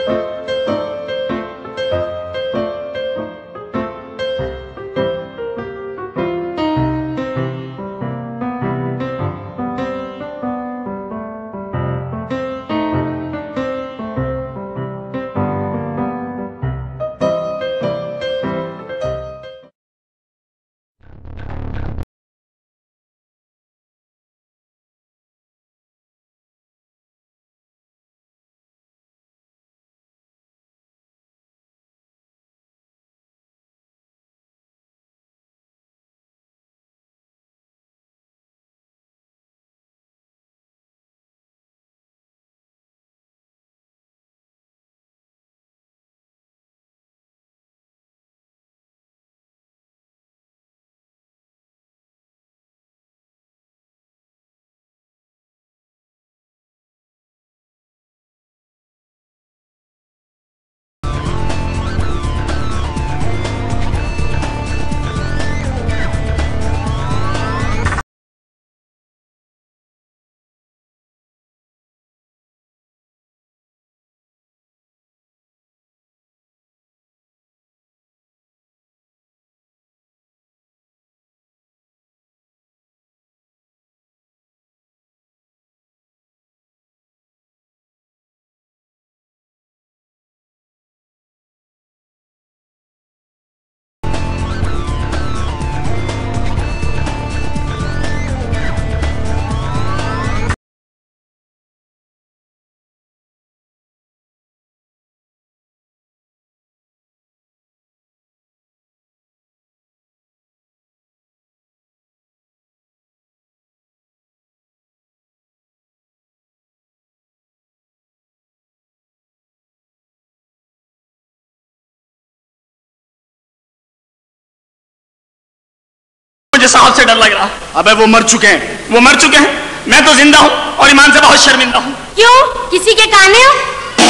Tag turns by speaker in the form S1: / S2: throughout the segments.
S1: मुझे साहब से डर लग रहा।
S2: अबे वो मर चुके हैं।
S1: वो मर चुके हैं, मैं तो जिंदा हूँ और ईमान से बहुत शर्मिंदा हूँ।
S3: क्यों? किसी के काने हो?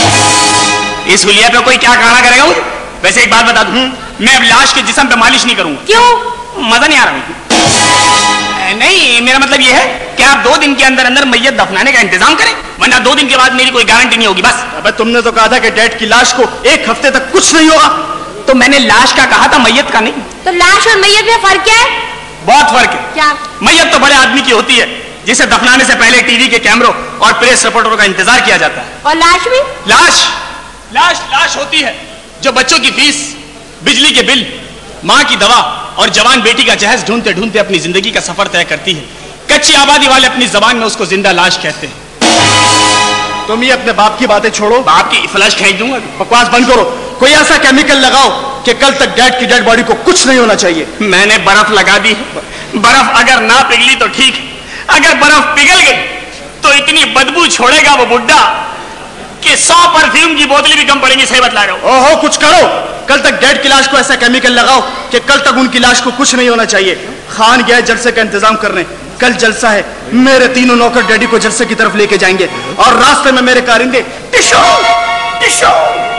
S1: इस हुलिया पे कोई क्या काना करेगा मुझे? वैसे एक बात बता दूं, मैं अब लाश के जिस्म पे मालिश नहीं करूंगा।
S3: क्यों?
S1: मजा नहीं आ रहा मुझे। नहीं, मेरा मतलब ये है कि आप 2 दिन के अंदर अंदर मैयत दफनाने का इंतजाम करें, वरना 2 दिन के बाद मेरी कोई गारंटी नहीं होगी। बस।
S2: अबे तुमने तो कहा था कि डैड की लाश को 1 हफ्ते तक कुछ नहीं होगा।
S1: तो मैंने लाश का कहा था, मैयत का नहीं।
S3: तो लाश और मैयत में फर्क क्या है?
S1: बहुत फर्क है।
S3: क्या?
S1: मैयत तो बड़े आदमी की होती है, जिसे दफनाने से पहले टीवी के कैमरों और प्रेस रिपोर्टरों का इंतजार किया जाता है।
S3: और लाश भी?
S1: लाश लाश होती है जो बच्चों की फीस, बिजली के बिल, माँ की दवा और जवान बेटी का जहेज ढूंढते ढूंढते अपनी जिंदगी का सफर तय करती है। कच्ची आबादी वाले अपनी जबान में उसको जिंदा लाश कहते हैं।
S2: तुम ये अपने बाप की बातें छोड़ो।
S1: बाप की फ्लैश खींच दूंगा।
S2: बकवास बंद करो। कोई ऐसा केमिकल लगाओ कि कल तक डैड की डेड बॉडी को कुछ नहीं होना चाहिए।
S1: मैंने बर्फ लगा दी। बर्फ अगर ना पिघली तो ठीक, अगर बर्फ पिघल गई तो इतनी बदबू छोड़ेगा वो बुड्ढा कि 100 परफ्यूम की बोतलें भी कम पड़ेंगी। सही बतला रहे हो।
S2: ओहो, कुछ करो। कल तक डैड की लाश को ऐसा केमिकल लगाओ कि कल तक उनकी लाश को कुछ नहीं होना चाहिए। खान गया जलसे का इंतजाम करने। कल जलसा है। मेरे 3 नौकर डैडी को जलसे की तरफ लेके जाएंगे और रास्ते में मेरे कारिंदे टिशू टिशू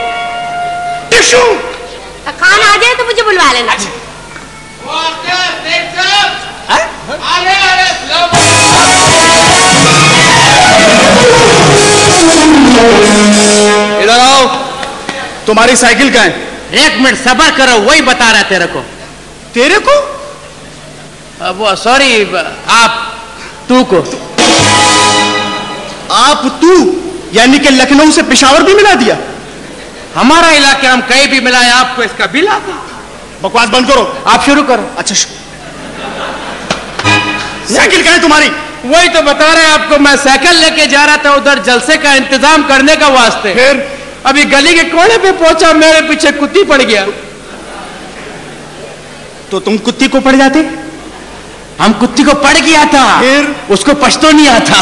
S2: टिशू।
S3: खान आ जाए तो मुझे बुलवा लेना।
S2: इधर आओ। तुम्हारी साइकिल कहाँ है?
S4: 1 मिनट सब्र करो, वही बता रहा तेरे को।
S2: तेरे को?
S4: वो सॉरी, आप तू को।
S2: आप तू यानी कि लखनऊ से पेशावर भी मिला दिया?
S4: हमारा इलाके हम कहीं भी मिलाए, आपको इसका बिल आता।
S2: बकवास बंद करो।
S4: आप शुरू करो।
S2: अच्छा साइकिल कहाँ है तुम्हारी?
S4: वही तो बता रहे हैं आपको, मैं साइकिल लेके जा रहा था उधर जलसे का इंतजाम करने का वास्ते।
S2: फिर
S4: अभी गली के कोने पे पहुंचा, मेरे पीछे कुत्ती पड़ गया।
S2: तो तुम कुत्ती को पड़ जाते?
S4: हम कुत्ती को पड़ गया था।
S2: फिर
S4: उसको पछतो नहीं आता।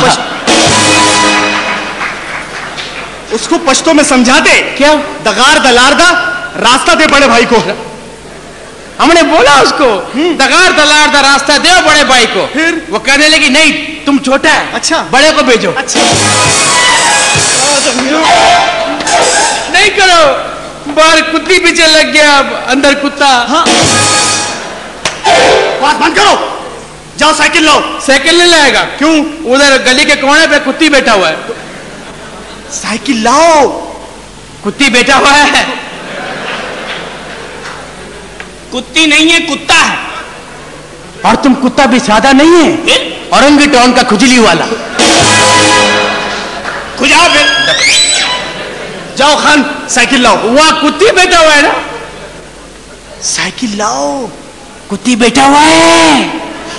S2: उसको पश्तो में समझाते
S4: क्या?
S2: दगार दलारदा रास्ता दे बड़े भाई को।
S4: हमने बोला उसको दगार दलार दा रास्ता दे बड़े भाई को।
S2: फिर
S4: वो कहने लगी नहीं, तुम छोटा है,
S2: अच्छा
S4: बड़े को भेजो।
S2: अच्छा
S4: नहीं करो। बाहर कुत्ती पीछे लग गया, अंदर कुत्ता।
S2: हाँ। बात बंद करो। जाओ साइकिल लो।
S4: साइकिल नहीं लाएगा।
S2: क्यों?
S4: उधर गली के कोने पे कुत्ती बैठा हुआ है।
S2: साइकिल लाओ।
S4: कुत्ती बैठा हुआ है।
S1: कुत्ती नहीं है, कुत्ता है।
S4: और तुम कुत्ता भी सादा नहीं है, औरंगीटॉन का खुजली वाला।
S1: खुजाओ फिर।
S2: जाओ खान, साइकिल लाओ।
S4: वहां कुत्ती बैठा हुआ है ना,
S2: साइकिल लाओ।
S4: कुत्ती बैठा हुआ है।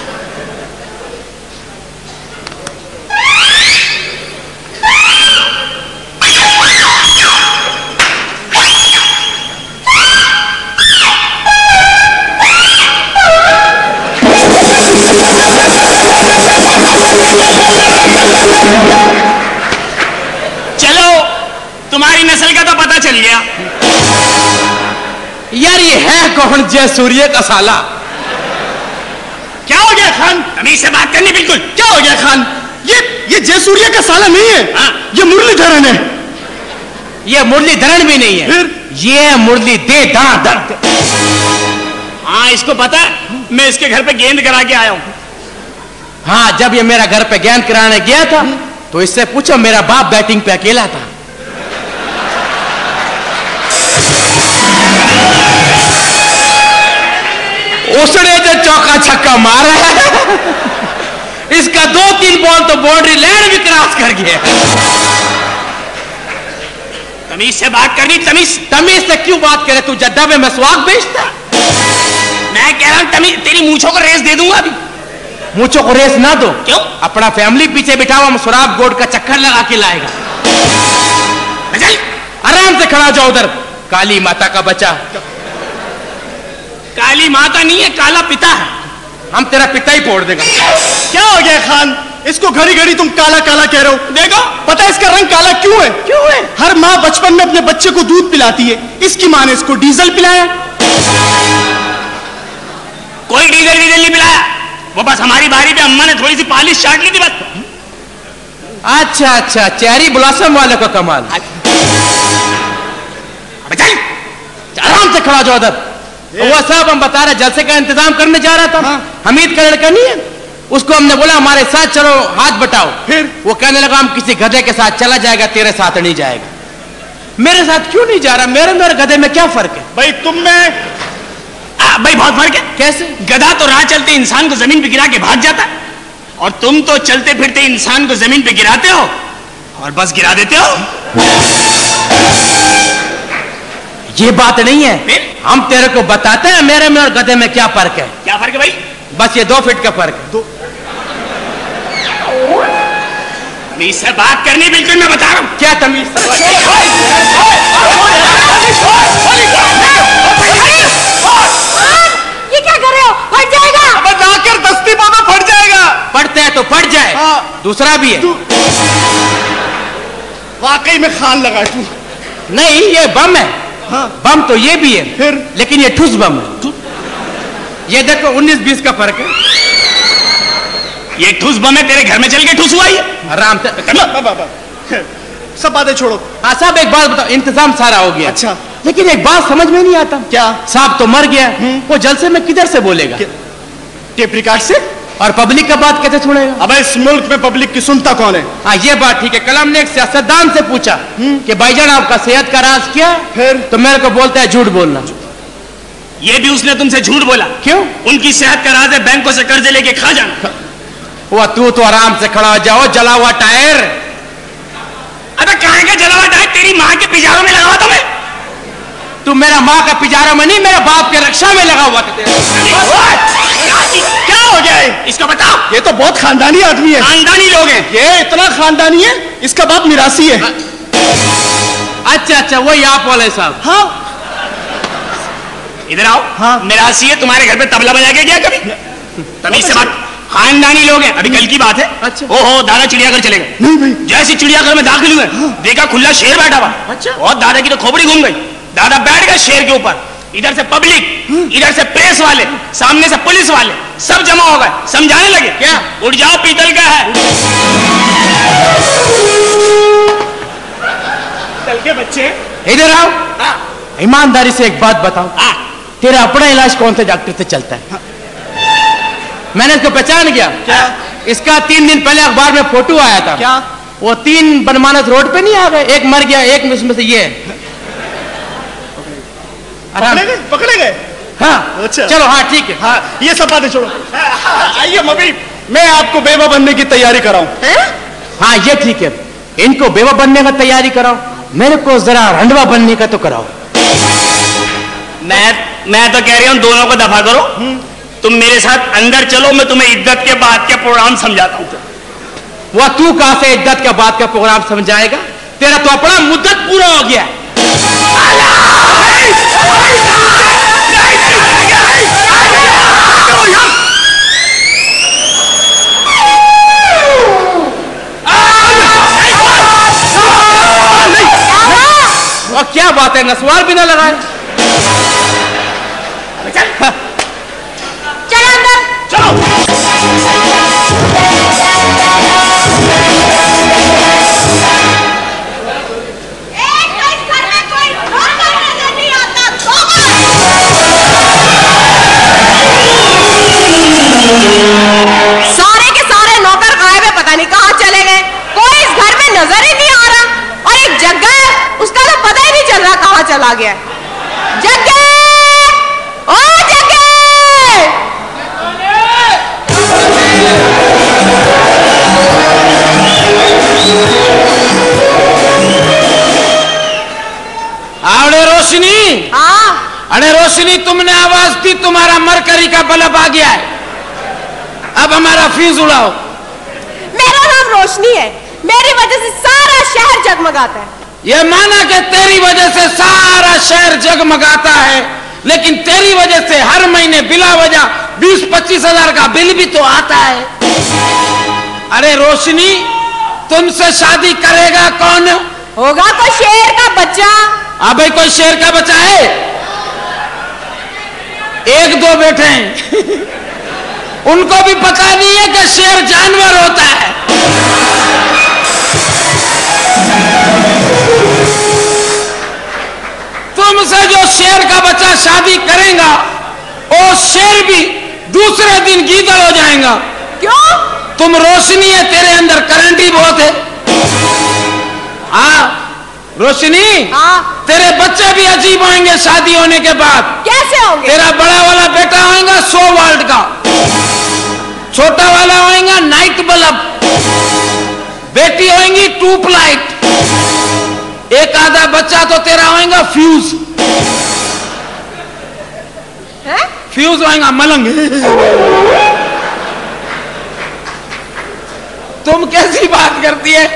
S1: चलो, तुम्हारी नस्ल का तो पता चल गया।
S4: यार ये है कौन जयसूर्य का साला?
S2: क्या हो गया खान?
S1: तमीज से बात करनी बिल्कुल।
S2: क्या हो गया खान? ये जयसूर्य का साला नहीं है।
S1: हाँ।
S2: ये मुरलीधरन है।
S4: ये मुरलीधरन भी नहीं है,
S2: फिर?
S4: ये मुरली दे दर्द।
S1: हाँ, इसको पता है, मैं इसके घर पे गेंद करा के आया हूँ।
S4: हाँ, जब ये मेरा घर पे गेंद कराने गया था तो इससे पूछो, मेरा बाप बैटिंग पे अकेला था। उसने जो चौका छक्का मारा है, इसका 2-3 बॉल तो बाउंड्री लाइन भी क्रॉस कर गया।
S1: तमीज से बात करनी, तमीज।
S4: तमीज से क्यों बात करे? तू जद्दा में मसवाक बेचता?
S1: मैं कह रहा हूँ तमीज, तेरी मूंछों को रेस दे दूंगा अभी।
S4: मूंछों को रेस ना दो।
S1: क्यों?
S4: अपना फैमिली पीछे बिठाओ, हम सुराब गोड का चक्कर लगा के लाएगा।
S1: चल।
S4: आराम से खड़ा हो जाओ उधर। काली माता का बच्चा।
S1: काली माता नहीं है, काला पिता है।
S4: हम तेरा पिता ही फोड़ देगा।
S2: क्या हो गया खान? इसको घड़ी घड़ी तुम काला काला कह रहे हो।
S1: देखो,
S2: पता है इसका रंग काला क्यों है?
S1: क्यों है?
S2: हर माँ बचपन में अपने बच्चे को दूध पिलाती है। इसकी माँ ने इसको डीजल पिलाया।
S1: कोई डीजल नहीं पिलाया, वो बस हमारी बारी पे अम्मा ने थोड़ी सी पालिश चाट ली थी बस।
S4: अच्छा अच्छा, चेरी ब्लॉसम वाले का कमाल।
S1: चल।
S4: आराम से खड़ा जाओ उधर। वो सब हम बता रहे, जलसे का इंतजाम करने जा रहा था।
S2: हाँ।
S4: हमीद का लड़का नहीं है, उसको हमने बोला हमारे साथ चलो, हाथ बटाओ।
S2: फिर
S4: वो कहने लगा हम किसी गधे के साथ चला जाएगा, तेरे साथ नहीं जाएगा। मेरे साथ क्यों नहीं जा रहा? मेरे में और गधे में क्या फर्क है?
S2: भाई तुम में
S1: भाई बहुत फर्क है।
S4: कैसे?
S1: गधा तो राह चलते इंसान को जमीन पे गिरा के भाग जाता है, और तुम तो चलते फिरते इंसान को जमीन पे गिराते हो और बस गिरा देते हो।
S4: ये बात नहीं है।
S1: फिर?
S4: हम तेरे को बताते हैं मेरे में और गधे में क्या फर्क है।
S1: क्या फर्क है भाई?
S4: बस ये 2 फीट का फर्क है।
S1: तमीज से बात करनी बिल्कुल, मैं बता रहा हूं।
S4: क्या तमीज?
S3: ये क्या कर रहे हो? फट जाएगा।
S2: अब लाकर दस्ती बाबा फट जाएगा।
S4: पढ़ते है तो पढ़ जाए।
S2: हाँ।
S4: दूसरा भी है।
S2: वाकई में खान लगा तू।
S4: नहीं, ये बम है।
S2: हाँ।
S4: बम तो ये भी है,
S2: फिर?
S4: लेकिन ये ठुस बम है। ये देखो 19-20 का फर्क है।
S1: ये ठुस बम है, तेरे घर में चल के ठुस हुआ ही है।
S4: आराम से।
S2: बाबा सब बातें छोड़ो।
S4: हाँ साहब, एक बात बताओ, इंतजाम सारा हो गया।
S2: अच्छा।
S4: लेकिन एक बात समझ में नहीं आता।
S2: क्या?
S4: साहब तो मर गया, वो जलसे में किधर से बोलेगा?
S2: टेप रिकॉर्ड से।
S4: और पब्लिक का बात कैसे सुनेगा?
S2: अब इस मुल्क में पब्लिक की सुनता कौन है?
S4: हाँ ये बात ठीक है। कल हमने एक सियासतदान से पूछा कि भाईजान आपका सेहत का राज क्या है?
S2: फिर?
S4: तो मेरे को बोलता है झूठ बोलना।
S1: ये भी उसने तुमसे झूठ बोला।
S4: क्यों?
S1: उनकी सेहत का राज है बैंकों से कर्जे लेके खा जाना।
S4: वो तू तो आराम से खड़ा हो जाओ, जला हुआ टायर।
S1: अबे कहां का जला हुआ टायर? तेरी माँ के पिजारों में लगा हुआ था मैं।
S4: तू मेरा माँ का पिजारा में नहीं, मेरा बाप के रक्षा में लगा हुआ था।
S2: क्या हो गया है?
S1: इसको बताओ।
S2: ये तो बहुत खानदानी आदमी है।
S1: खानदानी लोग हैं।
S2: ये इतना खानदानी है, इसका बाप मिरासी है।
S4: अच्छा अच्छा, वही आप वाले साहब।
S2: हाँ।
S1: इधर आओ।
S2: हाँ।
S1: मिरासी है, तुम्हारे घर पे तबला बजा के गया कभी? तमीज से बात। खानदानी लोग हैं। अभी कल की बात है।
S4: अच्छा।
S1: ओहो, दादा चिड़ियाघर चले गए।
S2: नहीं भाई।
S1: जैसे चिड़ियाघर में दाखिल हुए, देखा खुला शेर बैठा हुआ।
S4: अच्छा।
S1: और दादा की तो खोपड़ी घूम गई। दादा बैठ गए शेर के ऊपर। इधर से पब्लिक, इधर से प्रेस वाले, सामने से पुलिस वाले, सब जमा हो गए। समझाने लगे,
S4: क्या?
S1: उठ जाओ, पीतल का है। पीतल के बच्चे।
S4: इधर आओ।
S1: हाँ।
S4: ईमानदारी से एक बात बताओ,
S1: हाँ।
S4: तेरा अपना इलाज कौन से डॉक्टर से चलता है? मैंने इसको पहचान गया।
S2: क्या?
S4: इसका 3 दिन पहले अखबार में फोटो आया था।
S2: क्या?
S4: वो 3 बनमानस रोड पे नहीं आ गए, एक मर गया, एक में से ये है। आराम।
S2: पकड़े गए।
S4: हाँ
S2: अच्छा
S4: चलो, हाँ ठीक है।
S2: हाँ ये सब बातें छोड़ो, आइए मम्मी, मैं आपको बेवा बनने की तैयारी कराऊं।
S4: हाँ ये ठीक है, इनको बेवा बनने का तैयारी कराओ, मेरे को जरा रंडवा बनने का तो कराओ।
S1: मैं तो कह रही हूँ दोनों को दफा करो, तुम मेरे साथ अंदर चलो, मैं तुम्हें इद्दत के बाद के प्रोग्राम समझाता हूँ।
S4: वह तू कहां से इद्दत के बाद का प्रोग्राम समझाएगा? तेरा तो अपना मुद्दत पूरा हो गया। और क्या बात है, नसवार भी ना लगाए।
S3: चलो अंदर।
S1: चलो
S3: सारे के सारे नौकर गायब है, पता नहीं कहाँ चले गए। कोई इस घर में नजर ही नहीं आ रहा, और एक जग्गा है, उसका तो पता ही नहीं चल रहा कहाँ चला गया। जग्गे, ओ जग्गे!
S4: अरे रोशनी,
S3: हाँ
S4: अरे रोशनी, तुमने आवाज दी, तुम्हारा मरकरी का बल्ब आ गया है, अब हमारा फ्यूज उड़ाओ।
S3: मेरा नाम रोशनी है, मेरी वजह से सारा शहर जगमगाता है।
S4: ये माना कि तेरी वजह से सारा शहर जगमगाता है, लेकिन तेरी वजह से हर महीने बिला वजह 20-25 हजार का बिल भी तो आता है। अरे रोशनी, तुमसे शादी करेगा कौन?
S3: होगा कोई शेर का बच्चा।
S4: अबे कोई शेर का बच्चा है? 1-2 बैठे हैं उनको भी पता नहीं है कि शेर जानवर होता है। तुमसे जो शेर का बच्चा शादी करेगा, वो शेर भी दूसरे दिन गीदड़ हो जाएगा।
S3: क्यों?
S4: तुम रोशनी है, तेरे अंदर करंट ही बहुत है। हाँ रोशनी,
S3: हाँ
S4: तेरे बच्चे भी अजीब होंगे शादी होने के बाद।
S3: कैसे होंगे?
S4: तेरा बड़ा वाला बेटा होगा 100 वाल्ट का, छोटा वाला होगा नाइट बल्ब, बेटी होगी ट्यूब लाइट, एक आधा बच्चा तो तेरा होगा फ्यूज।
S3: है?
S4: फ्यूज होगा मलंग। तुम कैसी बात करती है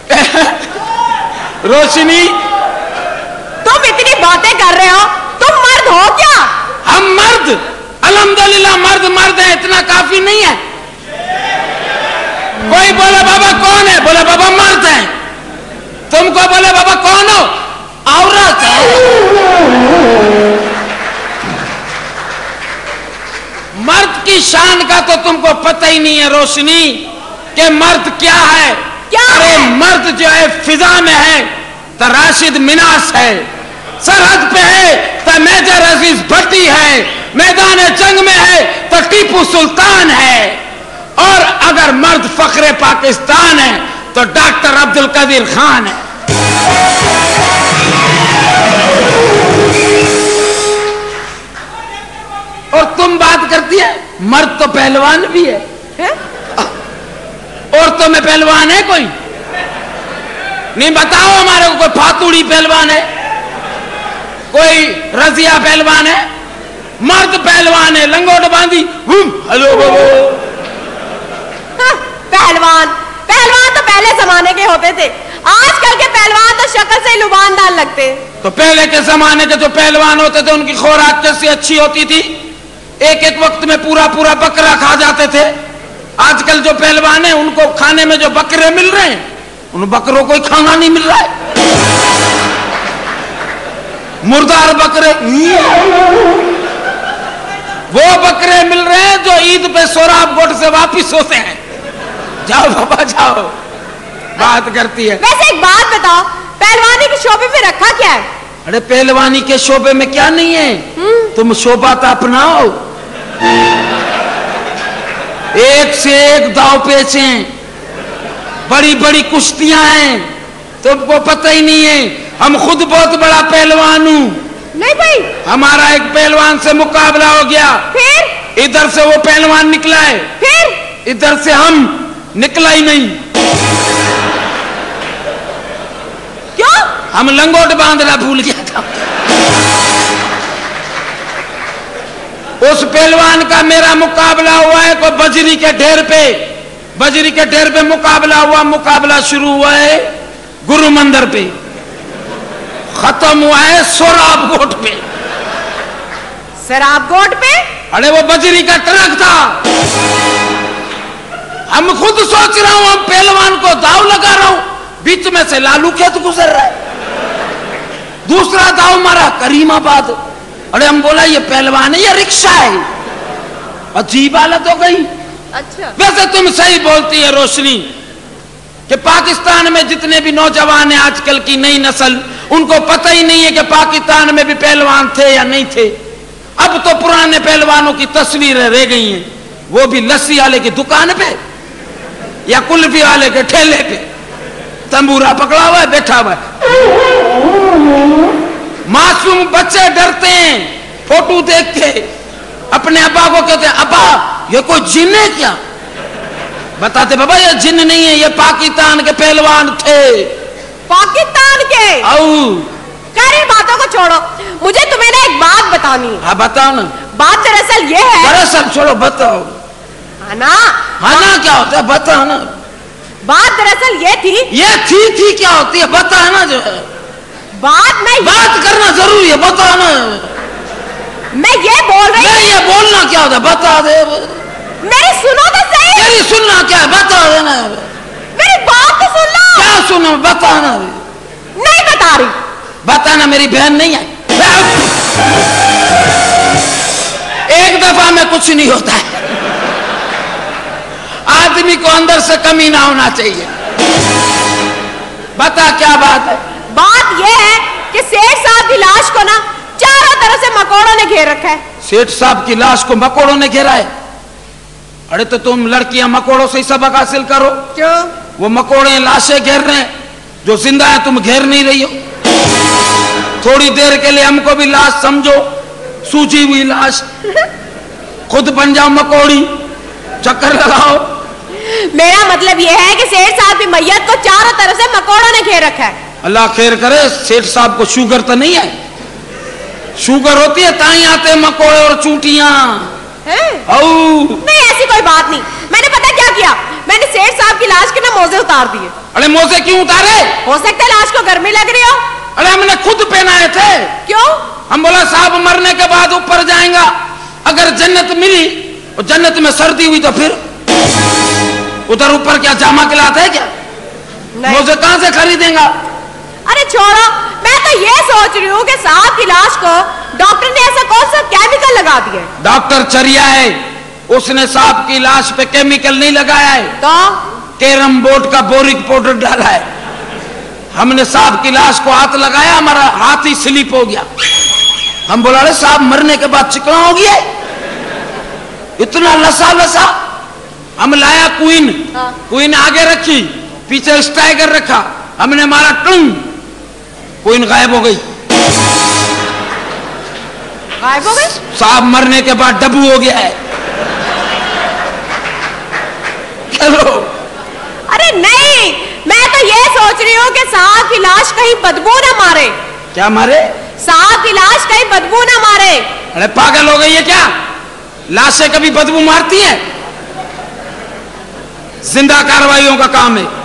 S4: रोशनी?
S3: तुम इतनी बातें कर रहे हो, तुम मर्द हो क्या?
S4: हम मर्द, अल्हम्दुलिल्लाह मर्द है, इतना काफी नहीं है। कोई बोले बाबा कौन है, बोले बाबा मर्द है। तुमको बोले बाबा कौन हो, औरत है। मर्द की शान का तो तुमको पता ही नहीं है रोशनी, कि मर्द क्या है।
S3: क्या
S4: अरे
S3: है?
S4: मर्द जो है फिजा में है तो राशिद मिनास है, सरहद पे है तो मेजर अजीज भट्टी है, मैदान जंग में है तो टीपू सुल्तान है, और अगर मर्द फखरे पाकिस्तान है तो डॉक्टर अब्दुल कदीर खान है। और तुम बात करती है मर्द तो पहलवान भी है, औरतों में पहलवान है कोई? नहीं, बताओ हमारे को। कोई फातूड़ी पहलवान है, कोई रजिया पहलवान है? मर्द पहलवान है, लंगोट बांधी हेलो
S3: पहलवान पहलवान तो पहले जमाने के होते थे, आजकल के पहलवान तो शक्ल से ही लुबानदार लगते।
S4: तो पहले के जमाने के जो पहलवान होते थे उनकी खुराक कैसी अच्छी होती थी, एक वक्त में पूरा पूरा बकरा खा जाते थे। आजकल जो पहलवान है उनको खाने में जो बकरे मिल रहे हैं, उन बकरों को खाना नहीं मिल रहा है, मुर्दार बकरे। वो बकरे मिल रहे हैं जो ईद पे सोराब गोट से वापिस होते हैं। जाओ बाबा जाओ, बात करती है।
S3: वैसे एक बात बताओ, पहलवानी के शोबे में रखा क्या है?
S4: अरे पहलवानी के शोबे में क्या नहीं है, तुम शोभा तो अपनाओ। एक से एक दाव पेच हैं, बड़ी बड़ी कुश्तियां हैं, तुमको पता ही नहीं है। हम खुद बहुत बड़ा पहलवान हूं,
S3: नहीं भाई।
S4: हमारा एक पहलवान से मुकाबला हो गया।
S3: फिर
S4: इधर से वो पहलवान निकला है,
S3: फिर
S4: इधर से हम निकला ही नहीं।
S3: क्यों?
S4: हम लंगोट बांधना भूल गया था। उस पहलवान का मेरा मुकाबला हुआ है कोई बजरी के ढेर पे, बजरी के ढेर पे मुकाबला हुआ। मुकाबला शुरू हुआ है गुरु मंदिर पे, खत्म हुआ है शराब गोट पे।
S3: शराब गोट पे?
S4: अरे वो बजरी का ट्रक था। हम खुद सोच रहा हूं, हम पहलवान को दाव लगा रहा हूं, बीच में से लालू खेत गुजर रहा है। दूसरा दाव मारा करीमाबाद। अरे हम बोला ये पहलवान है या रिक्शा है? अजीब हालत हो गई।
S3: अच्छा।
S4: वैसे तुम सही बोलती है रोशनी कि पाकिस्तान में जितने भी नौजवान हैं आजकल की नई नस्ल, उनको पता ही नहीं है कि पाकिस्तान में भी पहलवान थे या नहीं थे। अब तो पुराने पहलवानों की तस्वीरें रह गई हैं, वो भी लस्सी वाले की दुकान पे या कुल्फी वाले के ठेले पे तंबूरा पकड़ा हुआ है, बैठा हुआ है। मासूम बच्चे डरते हैं फोटो देख के, अपने अब्बा को कहते हैं अब्बा ये कोई जिन है क्या? बताते बाबा ये जिन नहीं है, ये पाकिस्तान के पहलवान थे।
S3: पाकिस्तान के? खैर बातों को छोड़ो, मुझे तुम्हें ना एक बात बतानी है।
S4: हाँ बताओ ना।
S3: बात दरअसल ये है।
S4: दरअसल छोड़ो बताओ।
S3: आना
S4: आना क्या होता है बताओ ना।
S3: बात दरअसल ये थी।
S4: ये थी क्या होती है बताओ ना। जो है बात करना जरूरी है, बताओ ना।
S3: मैं ये बोल रही हूँ।
S4: ये बोलना क्या होता है बता दे।
S3: मेरी सुनो तो सही।
S4: मेरी सुनना क्या है बता देना।
S3: मेरी बात तो सुन लो।
S4: क्या सुनो बताना।
S3: नहीं बता रही।
S4: बताना मेरी बहन नहीं है। एक दफा में कुछ नहीं होता है, आदमी को अंदर से कमी ना होना चाहिए। बता क्या बात है?
S3: बात यह है कि सेठ साहब की लाश को ना चारों तरफ से मकोड़ों ने घेर रखा है।
S4: सेठ साहब की लाश को मकोड़ों ने घेरा है? अरे तो तुम लड़कियां मकोड़ों से ही सबक हासिल करो।
S3: क्यों?
S4: वो मकोड़े लाशें घेर रहे हैं, जो जिंदा है तुम घेर नहीं रही हो। थोड़ी देर के लिए हमको भी लाश समझो, सूजी हुई लाश। खुद बन जाओ मकोड़ी, चक्कर लगाओ।
S3: मेरा मतलब यह है कि सेठ साहब की मैयत को चारों तरफ से मकोड़ों ने घेर रखा है।
S4: अल्लाह खैर करे। सेठ साहब को शुगर तो नहीं है? शुगर होती है ताई आते मकोड़े और चूंटियां।
S3: नहीं ऐसी कोई बात नहीं। मैंने पता क्या किया, मैंने सेठ साहब की लाश के ना मोजे उतार दिए।
S4: अरे मोजे क्यों उतारे?
S3: हो सकता है लाश को गर्मी लग रही हो।
S4: अरे हमने खुद पहनाए थे।
S3: क्यों?
S4: हम बोला साहब मरने के बाद ऊपर जाएगा, अगर जन्नत मिली और जन्नत में सर्दी हुई तो फिर उधर ऊपर क्या जामा खिलाते है क्या? मोजे कहां से खरीदेगा?
S3: अरे छोड़ो, मैं तो ये सोच रही हूँ कि साहब की लाश को डॉक्टर ने ऐसा कौन सा केमिकल लगा दिया?
S4: डॉक्टर चरिया है, उसने साहब की लाश पे केमिकल नहीं लगाया है,
S3: तो
S4: कैरम बोर्ड का बोरिक पाउडर डाला है। हमने साहब की लाश को हाथ लगाया, हमारा हाथ ही स्लिप हो गया। हम बोला अरे साहब मरने के बाद चिकना हो गया, इतना लसा लसा। हम लाया क्वीन, क्वीन आगे रखी, पीछे स्टाइगर रखा, हमने मारा टुंग, क्वीन गायब हो गई।
S3: गायब हो गई?
S4: साहब मरने के बाद डब्बू हो गया है। चलो।
S3: अरे नहीं, मैं तो ये सोच रही हूँ कि साहब की लाश कहीं बदबू ना मारे।
S4: क्या मारे?
S3: साहब की लाश कहीं बदबू ना मारे।
S4: अरे पागल हो गई है क्या? लाशें कभी बदबू मारती हैं? जिंदा कार्रवाइयों का काम है,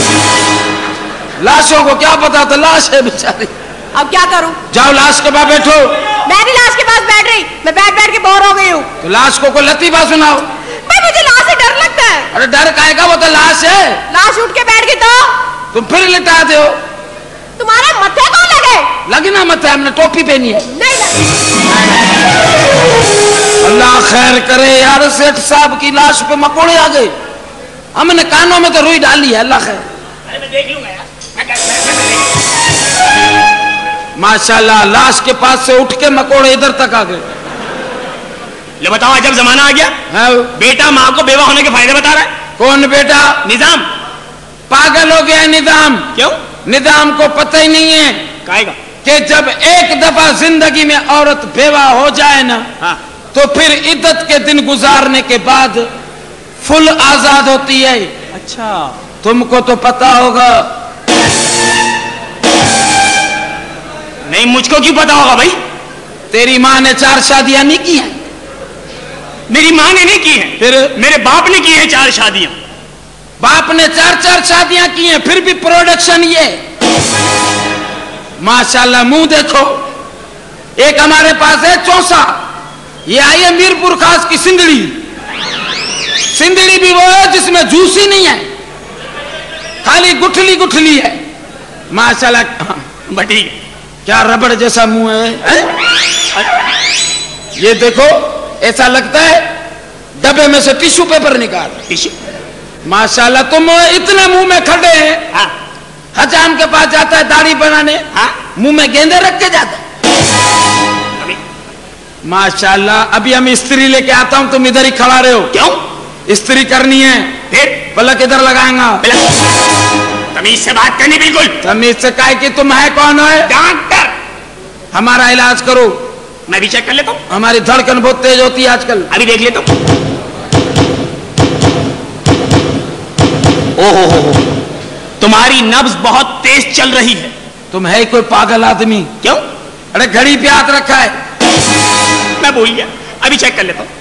S4: लाशों को क्या पता था, लाश है बेचारी।
S3: अब क्या करूं?
S4: जाओ लाश के पास बैठो।
S3: मैं नहीं लाश के पास बैठ रही, मैं बैठ बैठ के बोर हो गई हूँ।
S4: तो लाश को कोई लतीफा सुनाओ।
S3: भाई मुझे लाश से डर लगता है।
S4: अरे डर काहे का, वो तो लाश है।
S3: लाश उठ के बैठ गई तो
S4: तुम फिर लिटा दे हो।
S3: तुम्हारा मत्थे कौन लगे?
S4: लगना मत है, हमने टोपी पहनी है।
S3: नहीं
S4: अल्लाह खैर करे यार, सेठ साहब की लाश पे मकोड़े आ गए, हमने कानों में तो रुई डाली है। अल्लाह खैर।
S1: अरे मैं देख लूंगा यार।
S4: माशाल्लाह लाश के पास से उठ के मकोड़े इधर तक आ गए।
S1: ले बताओ अजब जमाना आ गया। बेटा माँ को बेवा होने के फायदे बता रहा है।
S4: कौन बेटा?
S1: निजाम।
S4: पागल हो गया निजाम।
S1: क्यों?
S4: निजाम को पता ही नहीं है।
S1: काहेगा?
S4: कि जब एक दफा जिंदगी में औरत बेवा हो जाए ना,
S1: हाँ।
S4: तो फिर इद्दत के दिन गुजारने के बाद फुल आजाद होती है।
S1: अच्छा,
S4: तुमको तो पता होगा।
S1: नहीं, मुझको क्यों पता होगा भाई?
S4: तेरी माँ ने 4 शादियां नहीं की हैं।
S1: मेरी माँ ने नहीं की है,
S4: फिर
S1: मेरे बाप ने की है 4 शादियां।
S4: बाप ने 4 शादियां की हैं, फिर भी प्रोडक्शन ये। माशाल्लाह, मुंह देखो। एक हमारे पास है चौसा, ये आई है मीरपुर खास की सिंदड़ी। सिंदड़ी भी वो है जिसमें जूस ही नहीं है, खाली गुठली गुठली है। माशाल्लाह,
S1: बटी
S4: क्या रबड़ जैसा मुंह है। ये देखो, ऐसा लगता है डब्बे में से टिश्यू पेपर निकाल।
S1: टिश्यू?
S4: माशाल्लाह, तुम इतने मुंह में खड़े हैं।
S1: हाँ।
S4: हजाम के पास जाता है दाढ़ी बनाने,
S1: हाँ।
S4: मुंह में गेंदे रख के जाता है।
S1: अभी
S4: माशाल्लाह, अभी हम इस्त्री लेके आता हूं, तुम इधर ही खड़ा रहे हो।
S1: क्यों?
S4: इस्त्री करनी है,
S1: फिर
S4: पलक इधर लगाएंगा।
S1: तमीज से बात करनी, बिल्कुल
S4: तमीज से। काहे कि तुम है कौन है?
S1: डॉक्टर।
S4: हमारा इलाज करो।
S1: मैं भी चेक कर लेता हूँ।
S4: हमारी धड़कन बहुत तेज होती है आजकल।
S1: अभी देख लेता हूँ। ओहो, तुम्हारी नब्ज बहुत तेज चल रही है।
S4: तुम है कोई पागल आदमी?
S1: क्यों?
S4: अरे घड़ी पे हाथ रखा है।
S1: मैं भूल गया, अभी चेक कर लेता हूँ।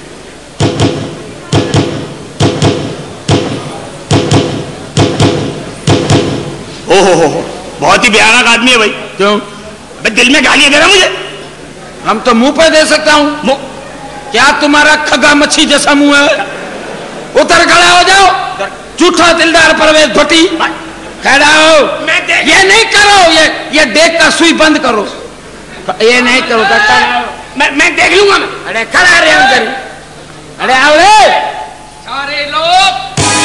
S1: ओहो, बहुत ही भयानक आदमी है भाई।
S4: क्यों?
S1: मैं दिल में गालियां दे रहा मुझे।
S4: हम तो मुंह पे दे सकता हूं।
S1: मुंह?
S4: क्या तुम्हारा खगा मच्छी जैसा मुंह है? उतर खड़ा हो जाओ, झूठा दिलदार परवेज भट्टी। खड़ा हो। ये नहीं करो, ये डेक का सुई बंद करो। ये नहीं करो,
S1: मैं देख लूंगा।
S4: अरे खड़ा रे अंदर। अरे आओ रे सारे लोग।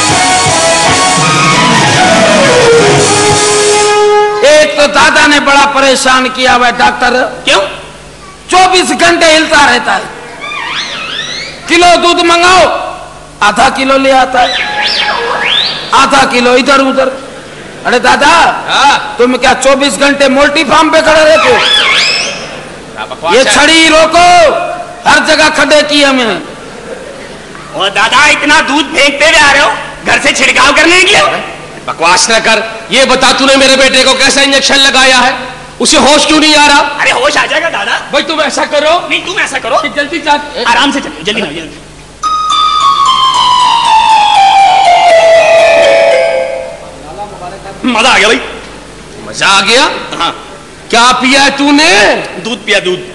S4: एक तो दादा ने बड़ा परेशान किया हुआ है डॉक्टर।
S1: क्यों?
S4: 24 घंटे हिलता रहता है। किलो दूध मंगाओ, आधा किलो ले आता है, आधा किलो इधर उधर। अरे दादा, तुम क्या 24 घंटे मोल्टी फार्म पे खड़े रहते हो? ये छड़ी रोको, हर जगह खड्डे किए हमें।
S1: और दादा, इतना दूध फेंकते हुए आ रहे हो, घर से छिड़काव करने के लिए?
S2: बकवास न कर। ये बता, तूने मेरे बेटे को कैसा इंजेक्शन लगाया है? उसे होश क्यों नहीं आ रहा?
S1: अरे होश आ जाएगा दादा।
S2: भाई तुम ऐसा करो।
S1: नहीं, तुम ऐसा करो,
S2: जल्दी चल,
S1: आराम से चलो, जल्दी ना, जल्दी। मजा आ गया भाई।
S2: मजा आ गया?
S1: हाँ।
S2: क्या पिया है तूने?
S1: दूध पिया, दूध।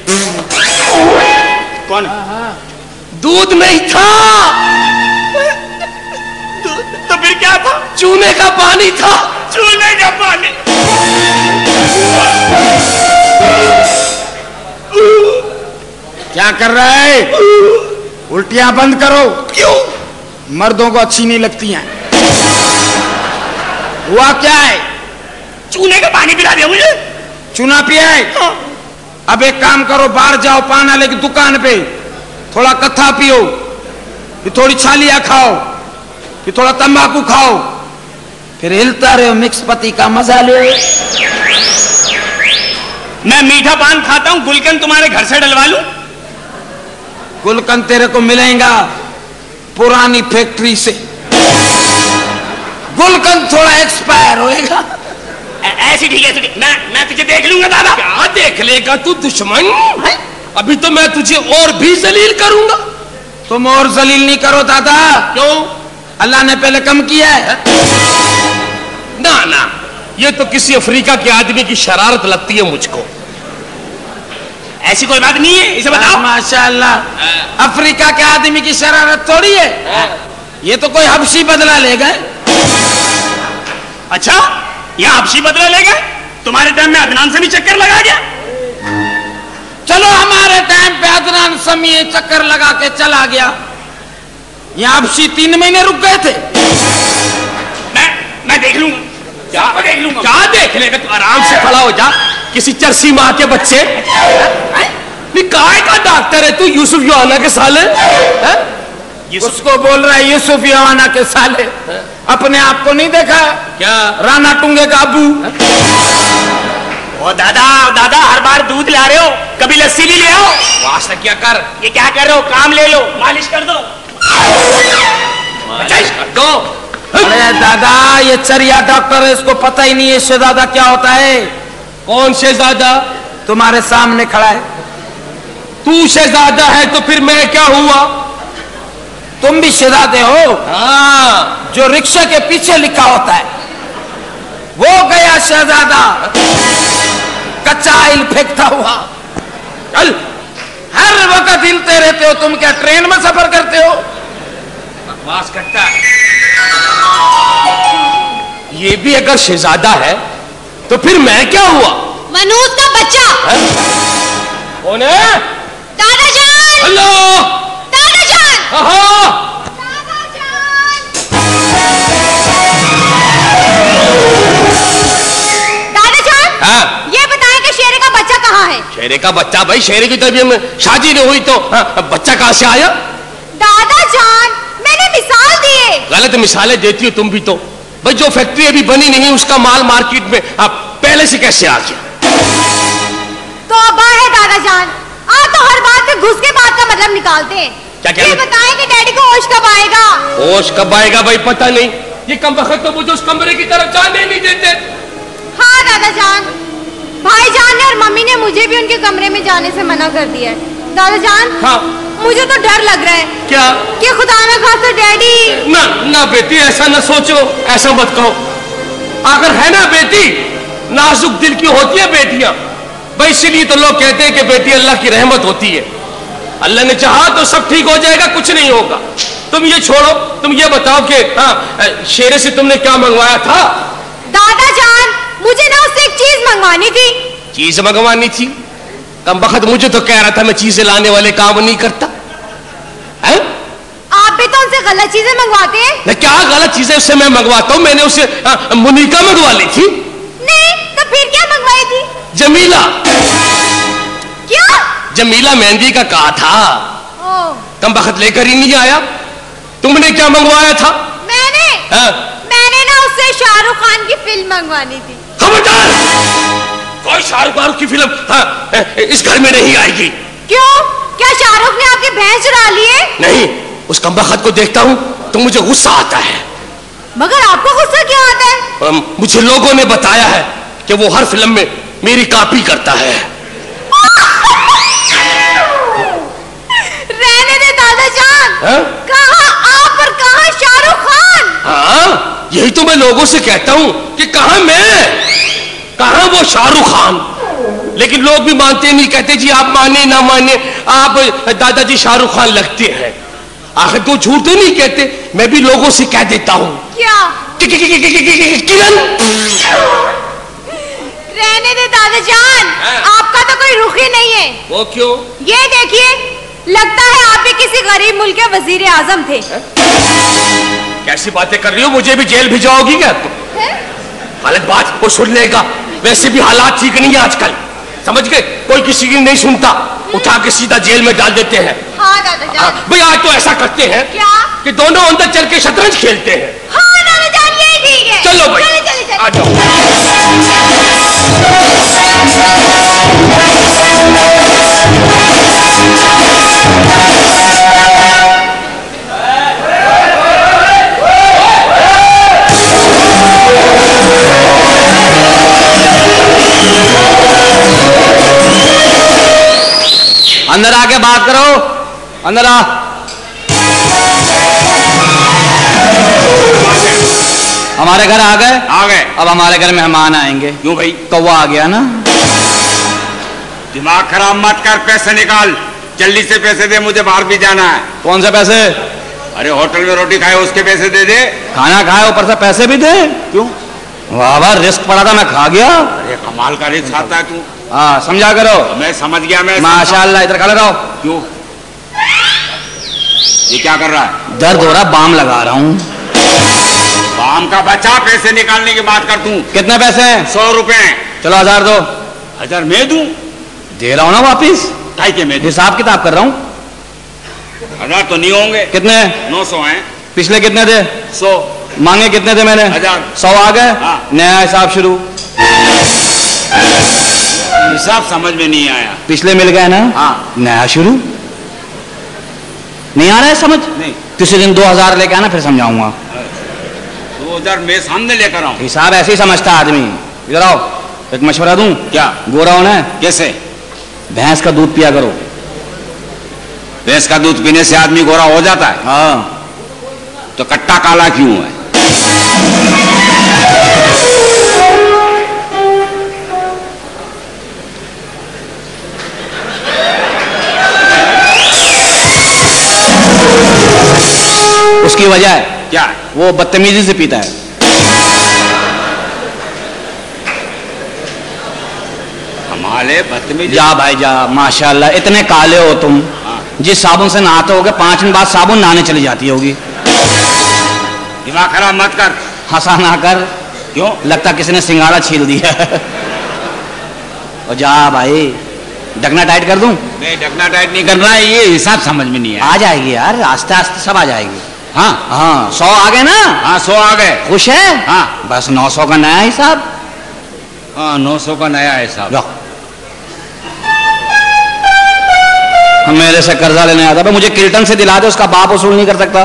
S1: कौन?
S2: दूध नहीं था,
S1: तो फिर क्या था?
S2: चूने का पानी था।
S1: चूने का पानी?
S4: क्या कर रहा है? उल्टियां बंद करो।
S1: क्यों?
S4: मर्दों को अच्छी नहीं लगती हैं। हुआ क्या है?
S1: चूने का पानी पिला दिया मुझे।
S4: चूना पिया है?
S1: हाँ।
S4: अब एक काम करो, बाहर जाओ पान वाले की दुकान पे, थोड़ा कत्था पियो, फिर थोड़ी छालियां खाओ, फिर थोड़ा तंबाकू खाओ, फिर हिलता रहो, मिक्स पति का मजा लो।
S1: मैं मीठा पान खाता हूँ, गुलकंद तुम्हारे घर से डलवा लूं?
S4: गुलकंद तेरे को मिलेगा पुरानी फैक्ट्री से। गुलकंद थोड़ा एक्सपायर होएगा।
S1: ऐसी ठीक है, मैं तुझे देख लूंगा दादा।
S2: क्या देख लेगा तू दुश्मन? अभी तो मैं तुझे और भी जलील करूंगा।
S4: तुम और जलील नहीं करो दादा।
S2: क्यों?
S4: अल्लाह ने पहले कम किया है।
S2: ना ना, ये तो किसी अफ्रीका के आदमी की शरारत लगती है मुझको।
S1: ऐसी कोई बात नहीं है, इसे बताओ।
S4: माशाअल्लाह, अफ्रीका के आदमी की शरारत थोड़ी है, ये तो कोई हबशी बदला ले गए।
S1: अच्छा, यहाँ हबशी बदला ले गए? तुम्हारे टाइम में अदनान से भी चक्कर लगा गया?
S4: चलो हमारे टाइम पे अदनान समी चक्कर लगा के चला गया, यहाँ हबशी 3 महीने रुक गए थे।
S1: मैं देख लूंगा। क्या देख लूंगा?
S2: क्या देख लेगा? तू आराम से खड़ा हो जा। किसी चरसी माँ के बच्चे। काय का डॉक्टर है तू? यूसुफ योहाना के साले।
S4: उसको बोल रहा है यूसुफ योहाना के साले। अपने आप को नहीं देखा?
S2: क्या?
S4: राणा टुंगे का अबू।
S1: ओ दादा, दादा, हर पिला रहे हो, कभी लस्सी भी ले आओ।
S4: वास्ता क्या कर,
S1: ये क्या कर रहे हो? काम ले लो, मालिश कर दो।
S4: मालिश कर दो। अरे दादा, ये चरिया डॉक्टर है, इसको पता ही नहीं है शहजादा क्या होता है।
S5: कौन शहजादा?
S4: तुम्हारे सामने खड़ा है।
S5: तू शहजादा है तो फिर मैं क्या हुआ?
S4: तुम भी शहजादे हो।
S5: हाँ,
S4: जो रिक्शा के पीछे लिखा होता है वो गया शहजादा, कच्चा आइल फेंकता हुआ। चल, हर वक्त हिलते रहते हो, तुम क्या ट्रेन में सफर करते हो?
S5: बकवास करता है। ये भी अगर शहजादा है तो फिर मैं क्या हुआ?
S3: मनूज का बच्चा।
S5: कौन है?
S3: दादाजान।
S5: हेलो
S3: दादाजान।
S5: हाँ,
S3: दादाजान,
S5: हाँ।
S3: ये बताएं कि शेरे का बच्चा कहाँ है?
S5: शेरे का बच्चा? भाई शेरे की तो अभी हम शादी नहीं हुई तो बच्चा कहां से आया?
S3: दादाजान, मैंने मिसाल दिए।
S5: गलत मिसालें देती हो तुम भी तो। भाई जो फैक्ट्री अभी बनी नहीं उसका माल मार्केट में पहले से कैसे आ गया?
S3: तो अब्बा है दादाजान, आप तो हर बात में घुस के बात का मतलब निकालते हैं।
S5: क्या
S3: ये बताएं कि डैडी को होश कब आएगा?
S5: होश कब आएगा भाई पता नहीं। ये कम वक्त तो मुझे उस कमरे की तरफ जाने नहीं देते।
S3: हाँ दादाजान, भाईजान ने और मम्मी ने मुझे भी उनके कमरे में जाने से मना कर दिया है। दादाजान,
S5: हाँ,
S3: मुझे तो डर लग रहा है।
S5: क्या?
S3: कि खुदा न खास्ता डैडी।
S5: ना ना बेटी, ऐसा ना सोचो, ऐसा मत कहो। अगर है ना बेटी, नाजुक दिल की होती है बेटियां। भाई इसीलिए तो लोग कहते हैं कि बेटी अल्लाह की रहमत होती है। अल्लाह ने चाहा तो सब ठीक हो जाएगा, कुछ नहीं होगा। तुम ये छोड़ो, तुम ये बताओ कि शेरे से तुमने क्या मंगवाया था?
S3: दादाजान, मुझे ना उससे एक चीज मंगवानी थी।
S5: चीज मंगवानी थी? कम वक्त मुझे तो कह रहा था मैं चीजें लाने वाले काम नहीं करता है?
S3: आप भी तो उनसे गलत चीजें मंगवाते हैं।
S5: मैं क्या गलत चीजें उससे मैं मंगवाता हूँ? मैंने उसे मुनीका मंगवा ली थी।
S3: नहीं तो फिर क्या मंगवाई थी?
S5: जमीला।
S3: क्या?
S5: जमीला मेहंदी का कहा था।
S3: ओ,
S5: कम वक्त लेकर ही नहीं आया। तुमने क्या मंगवाया था?
S3: मैंने ना उससे शाहरुख खान की फिल्म मंगवानी थी।
S5: खबरदार! कोई शाहरुख खान की फिल्म इस घर में नहीं आएगी।
S3: क्यों? क्या शाहरुख ने आपकी भैंस चुरा ली है?
S5: नहीं, उस कम वक्त को देखता हूँ तो मुझे गुस्सा आता है।
S3: मगर आपको गुस्सा क्यों आता है?
S5: मुझे लोगों ने बताया है कि वो हर फिल्म में मेरी कॉपी करता है।
S3: रहने दे दादाजान। कहाँ आप और कहाँ शाहरुख खान?
S5: हाँ, यही तो मैं लोगों से कहता हूँ कि कहाँ मैं, कहाँ वो शाहरुख खान। लेकिन लोग भी मानते नहीं, कहते जी आप माने ना माने आप दादाजी शाहरुख खान लगते हैं। आखिर तो झूठ तो नहीं कहते, मैं भी लोगों से कह देता हूँ।
S3: क्या?
S5: किरण।
S3: रहने दे दादाजान, आपका तो कोई रुख ही नहीं है।
S5: वो क्यों?
S3: ये देखिए, लगता है आप भी किसी गरीब मुल्क के वजीर आजम थे।
S5: कैसी बातें कर रही हो? मुझे भी जेल भिजवाओगी क्या तुम? गलत बात वो सुन लेगा। वैसे भी हालात ठीक नहीं है आजकल, समझ गए? कोई किसी की नहीं सुनता, उठा के सीधा जेल में डाल देते हैं।
S3: हाँ दादाजान।
S5: भाई आज तो ऐसा करते हैं
S3: क्या?
S5: कि दोनों अंदर चल के शतरंज खेलते हैं।
S3: हाँ दादाजान, यही ठीक है।
S5: चलो भाई,
S3: चले
S5: आ जाओ।
S4: अंदर आके बात करो, अंदर आ। हमारे घर आ गए?
S5: आ गए।
S4: अब हमारे घर मेहमान आएंगे।
S5: क्यों भाई?
S4: तो वो आ गया ना।
S6: दिमाग खराब मत कर, पैसे निकाल, जल्दी से पैसे दे, मुझे बाहर भी जाना है।
S4: कौन से पैसे?
S6: अरे होटल में रोटी खाए उसके पैसे दे दे।
S4: खाना खाए ऊपर से पैसे भी दे?
S6: क्यों?
S4: वाह वाह, रिस्क पड़ा था, मैं खा गया।
S6: अरे कमाल का रिस्क आता है तू।
S4: हाँ, समझा करो।
S6: मैं समझ गया। मैं
S4: माशाल्लाह, इधर खड़े रहो।
S6: क्यों? ये क्या कर रहा है?
S4: दर्द हो रहा, बाम लगा रहा हूँ।
S6: बाम का बच्चा, पैसे निकालने की बात कर तू।
S4: कितने पैसे हैं?
S6: 100 रुपए।
S4: चलो 1000 दो।
S6: 1000 मैं दूं?
S4: दे रहा हूँ ना वापिस।
S6: काहे के मैं दूं?
S4: हिसाब किताब कर रहा हूँ।
S6: 1000 तो नहीं होंगे।
S4: कितने?
S6: 900 हैं।
S4: पिछले कितने थे?
S6: 100।
S4: मांगे कितने थे मैंने?
S6: 1000।
S4: 100 आ गए।
S6: हाँ।
S4: नया हिसाब शुरू।
S6: हिसाब समझ में नहीं आया।
S4: पिछले मिल गए ना?
S6: हाँ।
S4: नया शुरू नहीं आ रहा है समझ?
S6: नहीं।
S4: किसी दिन 2000 लेके आना, फिर समझाऊंगा।
S6: 2000 मैं सामने लेकर आऊं?
S4: हिसाब ऐसे ही समझता आदमी। इधर आओ, एक मशवरा दूं?
S6: क्या?
S4: गोरा होना है?
S6: कैसे?
S4: भैंस का दूध पिया करो।
S6: भैंस का दूध पीने से आदमी गोरा हो जाता है?
S4: हाँ।
S6: तो कट्टा काला क्यों है?
S4: उसकी वजह है
S6: क्या?
S4: वो बदतमीजी से पीता है।
S6: हमारे बदतमीजी।
S4: जा भाई जा, माशाल्लाह इतने काले हो तुम। जिस साबुन से नहाते होगे 5 दिन बाद साबुन नहाने चली जाती होगी।
S6: दिमाग खराब मत कर।
S4: हंसा ना कर।
S6: क्यों?
S4: लगता किसी ने सिंगाड़ा छील दिया। और जा भाई, ढकना टाइट कर दूं?
S6: नहीं, ढकना टाइट नहीं करना है, ये हिसाब समझ में नहीं
S4: आ जाएगी यार, आस्ते आस्ते सब आ जाएगी।
S6: हाँ
S4: हाँ, 100 आ गए ना?
S6: हाँ, 100 आ गए।
S4: खुश है?
S6: हाँ।
S4: बस 900 का नया हिसाब।
S6: हाँ, 900 का नया हिसाब।
S4: जाओ। मेरे से कर्जा लेने आता है, मुझे किल्टन से दिला दे, उसका बाप वसूल नहीं कर सकता।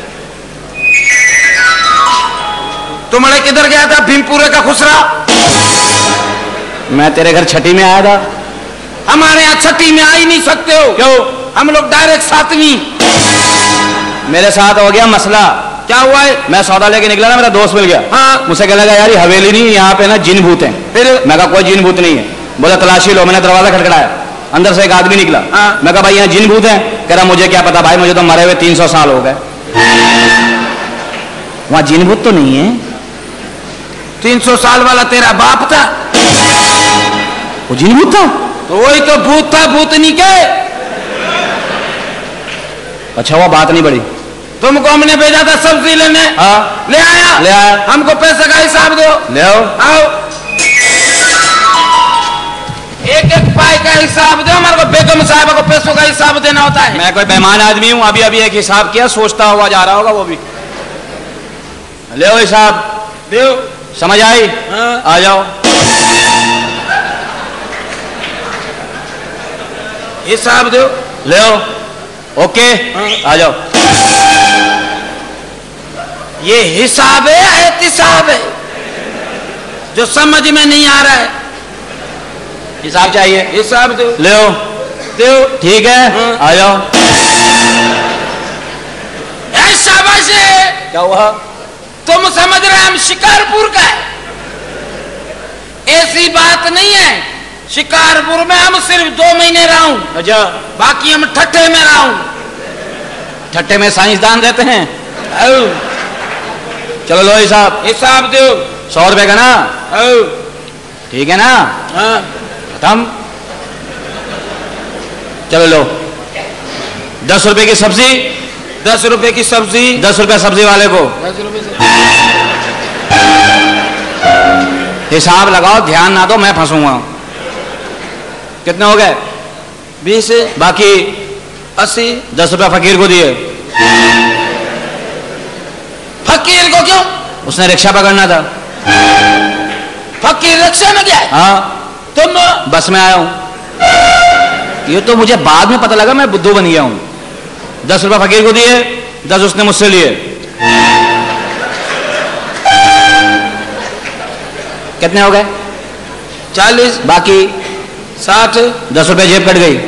S5: तुम्हारे किधर गया था भीमपुरे का खुसरा?
S4: मैं तेरे घर छठी में आया था।
S5: हमारे यहाँ छठी में आ ही नहीं सकते हो।
S4: क्यों?
S5: हम लोग डायरेक्ट 7वीं।
S4: मेरे साथ हो गया मसला।
S5: क्या हुआ है?
S4: मैं सौदा लेके निकला ना, मेरा दोस्त मिल गया।
S5: हाँ।
S4: मुझसे कहने लगा यार ये हवेली नहीं, यहाँ पे ना जिन भूत हैं।
S5: फिर?
S4: मैं कहा कोई जिन भूत नहीं है। बोला तलाशी लो। मैंने दरवाजा खटखटाया, अंदर से एक आदमी निकला।
S5: हाँ।
S4: मैं कहा भाई यहाँ जिन भूत हैं? कह रहा मुझे क्या पता भाई, मुझे तो मरे हुए 300 साल हो गए। वहां जिन भूत तो नहीं है।
S5: 300 साल वाला तेरा बाप था?
S4: वो जिन भूत था?
S5: तो वही तो भूत था, भूतनी के।
S4: अच्छा हुआ बात नहीं बढ़ी।
S5: तुमको हमने भेजा था सब्जी लेने।
S4: हाँ।
S5: ले आया?
S4: ले आया।
S5: हमको पैसे का हिसाब दो।
S4: ले आओ।
S5: आओ, एक एक पाई का हिसाब दो। हमारे को बेगम साहब को पैसों का हिसाब देना होता है।
S4: मैं कोई बेईमान आदमी हूं? अभी अभी एक हिसाब किया, सोचता हुआ जा रहा होगा वो भी। ले आओ हिसाब।
S5: दो।
S4: समझ आई?
S5: हाँ।
S4: आ जाओ।
S5: हिसाब दो।
S4: ले आओ। ओके। आ जाओ।
S5: ये हिसाब है या एहतिसाब है जो समझ में नहीं आ रहा है?
S4: हिसाब चाहिए?
S5: हिसाब दो।
S4: ले आओ।
S5: दो।
S4: ठीक है।
S5: हाँ।
S4: आ जाओ।
S5: ऐ शाबाश है।
S4: क्या हुआ?
S5: तुम समझ रहे हम शिकारपुर का है? ऐसी बात नहीं है। शिकारपुर में हम सिर्फ 2 महीने रहा हूं।
S4: अच्छा।
S5: बाकी हम ठट्ठे में रहा हूं।
S4: ठट्ठे में साइंसदान रहते हैं। चलो लो हिसाब।
S5: हिसाब दो।
S4: 100 रुपए का ना? ठीक है ना?
S5: हाँ।
S4: खत्म। चलो लो। 10 रुपए की सब्जी।
S5: 10 रुपए की सब्जी।
S4: 10 रुपए सब्जी वाले को।
S5: 10 रुपए
S4: हिसाब लगाओ, ध्यान ना दो, मैं फंसूंगा। कितने हो गए?
S5: 20।
S4: बाकी
S5: 80।
S4: 10 रुपए फकीर को दिए।
S5: फकीर को क्यों?
S4: उसने रिक्शा पकड़ना था।
S5: फकीर रिक्शा में गया?
S4: हाँ।
S5: तुम?
S4: बस में आया हूं। ये तो मुझे बाद में पता लगा, मैं बुद्धू बन गया हूं। 10 रुपए फकीर को दिए, 10 उसने मुझसे लिए। कितने हो गए?
S5: 40।
S4: बाकी
S5: 60।
S4: 10 रुपए जेब कट गई।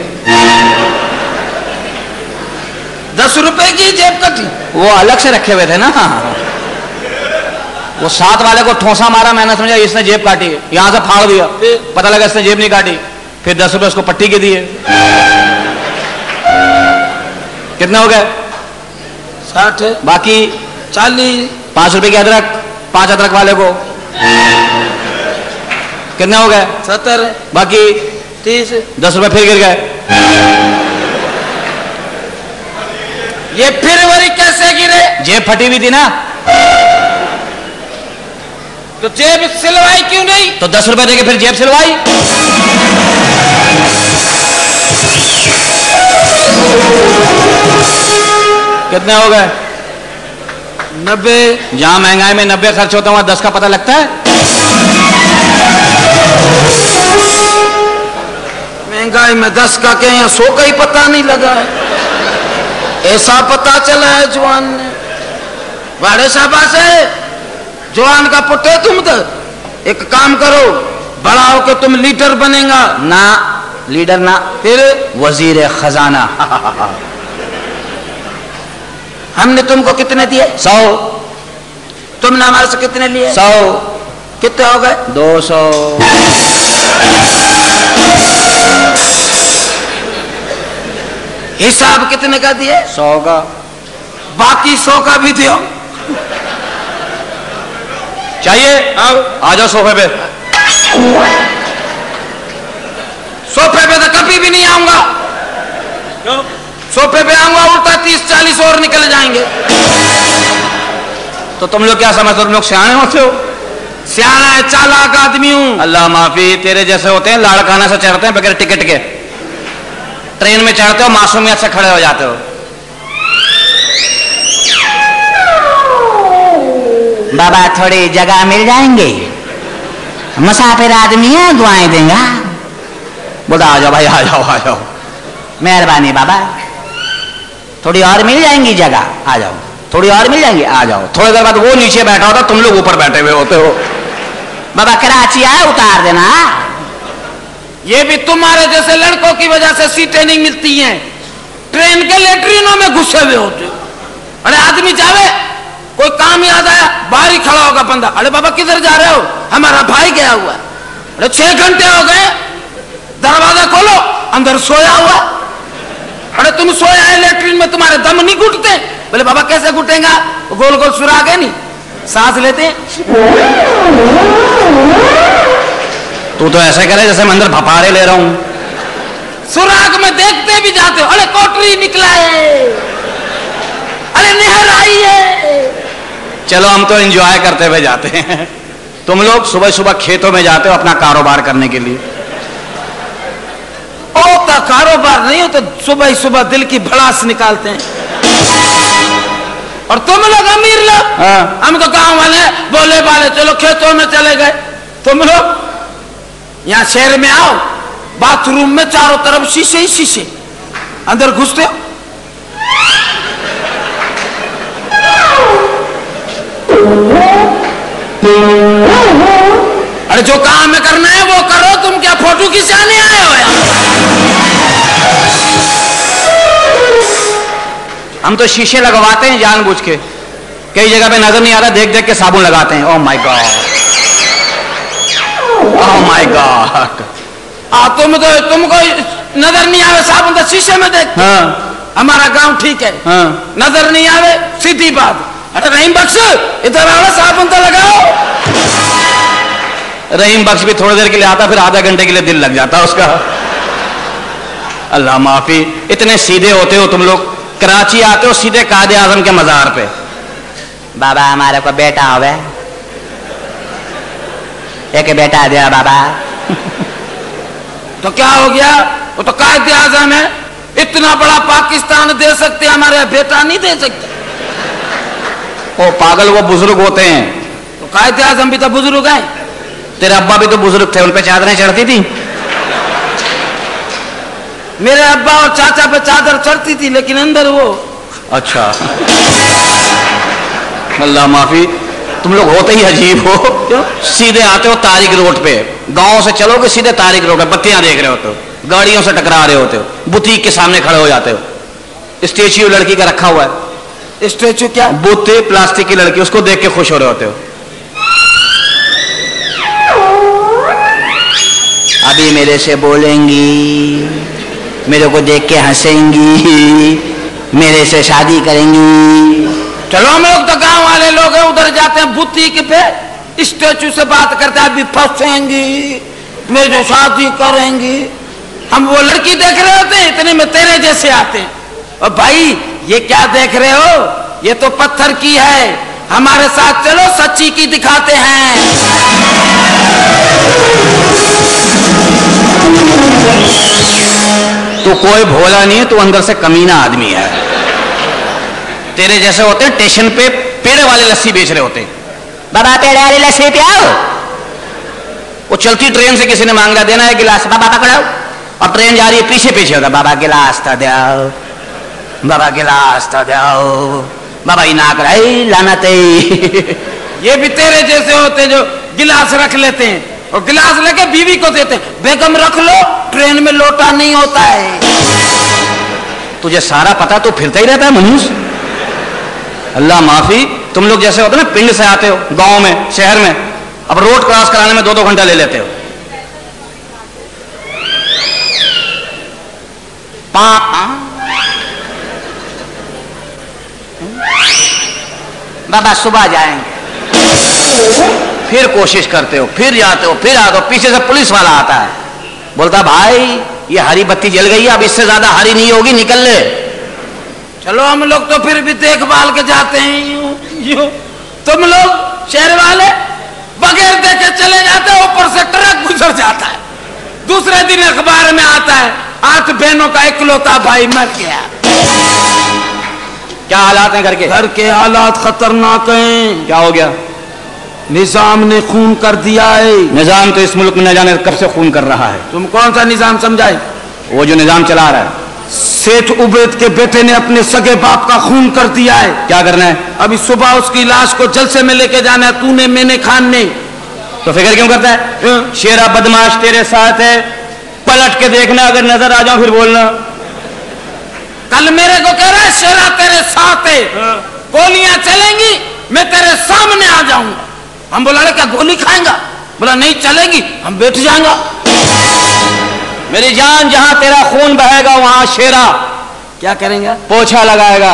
S5: 10 रुपए की जेब कटी?
S4: वो अलग से रखे हुए थे ना। वो 7 वाले को ठोसा मारा, मैंने समझा इसने जेब काटी, यहां से फाड़ दिया। पता लगा इसने जेब नहीं काटी। फिर 10 रुपए उसको पट्टी के दिए। कितने हो गए?
S5: 60।
S4: बाकी
S5: 40।
S4: 5 रुपए की अदरक, 5 अदरक वाले को। कितने हो गए?
S5: 70।
S4: बाकी
S5: 30।
S4: 10 रुपए फिर गिर गए।
S5: ये फिर वरी कैसे गिरे?
S4: जेब फटी हुई थी ना।
S5: तो जेब सिलवाई क्यों नहीं?
S4: तो 10 रुपए देके फिर जेब सिलवाई। कितने हो गए?
S5: 90।
S4: जहां महंगाई में 90 खर्च होता है वहां 10 का पता लगता है। गाय में 10 का के या 100 का ही पता नहीं लगा है। ऐसा पता चला है जवान ने। बड़े शाबाश है, जवान का पुटे तुम तो। एक काम करो, बड़ा होके तुम लीडर बनेगा।
S7: ना लीडर ना,
S4: फिर
S7: वजीर खजाना।
S4: हमने तुमको कितने दिए?
S7: 100।
S4: तुमने हमारे से कितने लिए?
S7: 100।
S4: कितने हो गए?
S7: 200।
S4: हिसाब कितने का दिए?
S7: 100 का।
S4: बाकी 100 का भी दियो।
S1: चाहिए? आ जाओ सोफे पे।
S4: सोफे पे तो कभी भी नहीं आऊंगा। सोफे पे आऊंगा उल्टा 30-40 और निकल जाएंगे।
S1: तो तुम लोग क्या समझते हो? तुम लोग सियाने होते हो?
S4: सियाना है, चालाक आदमी हूं।
S1: अल्लाह माफी, तेरे जैसे होते हैं लाड़काना से चढ़ते हैं बगैर टिकट के। ट्रेन में चढ़ते हो मासूमियत से खड़े हो जाते हो।
S7: बाबा थोड़ी जगह मिल जाएंगे, मुसाफिर आदमी है, दुआएं देंगे।
S1: बोला आ जाओ भाई, आ जाओ आ जाओ।
S7: मेहरबानी बाबा, थोड़ी और मिल जाएंगी जगह, आ जाओ।
S1: थोड़ी और मिल जाएंगी, आ जाओ। थोड़ी देर बाद वो नीचे बैठा होता, तुम लोग ऊपर बैठे हुए होते हो।
S7: बाबा कराची आए, उतार देना।
S4: ये भी तुम्हारे जैसे लड़कों की वजह से सीटें नहीं मिलती हैं। ट्रेन के लेटरिनों में घुसे हुए होते। अरे आदमी जावे, कोई काम याद आया, बाहर ही खड़ा होगा बंदा। अरे बाबा किधर जा रहे हो? हमारा भाई गया हुआ। अरे 6 घंटे हो गए, दरवाजा खोलो, अंदर सोया हुआ। अरे तुम सोया है लेटरिन में, तुम्हारे दम नहीं घुटते? बोले बाबा कैसे घुटेगा? गोल गोल सुराग है नहीं, सांस लेते।
S1: तू तो ऐसे करे जैसे मैं अंदर भपारे ले रहा हूं।
S4: सुराग में देखते भी जाते हो। अरे कोटरी निकला है, अरे नहर आई है।
S1: चलो हम तो एंजॉय करते हुए जाते हैं। तुम लोग सुबह सुबह खेतों में जाते हो अपना कारोबार करने के लिए।
S4: ओ तो कारोबार नहीं हो तो सुबह ही सुबह दिल की भड़ास निकालते हैं। और तुम लोग अमीर लोग, हम तो गांव वाले बोले वाले, चलो खेतों में चले गए। तुम लोग यहां शहर में आओ, बाथरूम में चारों तरफ शीशे ही शीशे, अंदर घुसते हो। अरे जो काम में करना है वो करो, तुम क्या फोटो खिंचाने आए हो यार?
S1: हम तो शीशे लगवाते हैं जानबूझ के। कई जगह पे नजर नहीं आता, देख देख के साबुन लगाते हैं। Oh my god, oh my god.
S4: तुमको नजर नहीं आवे साबुन तो शीशे में देख। हमारा गांव ठीक है। नजर नहीं आवे सीधी बात। अरे रहीम बख्श इधर आओ, साबुन तो लगाओ।
S1: रहीम बख्श भी थोड़ी देर के लिए आता, फिर आधा घंटे के लिए दिल लग जाता उसका। अल्लाह माफी, इतने सीधे होते हो तुम लोग। कराची आते हो सीधे कायदे आजम के मजार पे।
S7: बाबा हमारे को बेटा होवे, एक बेटा दिया बाबा।
S4: तो क्या हो गया? वो तो कायदे आजम है। इतना बड़ा पाकिस्तान दे सकते, हमारे बेटा नहीं दे सकते।
S1: ओ पागल, वो बुजुर्ग होते हैं।
S4: तो कायदे आजम भी तो बुजुर्ग है।
S1: तेरे अब्बा भी तो बुजुर्ग थे, उन पे चादरें चढ़ती थी।
S4: मेरे अब्बा और चाचा पे चादर चढ़ती थी, लेकिन अंदर वो।
S1: अच्छा, अल्लाह माफी, तुम लोग होते ही अजीब हो। क्यों? सीधे आते हो तारिक रोड पे, गांव से चलोगे सीधे तारिक रोड पे, बत्तियां देख रहे होते हो, गाड़ियों से टकरा रहे होते हो, बुटीक के सामने खड़े हो जाते हो। स्टेच्यू लड़की का रखा हुआ है।
S4: स्टेच्यू क्या?
S1: बुत्ते प्लास्टिक की लड़की, उसको देख के खुश हो रहे होते हो।
S7: अभी मेरे से बोलेंगी, मेरे को देख के हंसेंगी, मेरे से शादी करेंगी।
S4: चलो हम लोग तो गांव वाले लोग हैं, उधर जाते हैं बुटीक पे, स्टेच्यू से बात करते हैं, अभी फंसेंगी, मेरे से शादी करेंगी। हम वो लड़की देख रहे होते हैं, इतने में तेरे जैसे आते हैं। और भाई ये क्या देख रहे हो? ये तो पत्थर की है, हमारे साथ चलो सच्ची की दिखाते हैं।
S1: तो कोई भोला नहीं है, तू अंदर से कमीना आदमी है। तेरे जैसे होते हैं स्टेशन पे पेड़े वाले लस्सी बेच रहे होते हैं।
S7: बाबा पेड़े वाली लस्सी पियाओ।
S1: वो चलती ट्रेन से किसी ने मांग लिया, देना है गिलास।
S7: बाबा पकड़ो, और ट्रेन जा रही है, पीछे पीछे होता, बाबा गिलास तो दो, बाबा गिलास तो दो, बाबा ही ना कर लाना ते।
S4: ये भी तेरे जैसे होते जो गिलास रख लेते हैं और गिलास लेके बीवी को देते हैं, बेगम रख लो, ट्रेन में लोटा नहीं होता है।
S7: तुझे सारा पता, तो फिरता ही रहता है मनुष्य। अल्लाह माफी, तुम लोग जैसे होते ना, पिंड से आते हो गांव में, शहर में, अब रोड क्रॉस कराने में 2-2 घंटा ले लेते हो। बाबा सुबह जाएंगे, फिर कोशिश करते हो, फिर जाते हो, फिर आते हो, पीछे से पुलिस वाला आता है, बोलता भाई ये हरी बत्ती जल गई है, अब इससे ज्यादा हरी नहीं होगी, निकल ले।
S4: चलो हम लोग तो फिर भी देखभाल के जाते हैं यूं। तुम लोग शहर वाले बगैर देखे चले जाते हो, ऊपर से ट्रक गुजर जाता है, दूसरे दिन अखबार में आता है 8 बहनों का इकलौता भाई मर गया।
S7: क्या हालात हैं घर के?
S4: घर के हालात खतरनाक हैं।
S7: क्या हो गया?
S4: निजाम ने खून कर दिया है।
S7: निजाम तो इस मुल्क में न जाने कब से खून कर रहा है।
S4: तुम कौन सा निजाम समझाए?
S7: वो जो निजाम चला रहा है।
S4: सेठ उबैद के बेटे ने अपने सगे बाप का खून कर दिया है।
S7: क्या करना है?
S4: अभी सुबह उसकी लाश को जलसे में लेके जाना है, तूने मैंने खान ने।
S7: तो फिक्र क्यों करता है? शेरा बदमाश तेरे साथ है, पलट के देखना, अगर नजर आ जाओ फिर बोलना।
S4: कल मेरे को कह रहा है शेरा तेरे साथ है, गोलियां चलेंगी मैं तेरे सामने आ जाऊंगा। हम बोला क्या गोली खाएंगा? बोला नहीं चलेगी, हम बैठ जाएंगा।
S7: मेरी जान, जहां तेरा खून बहेगा वहां शेरा
S4: क्या करेंगे?
S7: पोछा लगाएगा।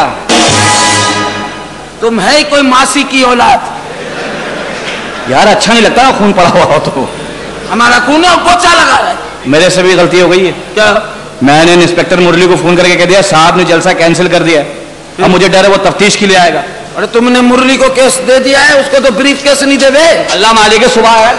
S4: तुम है कोई मासी की औलाद?
S7: यार अच्छा नहीं लगता ना खून पड़ा हुआ हो तो।
S4: हमारा खून है और पोछा लगा रहा है।
S7: मेरे से भी गलती हो गई है।
S4: क्या?
S7: मैंने इंस्पेक्टर मुरली को फोन करके कह दिया साहब ने जलसा कैंसिल कर दिया, अब मुझे डर है वो तफ्तीश के लिए आएगा।
S4: अरे तुमने मुरली को केस दे दिया है, उसको तो ब्रीफ केस नहीं देवे।
S7: अल्लाह मालिक सुबह है।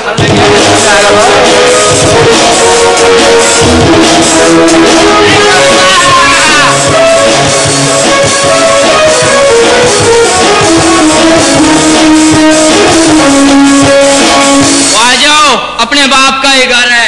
S1: आ जाओ, अपने बाप का ही घर है।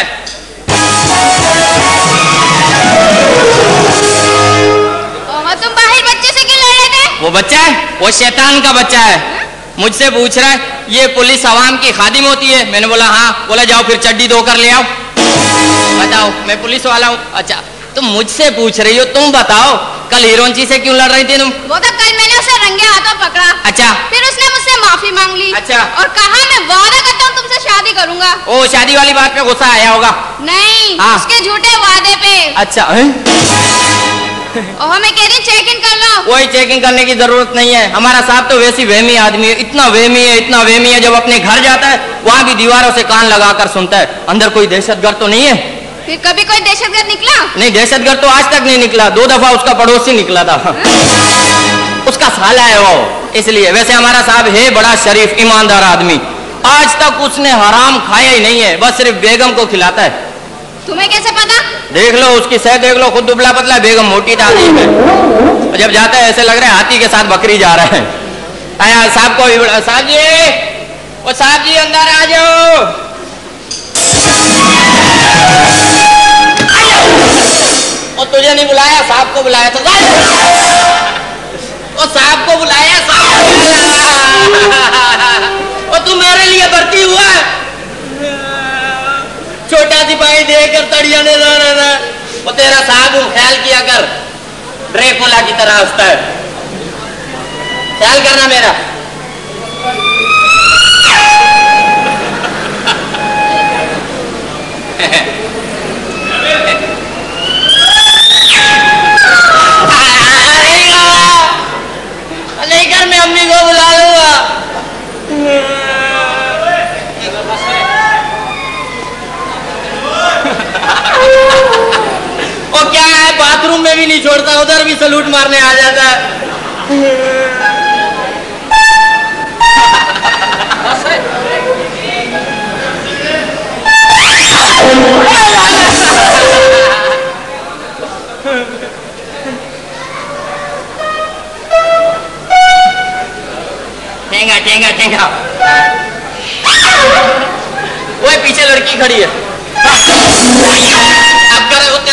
S8: तुम बाहर बच्चे से क्यों लड़ रहे थे?
S1: वो बच्चा है, वो शैतान का बच्चा है, मुझसे पूछ रहा है ये पुलिस आवाम की खादिम होती है? मैंने बोला हाँ। बोला जाओ फिर चड्डी धोकर ले आओ। बताओ, मैं पुलिस वाला हूँ। अच्छा तुम मुझसे पूछ रही हो, तुम बताओ कल हीरोइनची से क्यों लड़ रही थी तुम?
S8: वो तो कल मैंने उसे रंगे हाथों पकड़ा।
S1: अच्छा।
S8: फिर उसने मुझसे माफी मांग ली।
S1: अच्छा।
S8: और कहा मैं वादा करता हूँ तुमसे शादी करूंगा।
S1: ओ शादी वाली बात पे गुस्सा आया होगा।
S8: नहीं,
S1: हाँ।
S8: उसके झूठे वादे पे।
S1: अच्छा
S8: और मैं कह रही चेक इन कर लो।
S1: कोई चेकिंग करने की जरूरत नहीं है, हमारा साहब तो वैसी वहमी आदमी है, इतना वहमी है, इतना वहमी है, जब अपने घर जाता है वहां भी दीवारों से कान लगाकर सुनता है, अंदर कोई दहशतगर्द तो नहीं है?
S8: फिर कभी कोई दहशतगर्द निकला?
S1: नहीं, दहशतगर्द तो आज तक नहीं निकला, 2 दफा उसका पड़ोसी निकला था। उसका साला है वो, इसलिए। वैसे हमारा साहब है बड़ा शरीफ ईमानदार आदमी, आज तक उसने हराम खाया ही नहीं है, बस सिर्फ बेगम को खिलाता है।
S8: तुम्हें कैसे पता?
S1: देख लो उसकी सेहत देख लो, खुद दुबला पतला, बेगम मोटी ताजी है। जब जाता है ऐसे लग रहा है हाथी के साथ बकरी जा रहा है। आया साहब को, साहब जी, ओ साहब जी अंदर आ जाओ। और तुझे नहीं बुलाया, साहब को बुलाया था। और साहब को बुलाया, साहब को बुलाया। और तू मेरे लिए भर्ती हुआ, छोटा सिपाही देकर तड़िया ने जाना। वो तेरा साहब ख्याल किया कर, ड्रेकुला की तरह हंसता है, ख्याल करना मेरा। नहीं कर, मैं अम्मी को बुला लूंगा। और क्या है, बाथरूम में भी नहीं छोड़ता, उधर भी सलूट मारने आ जाता है। ठेंगा ठेंगा ठेंगा, वो पीछे लड़की खड़ी है। अब करे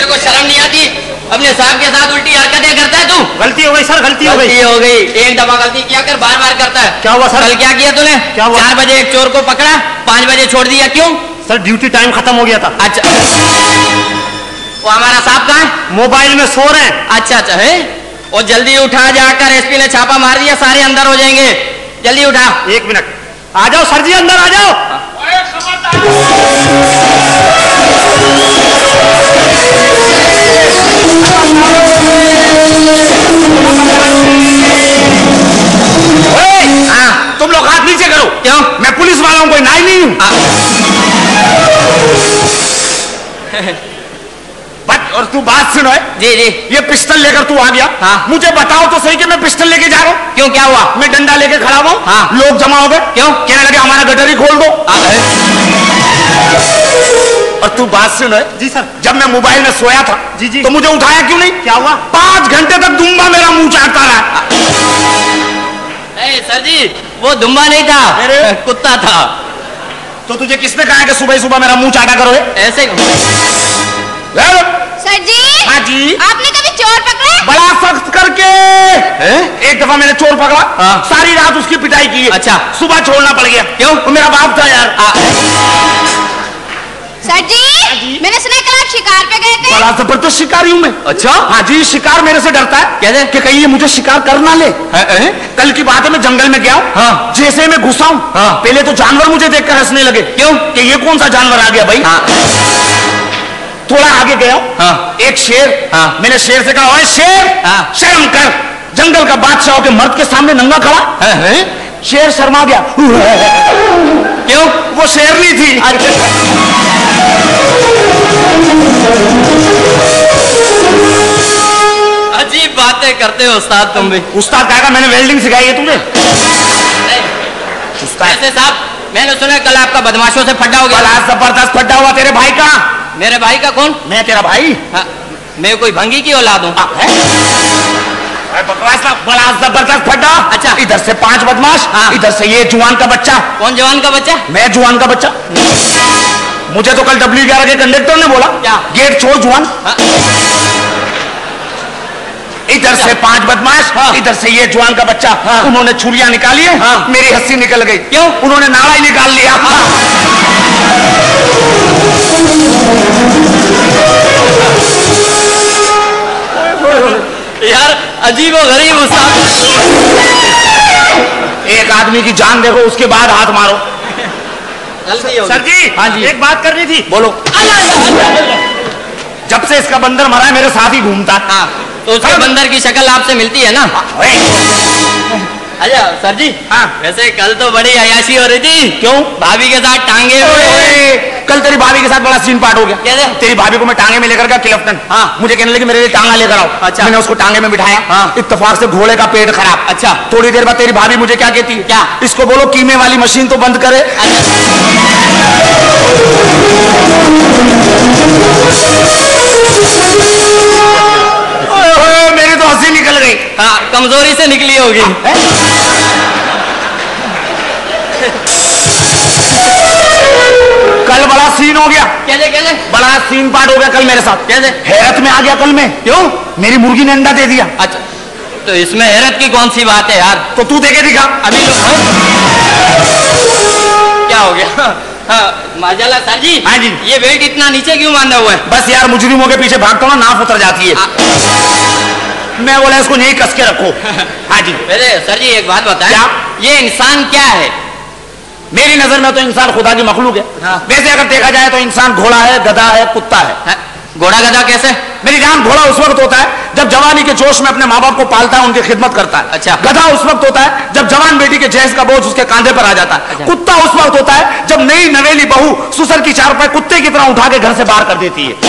S9: अपने साहब के साथ उल्टी हरकतें करता है तू?
S2: गलती हो गई सर, गलती हो गई।
S9: एक दफा गलती किया कर बार बार करता है।
S2: क्या हुआ सर?
S9: कल क्या किया तूने?
S2: क्या हुआ?
S9: 4 बजे एक चोर को पकड़ा, 5 बजे छोड़ दिया, क्यों?
S2: सर ड्यूटी टाइम खत्म हो गया था।
S9: अच्छा, वो हमारा साहब कहाँ है?
S2: मोबाइल में सो रहे हैं।
S9: अच्छा है, और जल्दी उठा, जाकर एसपी ने छापा मार दिया, सारे अंदर हो जाएंगे, जल्दी उठा।
S2: 1 मिनट, आ जाओ सर जी, अंदर आ जाओ।
S6: तुम लोग हाथ नीचे करो।
S9: क्यों?
S6: मैं पुलिस वाला हूं, कोई नाई नहीं हूं। और तू बात सुनो है
S9: जी जी।
S6: ये पिस्टल लेकर तू आ गया।
S9: हाँ।
S6: मुझे बताओ तो सही कि मैं पिस्टल लेके जा रहा हूं।
S9: क्यों, क्या हुआ?
S6: मैं डंडा लेके खड़ा हुआ।
S9: हाँ।
S6: लोग जमा हो गए।
S9: क्यों?
S6: कहने लगे हमारा गटर ही खोल दो। और तू बात सुनो है
S2: जी सर।
S6: जब मैं मोबाइल में सोया था
S2: जी जी,
S6: तो मुझे उठाया क्यों नहीं?
S2: क्या हुआ?
S6: 5 घंटे तक दुम्बा मेरा मुंह चाटता रहा।
S9: सर जी, वो दुम्बा नहीं था, कुत्ता था।
S6: तो तुझे किसने कहा कि सुबह सुबह मेरा मुंह चाटा करो?
S9: ऐसे
S8: सर जी।
S6: हाँ जी।
S8: आपने कभी चोर पकड़े?
S6: बड़ा सख्त करके। एक दफा मैंने चोर पकड़ा।
S9: हाँ।
S6: सारी रात उसकी पिटाई की।
S9: अच्छा।
S6: सुबह छोड़ना पड़ गया।
S9: क्यों?
S6: वो मेरा बाप था यार।
S8: सर जी, मैंने सुना कल आप शिकार पे गए थे।
S6: बड़ा जबरदस्त शिकारी हूं मैं।
S9: अच्छा?
S6: हाँ जी, शिकार मेरे से डरता है।
S9: कैसे?
S6: कि कहीं ये मुझे शिकार कर ना ले। कल की बात है, मैं जंगल में गया हूँ।
S9: हाँ।
S6: जैसे मैं घुसा हूँ,
S9: हाँ।
S6: पहले तो जानवर मुझे देखकर हंसने लगे।
S9: क्यों?
S6: कि ये कौन सा जानवर आ गया भाई।
S9: हाँ।
S6: थोड़ा आगे गया हूँ।
S9: हाँ।
S6: एक शेर।
S9: हाँ।
S6: मैंने शेर से कहा, ओए शेर,
S9: हाँ।
S6: शर्म कर, जंगल का बादशाह होकर मर्द के सामने नंगा खड़ा। शेर शर्मा गया।
S9: क्यों?
S6: वो शेरनी थी।
S9: अजीब बातें करते हो उस्ताद तुम भी।
S6: उस्ताद कहेगा मैंने वेल्डिंग सिखाई है तुझे।
S9: ऐसे साहब, मैंने सुना कल आपका बदमाशों से फड्डा हो गया।
S6: बड़ा जबरदस्त फड्डा हुआ। तेरे भाई का?
S9: मेरे भाई का कौन?
S6: मैं तेरा भाई।
S9: हाँ, मैं कोई भंगी की औलाद हूँ।
S6: बकवास ना, बड़ा जबरदस्त फड्डा।
S9: अच्छा।
S6: इधर से 5 बदमाश।
S9: हाँ।
S6: इधर से ये जुआन का बच्चा।
S9: कौन जवान का बच्चा?
S6: मैं जुआन का बच्चा। मुझे तो कल W11 के कंडक्टर ने बोला
S9: क्या?
S6: गेट छोड़ जुआन।
S9: हाँ।
S6: इधर से 5 बदमाश।
S9: हाँ।
S6: इधर से ये जुआन का बच्चा।
S9: हाँ।
S6: उन्होंने छुरियां निकाली है।
S9: हाँ।
S6: मेरी हंसी निकल गई।
S9: क्यों?
S6: उन्होंने नाड़ा ही निकाल लिया।
S9: यार अजीब और गरीब उस्ताद।
S6: एक आदमी की जान देखो, उसके बाद हाथ मारो।
S9: गलती हो गई।
S6: सर जी।
S9: हाँ जी।
S6: एक बात करनी थी।
S9: बोलो।
S6: जब से इसका बंदर मरा है मेरे साथ ही घूमता।
S9: हाँ, तो उसके बंदर की शक्ल आपसे मिलती है ना? अच्छा सर जी।
S6: हाँ।
S9: वैसे कल तो बड़ी अयाशी हो रही थी।
S6: क्यों?
S9: भाभी के साथ टांगे
S6: ओए, कल तेरी भाभी के साथ बड़ा सीन पार्ट हो गया।
S9: कैसे?
S6: तेरी भाभी को मैं टांगे में लेकर गया क्लिफ्टन।
S9: हाँ।
S6: मुझे कहने लगी मेरे लिए टांगा लेकर आओ।
S9: अच्छा।
S6: मैंने उसको टांगे में बिठाया।
S9: हाँ।
S6: इत्तेफाक से घोड़े का पेट खराब।
S9: अच्छा।
S6: थोड़ी देर बाद तेरी भाभी मुझे क्या कहती है?
S9: क्या?
S6: इसको बोलो कीमे वाली मशीन तो बंद करे। मेरी तो हंसी निकल गई।
S9: हाँ, कमजोरी से निकली होगी।
S6: कल बड़ा सीन हो गया।
S9: कैसे कैसे?
S6: बड़ा सीन पार्ट हो गया कल मेरे साथ।
S9: कैसे?
S6: हैरत में आ गया कल मैं।
S9: क्यों?
S6: मेरी मुर्गी ने अंडा दे दिया।
S9: अच्छा, तो इसमें हैरत की कौन सी बात है यार?
S6: तो तू देखे दिखा।
S9: अभी तो क्या हो गया? हाँ, माशाल्लाह सर जी।
S6: हाँ जी।
S9: ये बेल्ट इतना नीचे क्यों बांधा हुआ है?
S6: बस यार मुजरिमों के पीछे भागता हूँ ना, नाफ उतर जाती है। मैं बोला इसको यही कस के रखो। हाँ जी।
S9: अरे सर जी एक बात बताएं।
S6: क्या?
S9: ये इंसान क्या है?
S6: मेरी नजर में तो इंसान खुदा की मखलूक है।
S9: हाँ।
S6: वैसे अगर देखा जाए तो इंसान घोड़ा है, गधा है, कुत्ता है।
S9: हाँ, घोड़ा गधा कैसे?
S6: मेरी जान, घोड़ा उस वक्त होता है जब जवानी के जोश में अपने माँ बाप को पालता है, उनकी खिदमत करता है।
S9: अच्छा।
S6: गधा उस वक्त होता है जब जवान बेटी के जहेज का बोझ उसके कांधे पर आ जाता है।
S9: अच्छा।
S6: कुत्ता उस वक्त होता है जब नई नवेली बहू सुसर की चारपाई कुत्ते की तरह उठा के घर से बाहर कर देती है।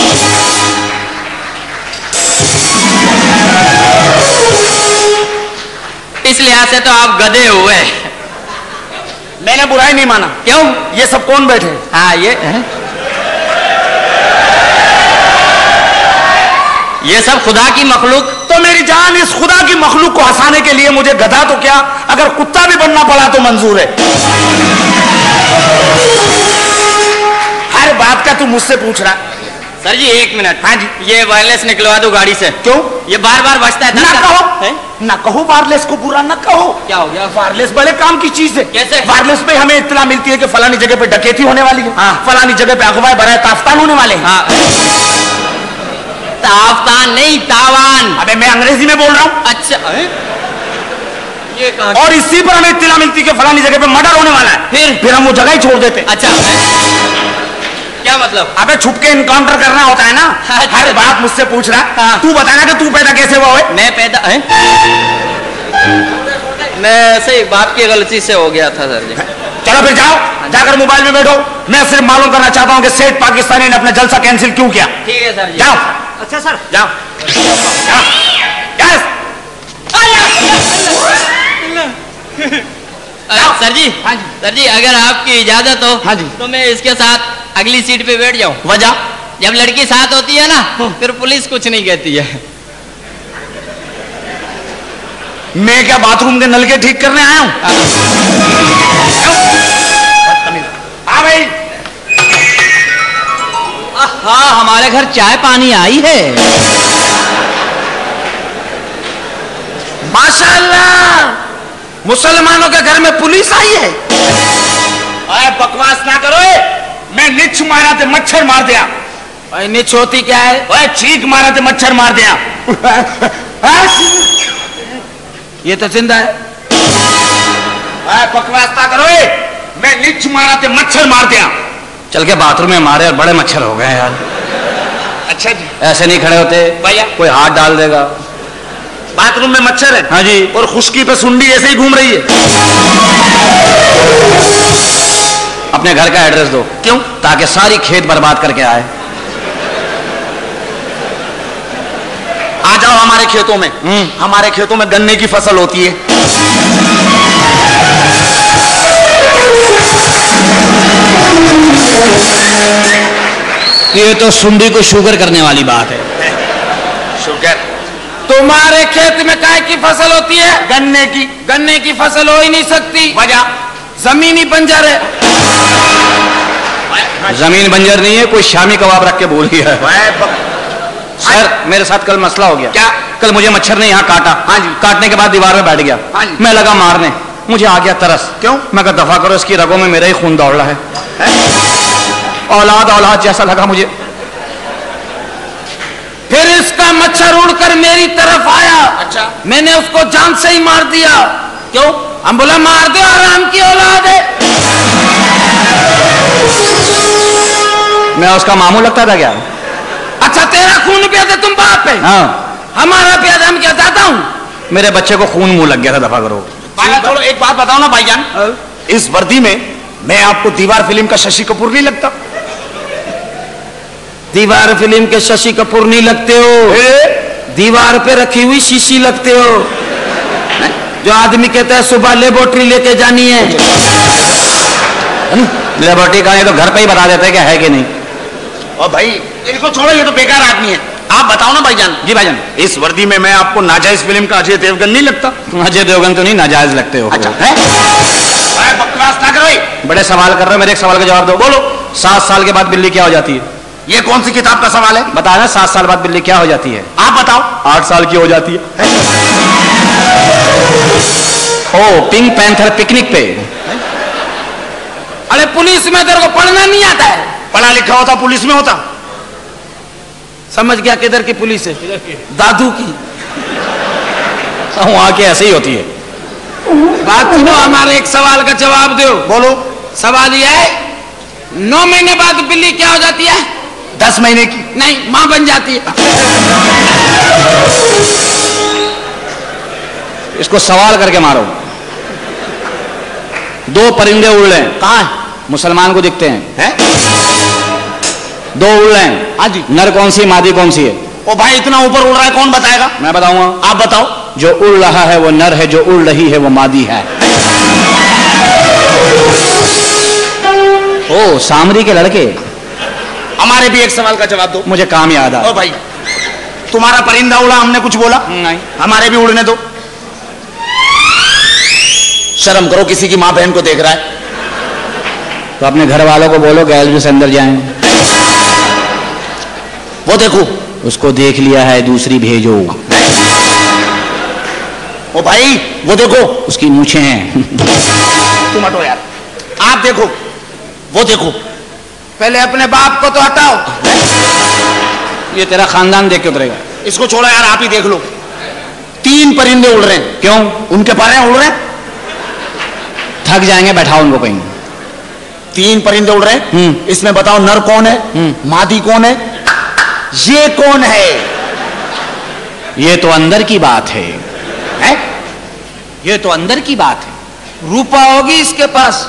S9: इस लिहाज से तो आप गधे हुए।
S6: मैंने बुराई नहीं माना।
S9: क्यों?
S6: ये सब कौन बैठे?
S9: हाँ, ये सब खुदा की मखलूक।
S6: तो मेरी जान, इस खुदा की मखलूक को हंसाने के लिए मुझे गधा तो क्या, अगर कुत्ता भी बनना पड़ा तो मंजूर है। हर बात का तू मुझसे पूछ रहा।
S9: सर जी 1 मिनट।
S6: हाँ जी।
S9: ये वायरलेस निकलवा दो गाड़ी से।
S6: क्यों?
S9: ये बार बार बजता है।
S6: ना कहो, ना कहो वायरलेस को बुरा ना कहो।
S9: क्या हो गया?
S6: वायरलेस बड़े काम की चीज है।
S9: कैसे?
S6: वायरलेस पे हमें इत्तला मिलती है कि फलानी जगह पे डकैती होने वाली है,
S9: हाँ।
S6: फलानी जगह पे अगवा बराए ताफ्तान होने वाले हैं।
S9: हाँ। ताफ्तान नहीं, तावान।
S6: अबे मैं अंग्रेजी में बोल रहा हूँ।
S9: अच्छा ये कहाँ?
S6: और इसी पर हमें इत्तला मिलती है कि फलानी जगह पे मर्डर होने वाला है, फिर हम वो जगह ही छोड़ देते।
S9: अच्छा क्या मतलब?
S6: अबे छुप के इनकाउंटर करना होता है ना।
S9: अच्छा।
S6: हर बात मुझसे पूछ रहा है।
S9: हाँ।
S6: तू बताना कि तू पैदा कैसे हुआ है?
S9: मैं पैदा है? मैं ऐसे ही बाप की गलती से हो गया था सर जी।
S6: चलो फिर जाओ, जाकर मोबाइल में बैठो। मैं सिर्फ मालूम करना चाहता हूँ कि सेठ पाकिस्तानी ने अपना जलसा कैंसिल क्यों किया।
S9: ठीक है सर जी।
S6: जाओ।
S9: अच्छा सर
S6: जाओ। यस।
S9: सर जी।
S6: हाँ जी।
S9: सर जी अगर आपकी इजाजत हो
S6: हाँ जी।
S9: तो मैं इसके साथ अगली सीट पे बैठ जाऊं।
S6: वजह?
S9: जब लड़की साथ होती है ना फिर पुलिस कुछ नहीं कहती है।
S6: मैं क्या बाथरूम के नल के ठीक करने आया हूं? हाँ भाई।
S7: हाँ हमारे घर चाय पानी आई है।
S6: माशाअल्लाह, मुसलमानों के घर में पुलिस आई है। अरे बकवास ना करो। मैं निच मारा थे मच्छर मार दिया।
S4: भाई निच होती क्या है?
S6: ओए चीख मारा थे मच्छर मार दिया।
S4: ये तो जिंदा है।
S6: अरे बकवास ना करो। मैं निच मारा थे मच्छर मार दिया।
S7: चल के बाथरूम में मारे और बड़े मच्छर हो गए यार।
S6: अच्छा जी।
S7: ऐसे नहीं खड़े होते
S6: भैया,
S7: कोई हाथ डाल देगा।
S6: बाथरूम में मच्छर है।
S7: हाँ जी।
S6: और खुशकी पे सुंडी ऐसे ही घूम रही है।
S7: अपने घर का एड्रेस दो।
S6: क्यों?
S7: ताकि सारी खेत बर्बाद करके आए।
S6: आ जाओ हमारे खेतों में। हमारे खेतों में गन्ने की फसल होती है।
S7: ये तो सुंडी को शुगर करने वाली बात है।
S6: शुगर?
S4: तुम्हारे खेत में काय की फसल होती है?
S6: गन्ने की।
S4: गन्ने की फसल हो ही नहीं सकती।
S6: वजह?
S4: जमीन ही बंजर है।
S7: जमीन बंजर नहीं है, कोई शामी कबाब रख के बोल दिया है। सर मेरे साथ कल मसला हो गया।
S6: क्या?
S7: कल मुझे मच्छर ने यहाँ काटा।
S6: हाँ जी।
S7: काटने के बाद दीवार में बैठ गया।
S6: हाँ जी।
S7: मैं लगा मारने, मुझे आ गया तरस।
S6: क्यों?
S7: मैं कहा दफा करो, इसकी रगों में मेरा ही खून दौड़ रहा है। औलाद औलाद जैसा लगा मुझे।
S4: फिर इसका मच्छर उड़कर मेरी तरफ आया।
S6: अच्छा।
S4: मैंने उसको जान से ही मार दिया।
S6: क्यों?
S4: हम बोला मार दो, आराम की औलाद है।
S7: मैं उसका मामू लगता था क्या?
S4: अच्छा तेरा खून पिया था, तुम बाप है।
S7: हाँ।
S4: हमारा पिया था, हम क्या दादा हूं?
S7: मेरे बच्चे को खून मुंह लग गया था, दफा करो।
S6: चलो एक बात बताओ ना भाईजान, इस वर्दी में मैं आपको दीवार फिल्म का शशि कपूर नहीं लगता?
S4: दीवार फिल्म के शशि कपूर नहीं लगते हो, दीवार पे रखी हुई शीशी लगते हो। जो आदमी कहता है सुबह लेबोरेटरी लेके जानी है।
S7: लेबोरेटरी का नहीं तो घर पे ही बता देते क्या है कि नहीं।
S6: और भाई इनको छोड़ो, ये तो बेकार आदमी है। आप बताओ ना भाईजान।
S7: जी भाईजान।
S6: इस वर्दी में मैं आपको नाजायज फिल्म का अजय देवगन नहीं लगता?
S7: अजय देवगन तो नहीं, नाजायज लगते हो।
S6: अच्छा है? बकवास ना करो।
S7: बड़े सवाल कर रहे हो, मेरे एक सवाल का जवाब दो।
S6: बोलो।
S7: 7 साल के बाद बिल्ली क्या हो जाती है?
S6: ये कौन सी किताब का सवाल है?
S7: बताया ना, 7 साल बाद बिल्ली क्या हो जाती है?
S6: आप बताओ।
S7: 8 साल की हो जाती है। ओ पिंक पैंथर पिकनिक पे।
S4: अरे पुलिस में तेरे को पढ़ना नहीं आता है?
S6: पढ़ा लिखा होता पुलिस में होता।
S4: समझ गया किधर की पुलिस है? दादू की।
S7: वहां के ऐसे ही होती है।
S4: बात सुनो, हमारे एक सवाल का जवाब दो।
S6: बोलो।
S4: सवाल यह है, 9 महीने बाद बिल्ली क्या हो जाती है?
S6: 10 महीने की।
S4: नहीं, मां बन जाती है।
S7: इसको सवाल करके मारो। 2 परिंदे उड़ रहे हैं।
S6: कहाँ है?
S7: मुसलमान को दिखते हैं।
S6: है?
S7: 2 उड़ रहे हैं।
S6: हाँ जी।
S7: नर कौन सी, मादी कौन सी है?
S6: ओ भाई इतना ऊपर उड़ रहा है, कौन बताएगा?
S7: मैं बताऊंगा।
S6: आप बताओ।
S7: जो उड़ रहा है वो नर है, जो उड़ रही है वो मादी है। ओ सामरी के लड़के।
S6: हमारे भी एक सवाल का जवाब दो।
S7: मुझे काम याद आ।
S6: ओ भाई तुम्हारा परिंदा उड़ा, हमने कुछ बोला?
S7: नहीं।
S6: हमारे भी उड़ने दो। शर्म करो, किसी की माँ बहन को देख रहा है।
S7: तो अपने घर वालों को बोलो गैलरी से अंदर जाएं।
S6: वो देखो।
S7: उसको देख लिया है, दूसरी भेजो।
S6: ओ भाई वो देखो,
S7: उसकी मूछें हैं।
S6: तुम हटो यार, आप देखो, वो देखो।
S4: पहले अपने बाप को तो हटाओ।
S7: ये तेरा खानदान देख के उतरेगा।
S6: इसको छोड़ो यार, आप ही देख लो। 3 परिंदे उड़ रहे हैं।
S7: क्यों?
S6: उनके पर उड़ रहे हैं।
S7: थक जाएंगे, बैठाओ उनको कहीं।
S6: 3 परिंदे उड़ रहे हैं। इसमें बताओ नर कौन है, मादी कौन है, ये कौन है?
S7: ये तो अंदर की बात है, हैं? ये तो अंदर की बात है।
S4: रूपा होगी इसके पास।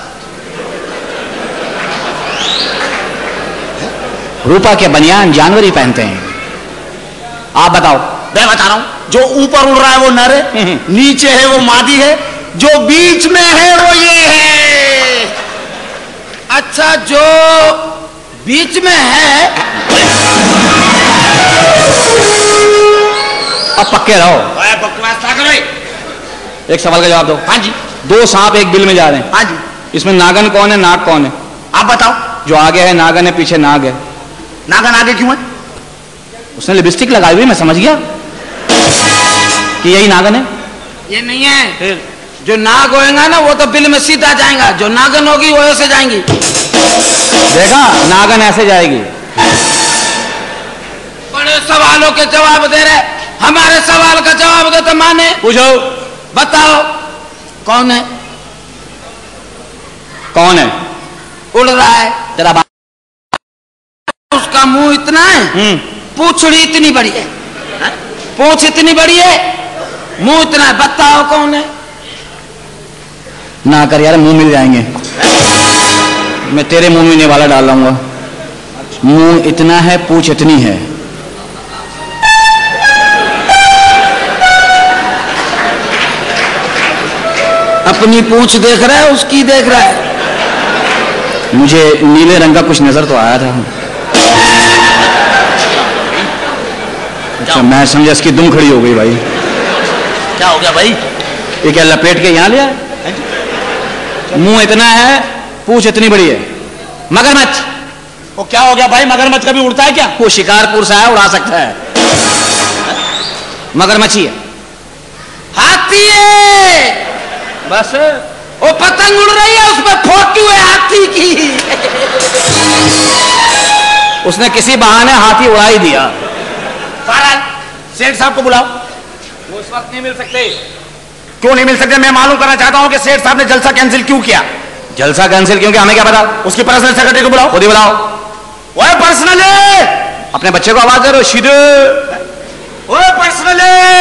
S7: रूपा के बनियान जानवर ही पहनते हैं। आप बताओ।
S6: मैं बता रहा हूं, जो ऊपर उड़ रहा है वो नर है, नीचे है वो मादी है, जो बीच में है वो ये है।
S4: अच्छा, जो बीच में है।
S7: अब पक्के रहो।
S6: बकवास ना करो।
S7: एक सवाल का जवाब दो।
S6: हाँ जी।
S7: 2 सांप एक बिल में जा रहे हैं।
S6: हाँ जी।
S7: इसमें नागन कौन है, नाग कौन है?
S6: आप बताओ।
S7: जो आगे है नागन है, पीछे नाग है।
S6: नागन आगे क्यों है?
S7: उसने लिपस्टिक लगाई हुई, मैं समझ गया कि यही नागन है।
S4: ये नहीं है। फिर जो नाग होएगा ना वो तो बिल में सीधा जाएगा, जो नागन होगी वो ऐसे जाएंगी।
S7: देखा, नागन ऐसे जाएगी।
S4: बड़े सवालों के जवाब दे रहे, हमारे सवाल का जवाब दे तो माने।
S7: पूछो।
S4: बताओ कौन है?
S7: कौन है?
S4: उड़ रहा है।
S7: तेरा बाप।
S4: उसका मुंह इतना है, पूंछड़ी इतनी बड़ी है, पूंछ इतनी बड़ी है, मुंह इतना है। बताओ कौन है?
S7: ना कर यार, मुंह मिल जाएंगे। मैं तेरे मुंह में निवाला डाल लाऊंगा। मुंह इतना है, पूंछ इतनी है।
S4: अपनी पूंछ देख रहा है, उसकी देख रहा है।
S7: मुझे नीले रंग का कुछ नजर तो आया था। अच्छा, मैं समझा इसकी दुम खड़ी हो गई भाई।
S6: क्या हो गया भाई?
S7: ये क्या लपेट के यहां लिया? मुंह इतना है, पूंछ इतनी बड़ी है। मगरमच्छ।
S6: वो क्या हो गया भाई? मगरमच्छ कभी उड़ता है क्या?
S7: वो शिकारपुर से आया, उड़ा सकता है। मगरमच्छी है।
S4: हाथी है।
S7: बस
S4: वो पतंग उड़ रही है, उसमें फोटो है हाथी की।
S7: उसने किसी बहाने हाथी उड़ा ही दिया।
S6: सेठ साहब को बुलाओ।
S5: वो इस वक्त नहीं मिल सकते।
S6: क्यों नहीं मिल सकते? मैं मालूम करना चाहता हूं कि सेठ साहब ने जलसा कैंसिल क्यों किया।
S7: जलसा कैंसिल क्यों किया, हमें क्या पता?
S6: उसकी पर्सनल सेक्रेटरी को बुलाओ।
S7: खुद ही बुलाओ।
S6: ओए पर्सनल,
S7: अपने बच्चे को आवाज दे रहे हो, सीधे।
S6: ओए पर्सनल।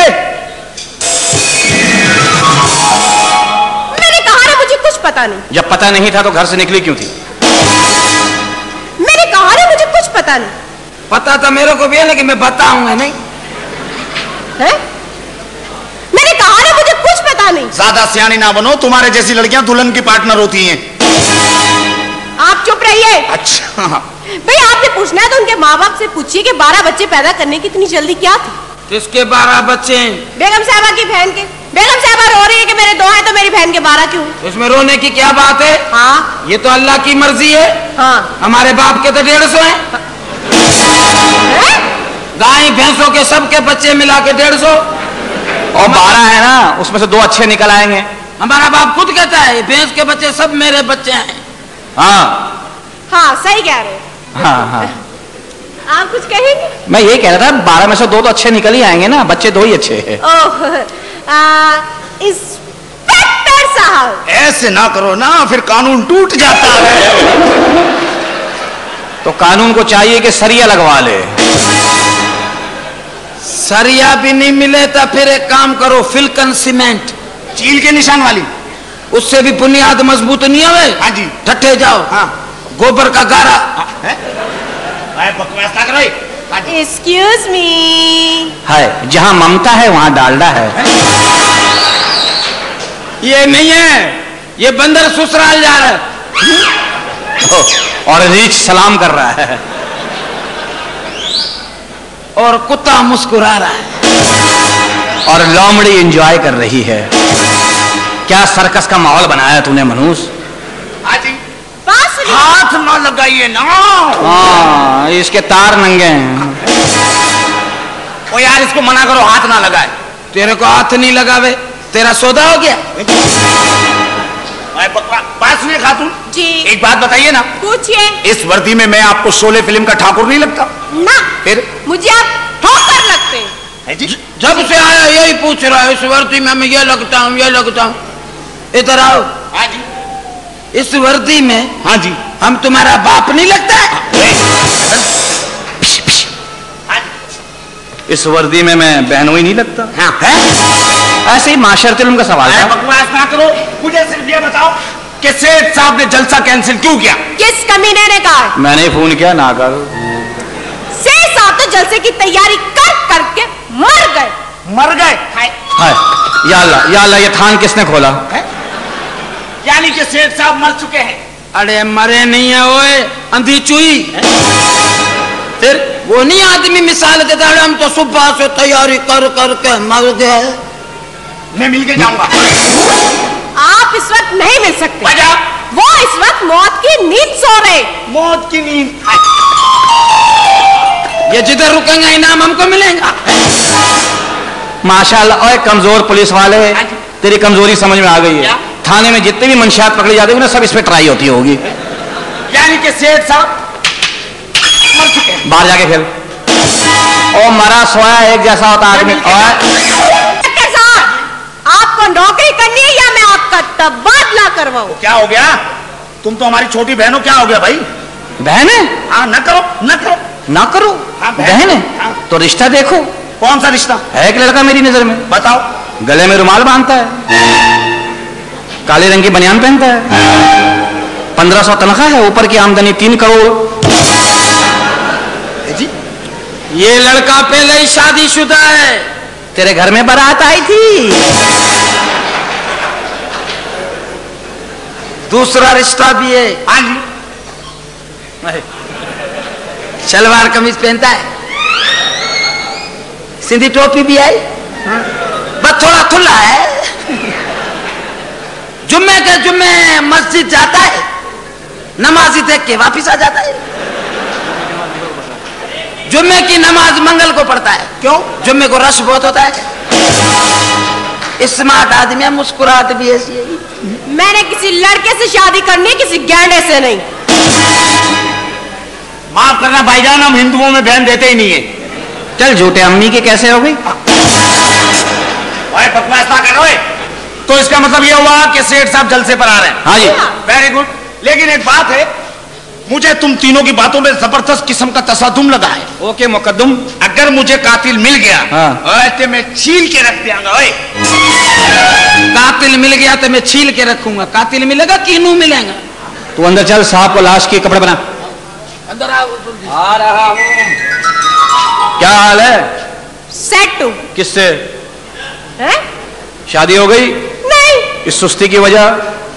S3: मैंने कहा ना मुझे कुछ पता नहीं।
S7: जब पता नहीं था तो घर से निकली क्यों थी?
S3: मैंने कहा ना मुझे कुछ पता नहीं।
S4: पता तो मेरे को भी है, लेकिन मैं बताऊंगा नहीं।
S3: है? मैंने कहा ना मुझे कुछ पता नहीं।
S6: ज्यादा सियानी ना बनो, तुम्हारे जैसी लड़कियां दुल्हन की पार्टनर होती हैं।
S3: आप चुप रहिए।
S6: अच्छा
S3: भाई, आपने पूछना है तो उनके माँ बाप से पूछिए कि 12 बच्चे पैदा करने की इतनी जल्दी क्या थी।
S4: किसके 12 बच्चे हैं?
S3: बेगम साहबा की बहन के। बेगम साहबा रो रही है कि मेरे 2 हैं तो मेरी बहन के 12 क्यों?
S4: इसमें रोने की क्या बात है?
S3: हाँ,
S4: ये तो अल्लाह की मर्जी है।
S3: हाँ।
S4: हमारे बाप के तो 150 हैं। गाय भैंसों के सबके बच्चे मिला के 150।
S7: और 12 है ना, उसमें से 2 अच्छे निकल आएंगे।
S4: हमारा बाप खुद कहता है भैंस के बच्चे सब मेरे बच्चे हैं।
S7: हाँ
S3: हाँ, सही कह रहे हो।
S7: हाँ हाँ।
S3: आप कुछ कहेंगे?
S7: मैं ये कह रहा था, 12 में से 2 तो अच्छे निकल ही आएंगे ना, बच्चे 2 ही अच्छे हैं।
S3: ओह, इंस्पेक्टर साहब।
S6: ऐसे ना करो ना, फिर कानून टूट जाता है।
S7: तो कानून को चाहिए कि सरिया लगवा ले।
S4: सरिया भी नहीं मिले तो फिर एक काम करो, फिल्कन सीमेंट,
S6: चील के निशान वाली,
S4: उससे भी बुनियाद मजबूत नहीं है।
S6: हाँ जी।
S4: ठट्ठे जाओ।
S6: हाँ।
S4: गोबर का गारा।
S6: बकवास ना करो।
S3: Excuse me.
S7: है, जहां ममता है वहां डालडा है।
S4: ये नहीं है, ये बंदर ससुराल जा रहा है।
S7: और रीछ सलाम कर रहा है
S4: और कुत्ता मुस्कुरा रहा है
S7: और लोमड़ी एंजॉय कर रही है। क्या सर्कस का माहौल बनाया तूने मनुष्य?
S6: हाथ न गई ना।
S7: हाँ, इसके तार नंगे हैं।
S6: ओ यार इसको मना करो, हाथ ना लगाए।
S4: तेरे को हाथ नहीं लगावे, तेरा सौदा हो गया।
S6: बात सुनिए खातून
S3: जी।
S6: एक बात बताइए ना,
S3: पूछिए।
S6: इस वर्दी में मैं आपको शोले फिल्म का ठाकुर नहीं लगता?
S3: ना।
S6: फिर
S3: मुझे आप ठोकर लगते हैं।
S6: है जी?
S4: जब से आया यही पूछ रहा है, इस वर्दी में मैं ये लगता हूँ, ये लगता हूँ। इधर आओ।
S6: हाँ जी।
S4: इस वर्दी में
S6: हाँ जी।
S4: हम तुम्हारा बाप नहीं लगता है?
S7: इस वर्दी में मैं बहनोई नहीं लगता?
S6: हाँ है?
S7: ऐसे ही माशरती उनका सवाल था।
S6: बकवास ना करो, मुझे सिर्फ ये बताओ कि सेठ साहब ने जलसा कैंसिल क्यों किया?
S3: किस कमीने ने कहा?
S7: मैंने फोन किया ना कर।
S3: सेठ साहब तो जलसे की तैयारी कर करके मर गए।
S6: मर गए?
S7: हाय या अल्लाह, ये थान किसने खोला?
S6: यानी कि सेठ साहब मर चुके हैं?
S4: अरे मरे नहीं है ओए, अंधी चुई। फिर वो नहीं आदमी मिसाल देता है, हम तो सुबह से तैयारी कर करके मर गए।
S6: मैं मिल के जाऊंगा।
S3: आप इस वक्त नहीं मिल सकते।
S6: वजह?
S3: वो इस वक्त मौत की नींद सो रहे।
S6: मौत की नींद?
S4: ये जिधर रुकेंगे इनाम हमको मिलेगा।
S7: माशाल्लाह। ओए कमजोर पुलिस वाले, तेरी कमजोरी समझ में आ गई है। थाने में जितनी भी मंशियात पकड़ी जाती है ना, सब इस पे ट्राई होती होगी।
S6: यानी कि सेठ साहब मर चुके हैं?
S7: बाहर जाके खेल। ओ मरा सोया एक जैसा होता आदमी।
S3: आपको नौकरी करनी है या मैं आपका तबादला करवाऊं?
S6: क्या हो गया? तुम तो हमारी छोटी बहन हो, क्या हो गया भाई?
S7: बहन है?
S6: हाँ न करो, न करो,
S7: ना करो।
S6: हाँ,
S7: बहन है?
S6: हाँ।
S7: तो रिश्ता देखो।
S6: कौन सा रिश्ता
S7: है? एक लड़का मेरी नजर में,
S6: बताओ।
S7: गले में रुमाल बांधता है, काले रंग की बनियान पहनता है, 1500 तनख्वाह है, ऊपर की आमदनी 3 करोड़।
S6: जी
S4: ये लड़का पहले ही शादीशुदा है।
S7: तेरे घर में बारात आई थी।
S4: दूसरा रिश्ता भी है।
S6: हाँ जी।
S4: सलवार कमीज पहनता है, सिंधी टोपी भी आई, बस थोड़ा खुला है। जुम्मे के जुम्मे मस्जिद जाता है, नमाजी देख के वापिस आ जाता है। जुम्मे की नमाज मंगल को पढ़ता है। क्यों? जुम्मे को रश बहुत होता है। स्मार्ट आदमी है, मुस्कुराहट भी ऐसी है।
S3: मैंने किसी लड़के से शादी करनी है, किसी गैंडे से नहीं।
S6: माफ करना भाईजान, हम हिंदुओं में बहन देते ही नहीं है।
S7: चल झूठे अम्मी के कैसे हो गई?
S6: बकवास ना करो। तो इसका मतलब ये हुआ कि सेठ साहब जलसे पर आ रहे हैं?
S7: हाँ जी।
S6: Very good. लेकिन एक बात है, मुझे तुम तीनों की बातों में जबरदस्त किस्म का तसादुम लगा है।
S7: ओके मुकद्दम।
S6: अगर मुझे कातिल मिल गया,
S7: हाँ।
S6: तो मैं छील के रख दियांगा।
S4: कातिल मिल गया तो मैं छील के रखूंगा। कातिल मिलेगा कि नू मिलेगा?
S7: तू अंदर चल, साहब को लाश के कपड़े बना।
S4: अंदर आओ।
S7: आ रहा हूं। क्या हाल है?
S3: सेट हूं।
S7: किससे?
S3: हैं?
S7: शादी हो गई?
S3: नहीं।
S7: इस सुस्ती की वजह?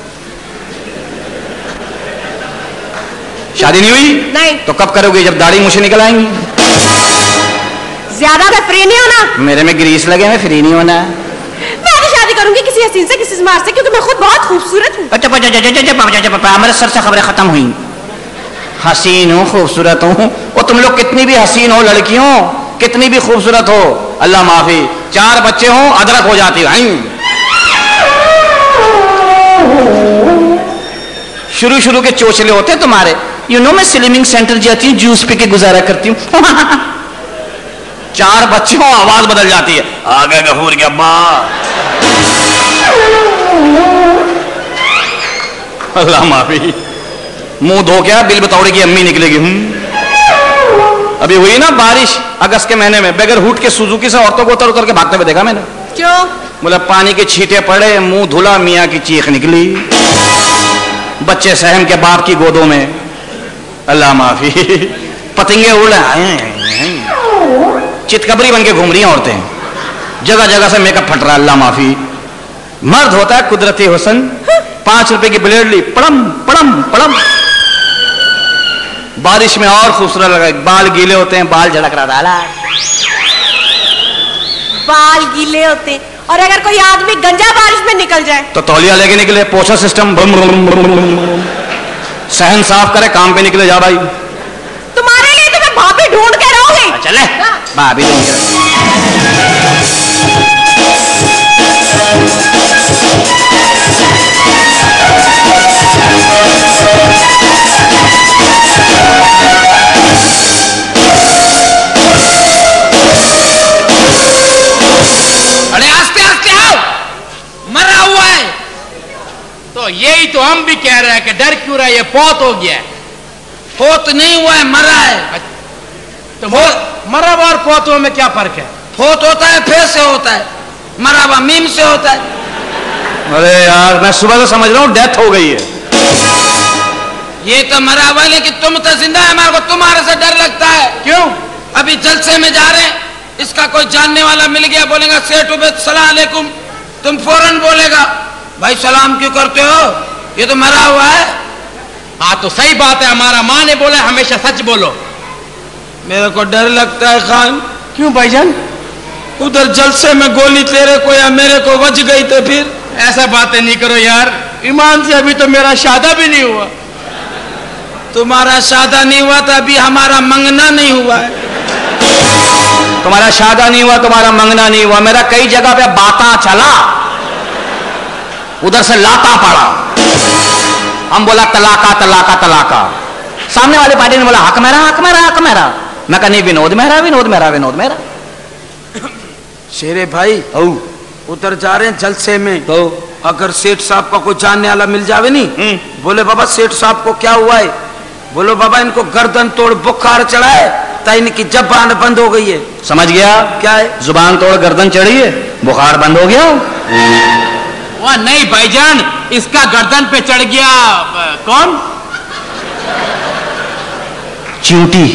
S7: शादी नहीं हुई?
S3: नहीं।
S7: तो कब करोगे, जब दाढ़ी मुझे निकल आएंगी?
S3: ज्यादा मैं फ्री नहीं होना।
S7: मेरे में ग्रीस लगे, मैं फ्री नहीं होना।
S3: मैं आगे शादी करूंगी किसी हसीन से, किसी स्मार्ट से, क्योंकि मैं खुद बहुत खूबसूरत हूँ।
S7: अमृतसर से खबरें खत्म हुई। हसीन हूँ, खूबसूरत हूँ। और तुम लोग कितनी भी हसीन हो लड़कियों, कितनी भी खूबसूरत हो, अल्लाह माफी, 4 बच्चे हो अदरक हो जाती है। शुरू शुरू के चोचले होते हैं तुम्हारे। यू नो, मैं स्लिमिंग सेंटर जाती हूँ, जूस पी के गुजारा करती हूँ। 4 बच्चे हो, आवाज बदल जाती है। आगे गफूर के अम्मा। अल्लाह माफी, मुंह धो क्या बिल बतौड़े की अम्मी निकलेगी। अभी हुई ना बारिश अगस्त के महीने में, बगैर हुट के सुजुकी से औरतों को उतर उतर के भागते हुए देखा मैंने।
S3: क्यों?
S7: बोला पानी के छींटे पड़े, मुंह धुला, मियाँ की चीख निकली, बच्चे सहम के बाप की गोदों में। अल्लाह माफी, पतंगे उड़ रहे, चितकबरी बन के घूम रही हैं औरतें, जगह जगह से मेकअप फट रहा है। अल्लाह माफी, मर्द होता है कुदरती हुस्न। 5 रुपए की ब्लेड ली, पड़म पड़म पड़म, बारिश में और खूबसूरत लगा। बाल गीले होते हैं, बाल झड़क रहा डाला,
S3: बाल गीले होते हैं। और अगर कोई आदमी गंजा बारिश में निकल जाए
S7: तो तौलिया लेके निकले, पोछा सिस्टम, सहन साफ करे, काम पे निकले जा भाई।
S3: तुम्हारे लिए तो मैं भाभी ढूंढ के रहूंगी।
S7: चले भाभी ढूंढ
S4: अरे आस्ते आस्ते आओ, मरा हुआ है। तो यही तो हम भी कह रहे हैं कि डर क्यों रहा है, ये फौत हो गया है। फौत नहीं हुआ है, मरा है। तो मरा हुआ और फौत हुआ में क्या फर्क है? फौत होता है फे से होता है, मरा हुआ मीम से होता है।
S7: अरे यार मैं सुबह से समझ रहा हूँ डेथ हो गई है।
S4: ये तो मरा हुआ, लेकिन तुम तो जिंदा है, हमारे को तुम्हारे से डर लगता है। क्यों? अभी जलसे में जा रहे हैं, इसका कोई जानने वाला मिल गया, बोलेगा सेठ उबैद सलाम अलैकुम, तुम फौरन बोलेगा भाई सलाम क्यों करते हो, ये तो मरा हुआ है। हाँ तो सही बात है, हमारा माँ ने बोला हमेशा सच बोलो। मेरे को डर लगता है खान। क्यों भाईजान? उधर जलसे में गोली तेरे को या मेरे को बज गई तो फिर? ऐसा बातें नहीं करो यार, ईमान से अभी तो मेरा शादा भी नहीं हुआ। तुम्हारा शादा नहीं हुआ तो अभी हमारा मंगना नहीं हुआ है।
S7: तुम्हारा शादा नहीं हुआ, तुम्हारा मंगना नहीं हुआ, मेरा कई जगह पे बाता चला, उधर से लाता पड़ा। हम बोला तलाका तलाका तलाका, सामने वाली पार्टी ने बोला हक मेरा हक मेरा हक मेरा। मैं कहा नहीं, विनोद मेरा विनोद मेरा विनोद मेरा।
S4: शेरे भाई उधर जा रहे हैं जलसे में, तो अगर सेठ साहब का कोई जानने वाला मिल जावे नहीं, बोले बाबा सेठ साहब को क्या हुआ है, बोलो बाबा इनको गर्दन तोड़ बुखार चढ़ा है, तो इनकी जबान बंद हो गई है।
S7: समझ गया? क्या है? जुबान तोड़ गर्दन चढ़ी है, बुखार बंद हो गया।
S4: वह नहीं भाईजान, इसका गर्दन पे चढ़ गया कौन?
S7: चींटी।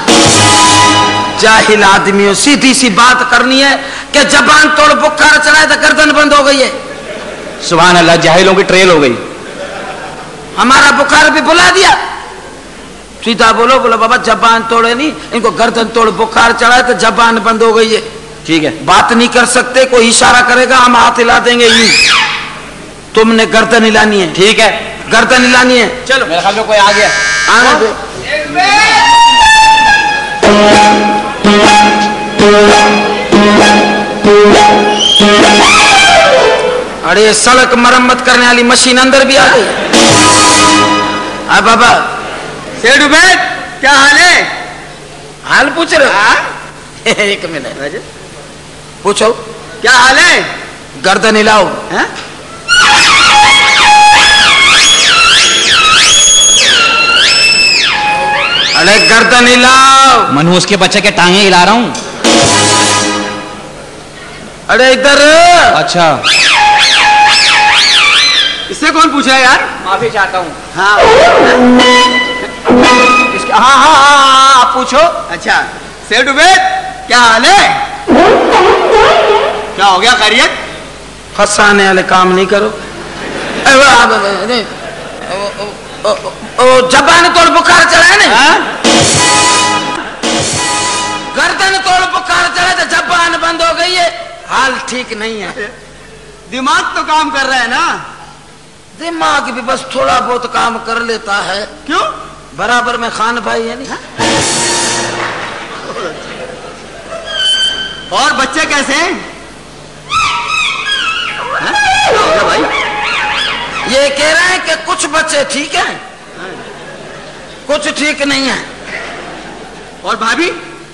S4: जाहिल आदमियों, सीधी सी बात करनी है कि जबान तोड़ बुखार चढ़ा है तो गर्दन बंद हो गई है।
S7: सुभान अल्लाह, जाहिलों की ट्रेल हो गई।
S4: हमारा बुखार भी बुला दिया। सीधा बोलो, बोलो बाबा जबान तोड़े नहीं, इनको गर्दन तोड़ बुखार चढ़ा है तो जबान बंद हो गई है।
S7: ठीक है,
S4: बात नहीं कर सकते, कोई इशारा करेगा हम हाथ हिला देंगे, यूं तुमने गर्दन हिलानी है।
S7: ठीक है,
S4: गर्दन हिलानी है।
S7: चलो मेरे ख्याल में कोई आ गया,
S4: आने दो। अरे सड़क मरम्मत करने वाली मशीन अंदर भी आ गई। बाबा
S2: सेठ उबैद क्या हाल है?
S4: हाल पूछ रहे? एक मिनट पूछो
S2: क्या हाल है?
S4: गर्दन हिलाओ। अरे गर्दन हिलाओ।
S7: मनु उसके बच्चे के टांगे हिला रहा हूं।
S4: अरे इधर।
S7: अच्छा,
S2: इससे कौन पूछा है यार?
S7: माफी चाहता हूँ।
S2: हाँ
S7: हाँ हाँ हाँ, आप पूछो।
S2: अच्छा सेठ उबैद क्या हाल है? क्या हो गया, खैरियत?
S4: फंसाने वाले काम नहीं करो। जबान तोड़ बुखार चढ़ा है ना, गर्दन तोड़ बुखार चढ़ा तो जबान बंद हो गई है, हाल ठीक नहीं है।
S2: दिमाग तो काम कर रहा है ना?
S4: दिमाग भी बस थोड़ा बहुत काम कर लेता है।
S2: क्यों?
S4: बराबर में खान भाई है नहीं।
S2: और बच्चे कैसे हैं? क्या हो गया भाई?
S4: ये कह रहे हैं कि कुछ बच्चे ठीक हैं, कुछ ठीक नहीं है।
S2: और भाभी?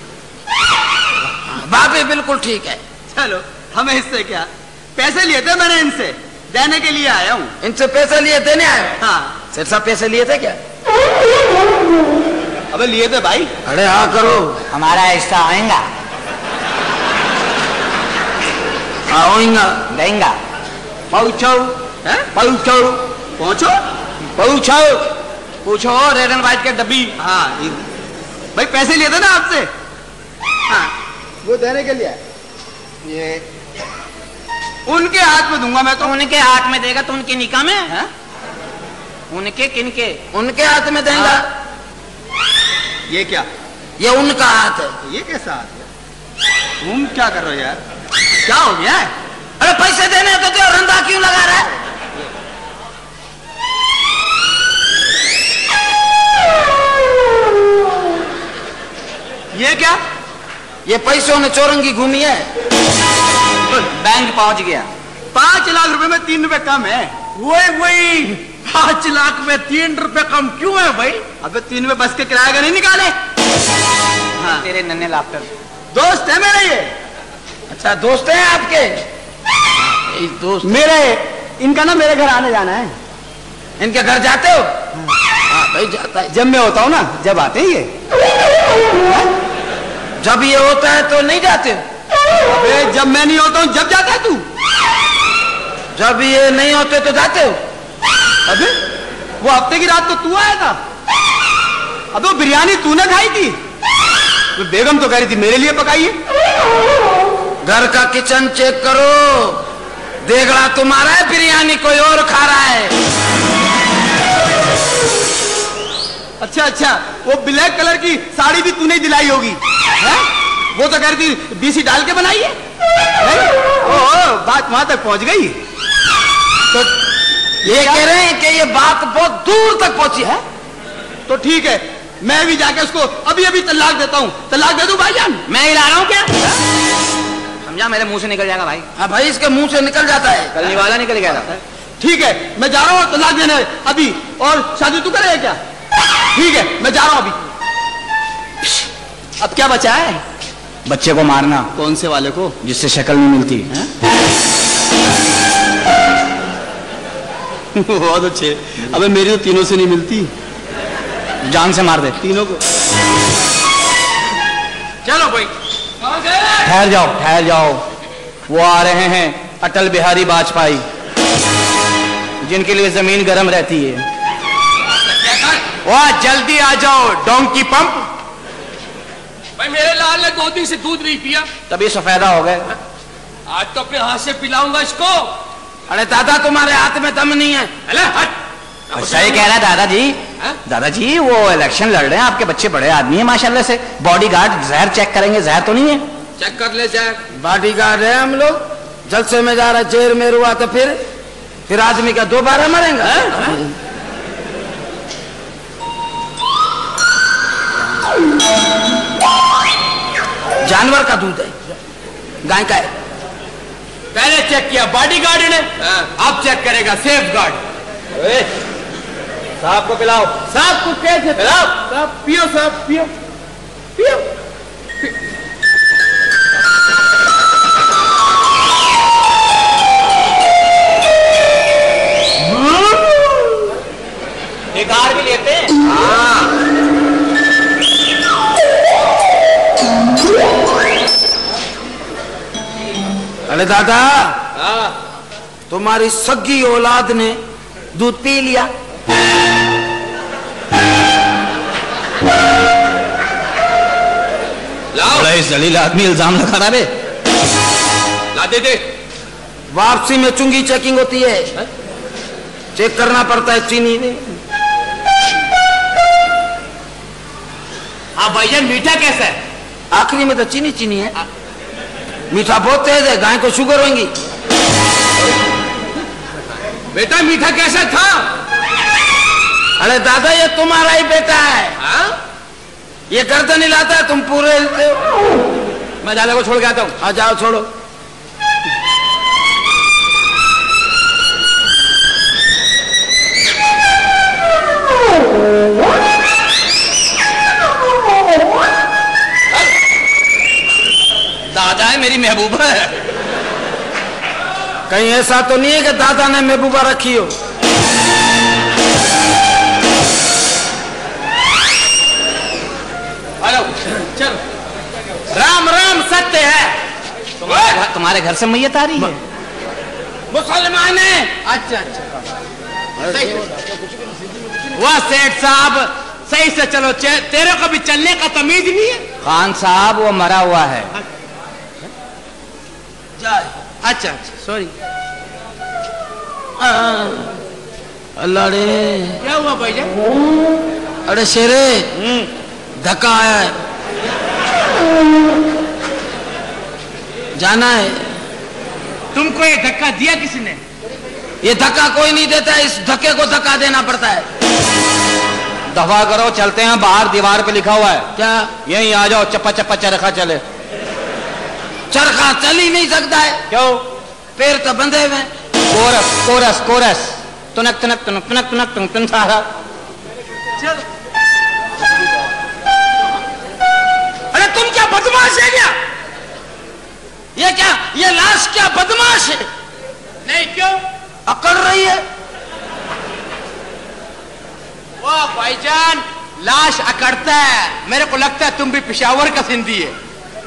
S4: भाभी बिल्कुल ठीक है।
S2: चलो हमें इससे क्या, पैसे लिए थे मैंने इनसे, देने के लिए आया हूँ।
S4: इनसे पैसे लिए देने आए?
S2: हाँ।
S4: सेठ साहब पैसे लिए थे क्या?
S2: अबे लिए थे भाई।
S4: अरे हाँ करो,
S7: हमारा हिस्सा आएगा,
S4: आऊंगा
S7: देंगा।
S4: पहुंचो पहुंचो
S2: पहुंचो
S4: पहुंचो पूछो रेड एंड व्हाइट के डब्बी।
S2: हाँ भाई पैसे लिए थे ना आपसे? हाँ वो देने के लिए। ये उनके हाथ में दूंगा मैं तो।
S4: उनके हाथ में देगा तो उनके निकाह में है? उनके किनके? उनके हाथ में देगा।
S2: ये क्या?
S4: ये उनका हाथ है।
S2: ये कैसा हाथ है? तुम क्या कर रहे हो यार? क्या हो गया है?
S4: अरे पैसे देने तो रंधा क्यों लगा रहा है?
S2: ये क्या?
S7: ये पैसों ने चौरंगी घूमी है, बैंक पहुंच गया।
S2: 5 लाख रुपए में 3 रुपए कम है।
S6: वही 5 लाख में 3 रुपए कम क्यों है भाई?
S2: अबे 3 रुपए बस के किराए का नहीं निकाले?
S7: हाँ। तेरे नन्हे लाफ्टर
S2: दोस्त है मेरे ये।
S7: अच्छा दोस्त हैं आपके? दोस्त
S2: मेरे, इनका ना मेरे घर आने जाना है।
S7: इनके घर जाते हो? हाँ भाई जाता है।
S2: जब मैं होता हूँ ना, जब आते हैं ये।
S7: जब ये होता है तो नहीं जाते हो?
S2: अबे जब मैं नहीं होता हूँ जब जाता है तू?
S7: जब ये नहीं होते तो जाते हो?
S2: अबे वो हफ्ते की रात तो तू आया था। अबे वो बिरयानी तूने खाई थी? बेगम तो कह रही थी मेरे लिए पकाइए।
S7: घर का किचन चेक करो, देगड़ा तुम्हारा है, बिरयानी कोई और खा रहा है।
S2: अच्छा अच्छा, वो ब्लैक कलर की साड़ी भी तूने दिलाई होगी है? वो तो कह रही थी बीसी डाल के बनाई है। ओ बात वहां तक पहुंच गई। तो
S7: ये कह रहे हैं कि ये बात बहुत दूर तक पहुंची है।
S2: तो ठीक है, मैं भी जाके उसको अभी अभी तलाक देता हूँ। तलाक दे दूं भाईजान?
S7: मैं हिला रहा हूँ क्या? समझा, मेरे मुंह से निकल जाएगा भाई। हाँ भाई, इसके मुंह से निकल जाता है, कल वाला निकल गया था।
S2: ठीक है, मैं जा रहा हूँ तलाक देने अभी। और शादी तू करेगा क्या? ठीक है, मैं जा रहा हूँ अभी। अब क्या बचा है?
S7: बच्चे को मारना।
S2: कौन से वाले को?
S7: जिससे शक्ल नहीं मिलती।
S2: बहुत अच्छे। अबे मेरी तो तीनों से नहीं मिलती।
S7: जान से मार दे
S2: तीनों को।
S6: चलो भाई,
S7: ठहर जाओ, ठहर जाओ। वो आ रहे हैं अटल बिहारी वाजपेयी, जिनके लिए जमीन गर्म रहती है।
S6: वाह, जल्दी आ जाओ डोंकी पंप। भाई मेरे लाल ने 2 दिन से दूध नहीं पिया,
S7: तभी सफेदा हो गए।
S6: आज तो अपने हाथ से पिलाऊंगा इसको।
S7: अरे दादा, तुम्हारे हाथ में दम नहीं है।
S6: अरे हट।
S7: सही कह रहा है दादाजी। दादाजी वो इलेक्शन लड़ रहे हैं, आपके बच्चे बड़े आदमी हैं माशाल्लाह से। बॉडीगार्ड जहर चेक करेंगे, जहर तो नहीं है?
S6: चेक कर ले जहर।
S7: बॉडीगार्ड है हम लोग। जलसे में जा रहा है, जेल में हुआ तो फिर आदमी का दोबारा मरेगा। जानवर का दूध है, गाय का है।
S6: पहले चेक किया बॉडीगार्ड ने, अब चेक करेगा सेफ गार्ड।
S7: साहब को पिलाओ।
S6: साहब को कैसे पिलाओ? साहब पियो, साहब पियो पियो।
S7: निगार भी लेते हैं। हाँ। अरे दादा, तुम्हारी सगी औलाद ने दूध पी लिया।
S6: बड़ा
S7: इस जलील आदमी इल्जाम लगा रहा है।
S6: ला दे दे।
S7: वापसी में चुंगी चेकिंग होती है, चेक करना पड़ता है चीनी में।
S6: हाँ भैया, मीठा कैसा है?
S7: आखिरी में तो चीनी चीनी है। मीठा बहुत तेज है, गाय को शुगर होंगी।
S6: बेटा मीठा कैसा था?
S7: अरे दादा, ये तुम्हारा ही बेटा है।
S6: हाँ?
S7: ये गर्दन हिलाता है, तुम पूरे हिलते हो।
S6: मैं दादा को छोड़ के आता हूँ।
S7: आ जाओ, छोड़ो।
S6: दादा है, मेरी महबूबा है।
S7: कहीं ऐसा तो नहीं है कि दादा ने महबूबा रखी हो?
S6: हेलो, चलो। राम राम सत्य है।
S7: तुम्हारे घर से मैयत आ रही है?
S6: मुसलमान है। अच्छा अच्छा, वाह सेठ साहब, सही से चलो। तेरे को भी चलने का तमीज नहीं है?
S7: खान साहब, वो मरा हुआ है।
S6: अच्छा अच्छा, सॉरी।
S7: अल्लाह रे,
S6: क्या हुआ भैया?
S7: अरे शेरे, धक्का आया है, जाना है।
S6: तुमको ये धक्का दिया किसने?
S7: ये धक्का कोई नहीं देता, इस धक्के को धक्का देना पड़ता है। दफा करो, चलते हैं बाहर, दीवार पे लिखा हुआ है।
S4: क्या?
S7: यहीं आ जाओ, चप्पा चप्पा चरखा चले।
S4: चरखा चल ही नहीं सकता है।
S7: क्यों?
S4: पैर तो बंधे हुए।
S7: कोरस कोरस कोरस, तुनक तुनक तुनक तुनक तुनक तुनक तुनक सारा।
S4: अरे तुम क्या बदमाश है क्या? ये क्या, ये लाश क्या बदमाश है?
S1: नहीं, क्यों?
S4: अकड़ रही है।
S1: वाह भाईजान, लाश अकड़ता है। मेरे को लगता है तुम भी पेशावर का सिंधी है।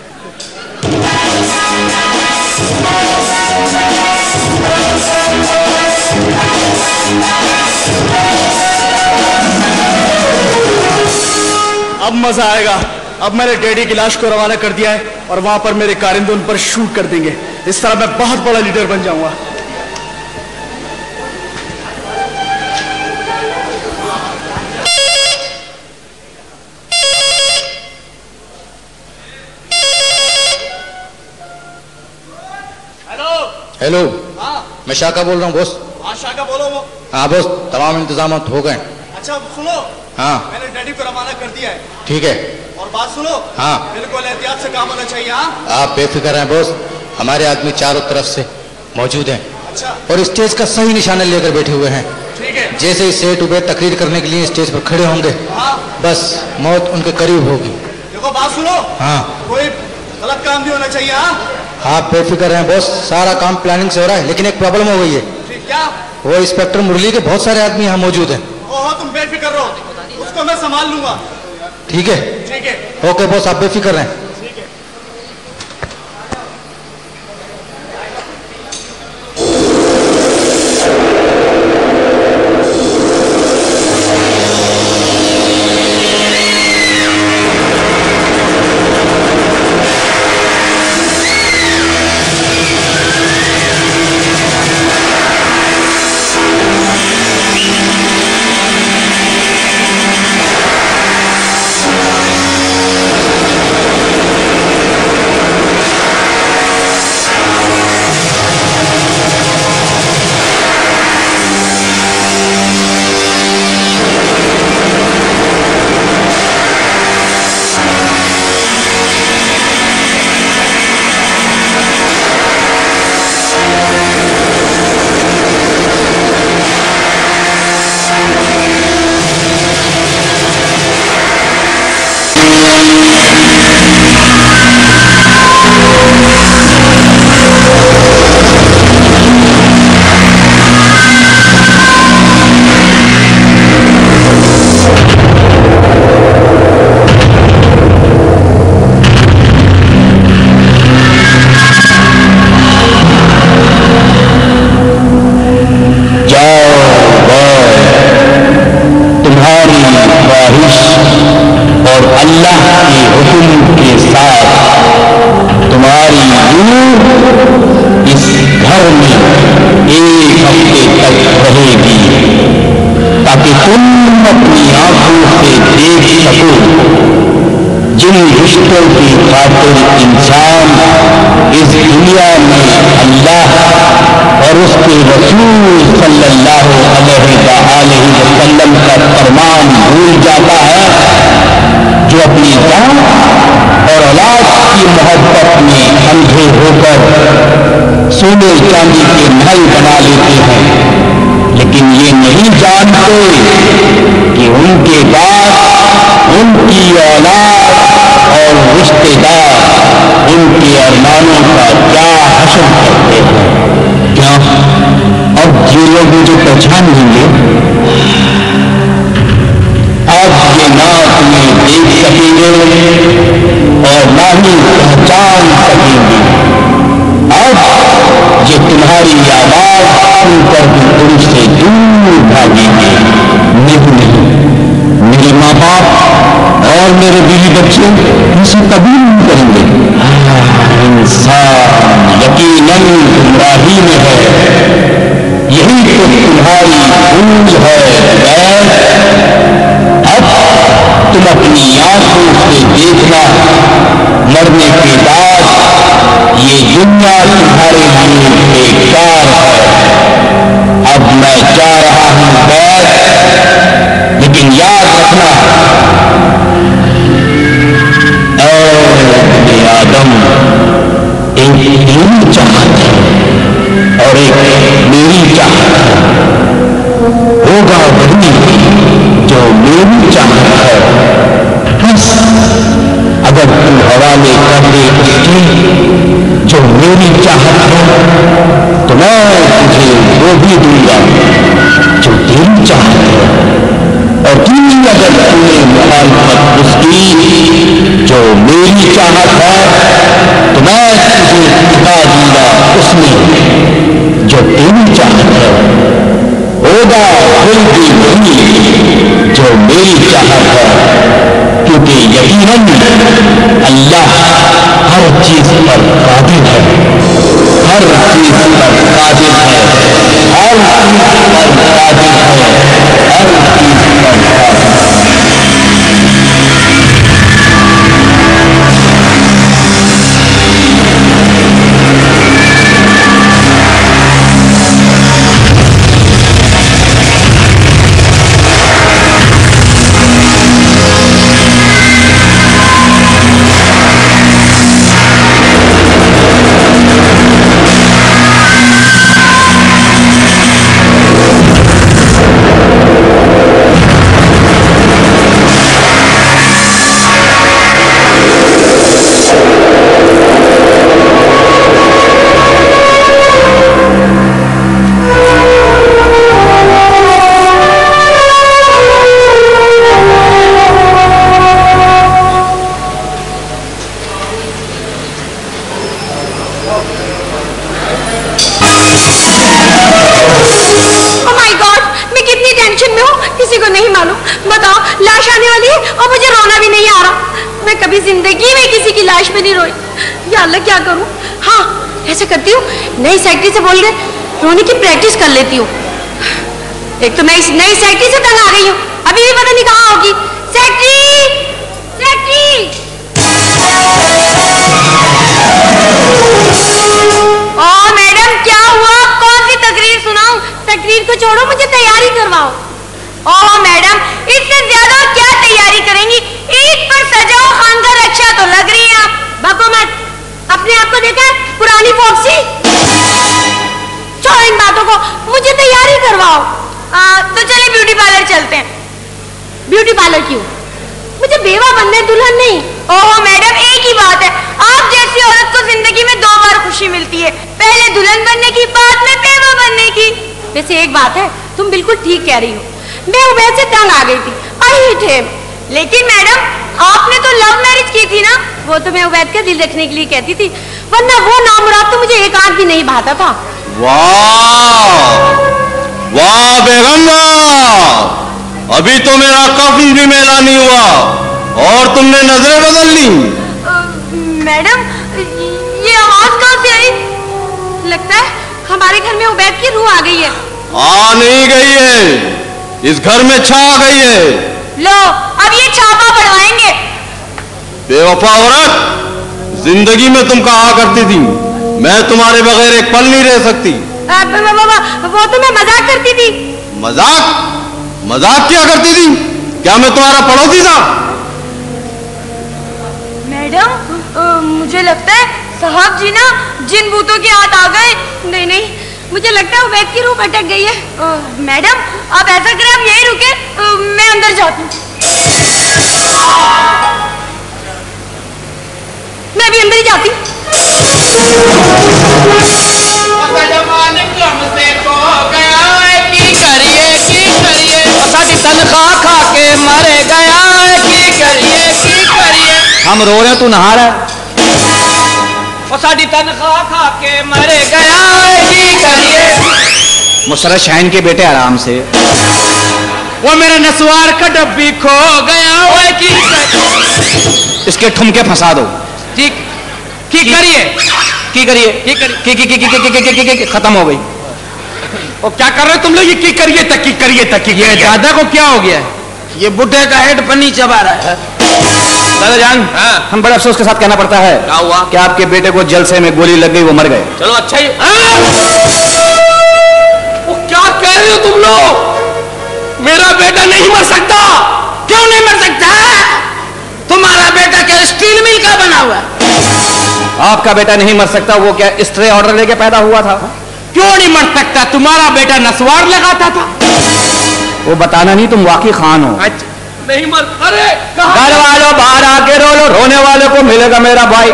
S2: अब मजा आएगा। अब मैंने डैडी की लाश को रवाना कर दिया है और वहां पर मेरे कारिंदे उन पर शूट कर देंगे। इस तरह मैं बहुत बड़ा लीडर बन जाऊंगा।
S7: हेलो, मैं शाका बोल रहा हूँ बॉस।
S2: हाँ शाका बोलो। वो
S7: हाँ बॉस, तमाम इंतजाम हो गए।
S2: अच्छा सुनो,
S7: हाँ
S2: मैंने डैडी को रवाना कर दिया है।
S7: ठीक है।
S2: और बात सुनो,
S7: हाँ
S2: बिल्कुल एहतियात से काम होना चाहिए। हाँ
S7: आप बेफिक्र हैं बॉस, हमारे आदमी चारों तरफ से मौजूद हैं।
S2: अच्छा
S7: और स्टेज का सही निशाना लेकर बैठे हुए हैं।
S2: ठीक है।
S7: जैसे ही सेठ उबैद तकरीर करने के लिए स्टेज पर खड़े होंगे,
S2: हाँ
S7: बस मौत उनके करीब होगी।
S2: देखो बात सुनो,
S7: हाँ
S2: कोई गलत काम नहीं होना चाहिए। हाँ
S7: आप बेफिक्र हैं बॉस, सारा काम प्लानिंग से हो रहा है। लेकिन एक प्रॉब्लम हो गई है।
S2: ठीक, क्या?
S7: वो इंस्पेक्टर मुरली के बहुत सारे आदमी यहाँ मौजूद हैं।
S2: ओहो, तुम बेफिक्र रहो, उसको मैं संभाल लूंगा।
S7: ठीक है?
S2: ठीक है।
S7: ओके बॉस, आप बेफिक्र हैं।
S10: लेकिन याद रखना तेरी चाहत है और एक मेरी चाहत है। होगा वही जो मेरी चाहत है, बस अगर तू हवाले कर दे उसके जो मेरी चाहत है तो मैं तुझे वो भी दूंगा जो तेरी चाहत है, और तू अगर तूने मुखालफत उसकी जो मेरी चाहत है तो मैं तुझे दिखा दूंगा उसमें जो तेरी चाहत है। होगा फिर भी वही जो मेरी चाहत है, क्योंकि यकीनन अल्लाह हर चीज पर कादिर है, हर चीज पर कादिर है, हर चीज पर कादिर है, हर चीज पर कादिर है।
S3: क्या करूं? हाँ, ऐसे करती हूँ, नई सेक्रेटरी से बोल के रोने की प्रैक्टिस कर लेती हूँ। एक तो मैं इस नई सेक्रेटरी से तंग आ गई हूँ, अभी भी पता नहीं कहाँ होगी। Secretary, secretary. ओ मैडम, क्या हुआ? कौन सी तकरीर सुनाऊं? तकरीर को छोड़ो, मुझे तैयारी करवाओ। ओ मैडम, इससे ज्यादा क्या तैयारी करेंगी? ईद पर सजाओ खानदार, अच्छा तो लग रही है आप। बको मत, अपने आप को देखा है पुरानी फॉक्सी? छोड़ो इन बातों को, मुझे तैयारी करवाओ। तो चलिए ब्यूटी पार्लर चलते हैं। ब्यूटी पार्लर क्यों? मुझे बेवा बनना है, दुल्हन नहीं। ओहो मैडम, एक ही बात है, आप जैसी औरत को जिंदगी में 2 बार खुशी मिलती है, पहले दुल्हन बनने की, बाद में बेवा बनने की। वैसे एक बात है, तुम बिल्कुल ठीक कह रही हो, मैं उबैद से तंग आ गई थी, आई थे। लेकिन मैडम, आपने तो लव मैरिज की थी ना, वो तो मैं उबैद का दिल रखने के लिए कहती थी, वरना वो नामुराद तो मुझे एक आंख भी नहीं भाता था।
S7: वाह वाह बेगम वाह, अभी तो मेरा कफन भी मेला नहीं हुआ और तुमने नजरें बदल ली।
S3: मैडम, ये आवाज कहाँ से आई? लगता है हमारे घर में उबैद की रूह आ गई है।
S7: आ नहीं गई है, इस घर में छा गई है।
S3: लो, अब ये छापा बढ़वाएंगे।
S7: बेवफा औरत, जिंदगी में तुम कहा करती थी मैं तुम्हारे बगैर एक पल नहीं रह सकती।
S3: वो तो मैं मजाक करती थी।
S7: मजाक? मजाक क्या करती थी? क्या मैं तुम्हारा पड़ोसी था?
S3: मैडम, मुझे लगता है साहब जी ना जिन भूतों के हाथ आ गए। नहीं नहीं, मुझे लगता है उबैद की रूह भटक गई है। मैडम, आप ऐसा करें, आप यहीं रुके, मैं अंदर जाती हूँ। मैं भी अंदर ही जाती हूँ।
S4: तनख्वाह खा के मरे गया, की करिए।
S7: हम रो रहे, तू नहा रहा है।
S4: साड़ी तनख्वाह खा के मरे गया, की करिए।
S7: मुसर्रत शाहीन के बेटे आराम से।
S4: वो मेरा नसवार का डब्बी खो गया, की
S7: इसके ठुमके फंसा दो।
S4: ठीक, की करिए,
S7: की करिए, खत्म हो गई।
S4: और क्या कर रहे हो तुम लोग? ये की करिए तक, की करिए तक, की ये दादा को क्या हो गया? ये बुढ़े का हेड पन्नी चबा रहा है।
S7: दादा जान, हम बड़े अफसोस के साथ कहना पड़ता है,
S4: क्या हुआ?
S7: कि आपके बेटे को जलसे में गोली लग गई, वो मर गए।
S4: चलो अच्छा ही। वो क्या कह रहे हो तुम लोग? मेरा बेटा नहीं मर सकता। क्यों नहीं मर सकता? तुम्हारा बेटा क्या स्टील मिल का बना हुआ है?
S7: आपका बेटा नहीं मर सकता। वो क्या स्ट्रे ऑर्डर लेके पैदा हुआ था?
S4: क्यों नहीं मर सकता? तुम्हारा बेटा नसवार लगाता था।
S7: वो बताना नहीं, तुम वाकई खान हो।
S5: नहीं मर। अरे
S7: घर वालों बाहर आके रो लो, रोने वाले को मिलेगा मेरा भाई।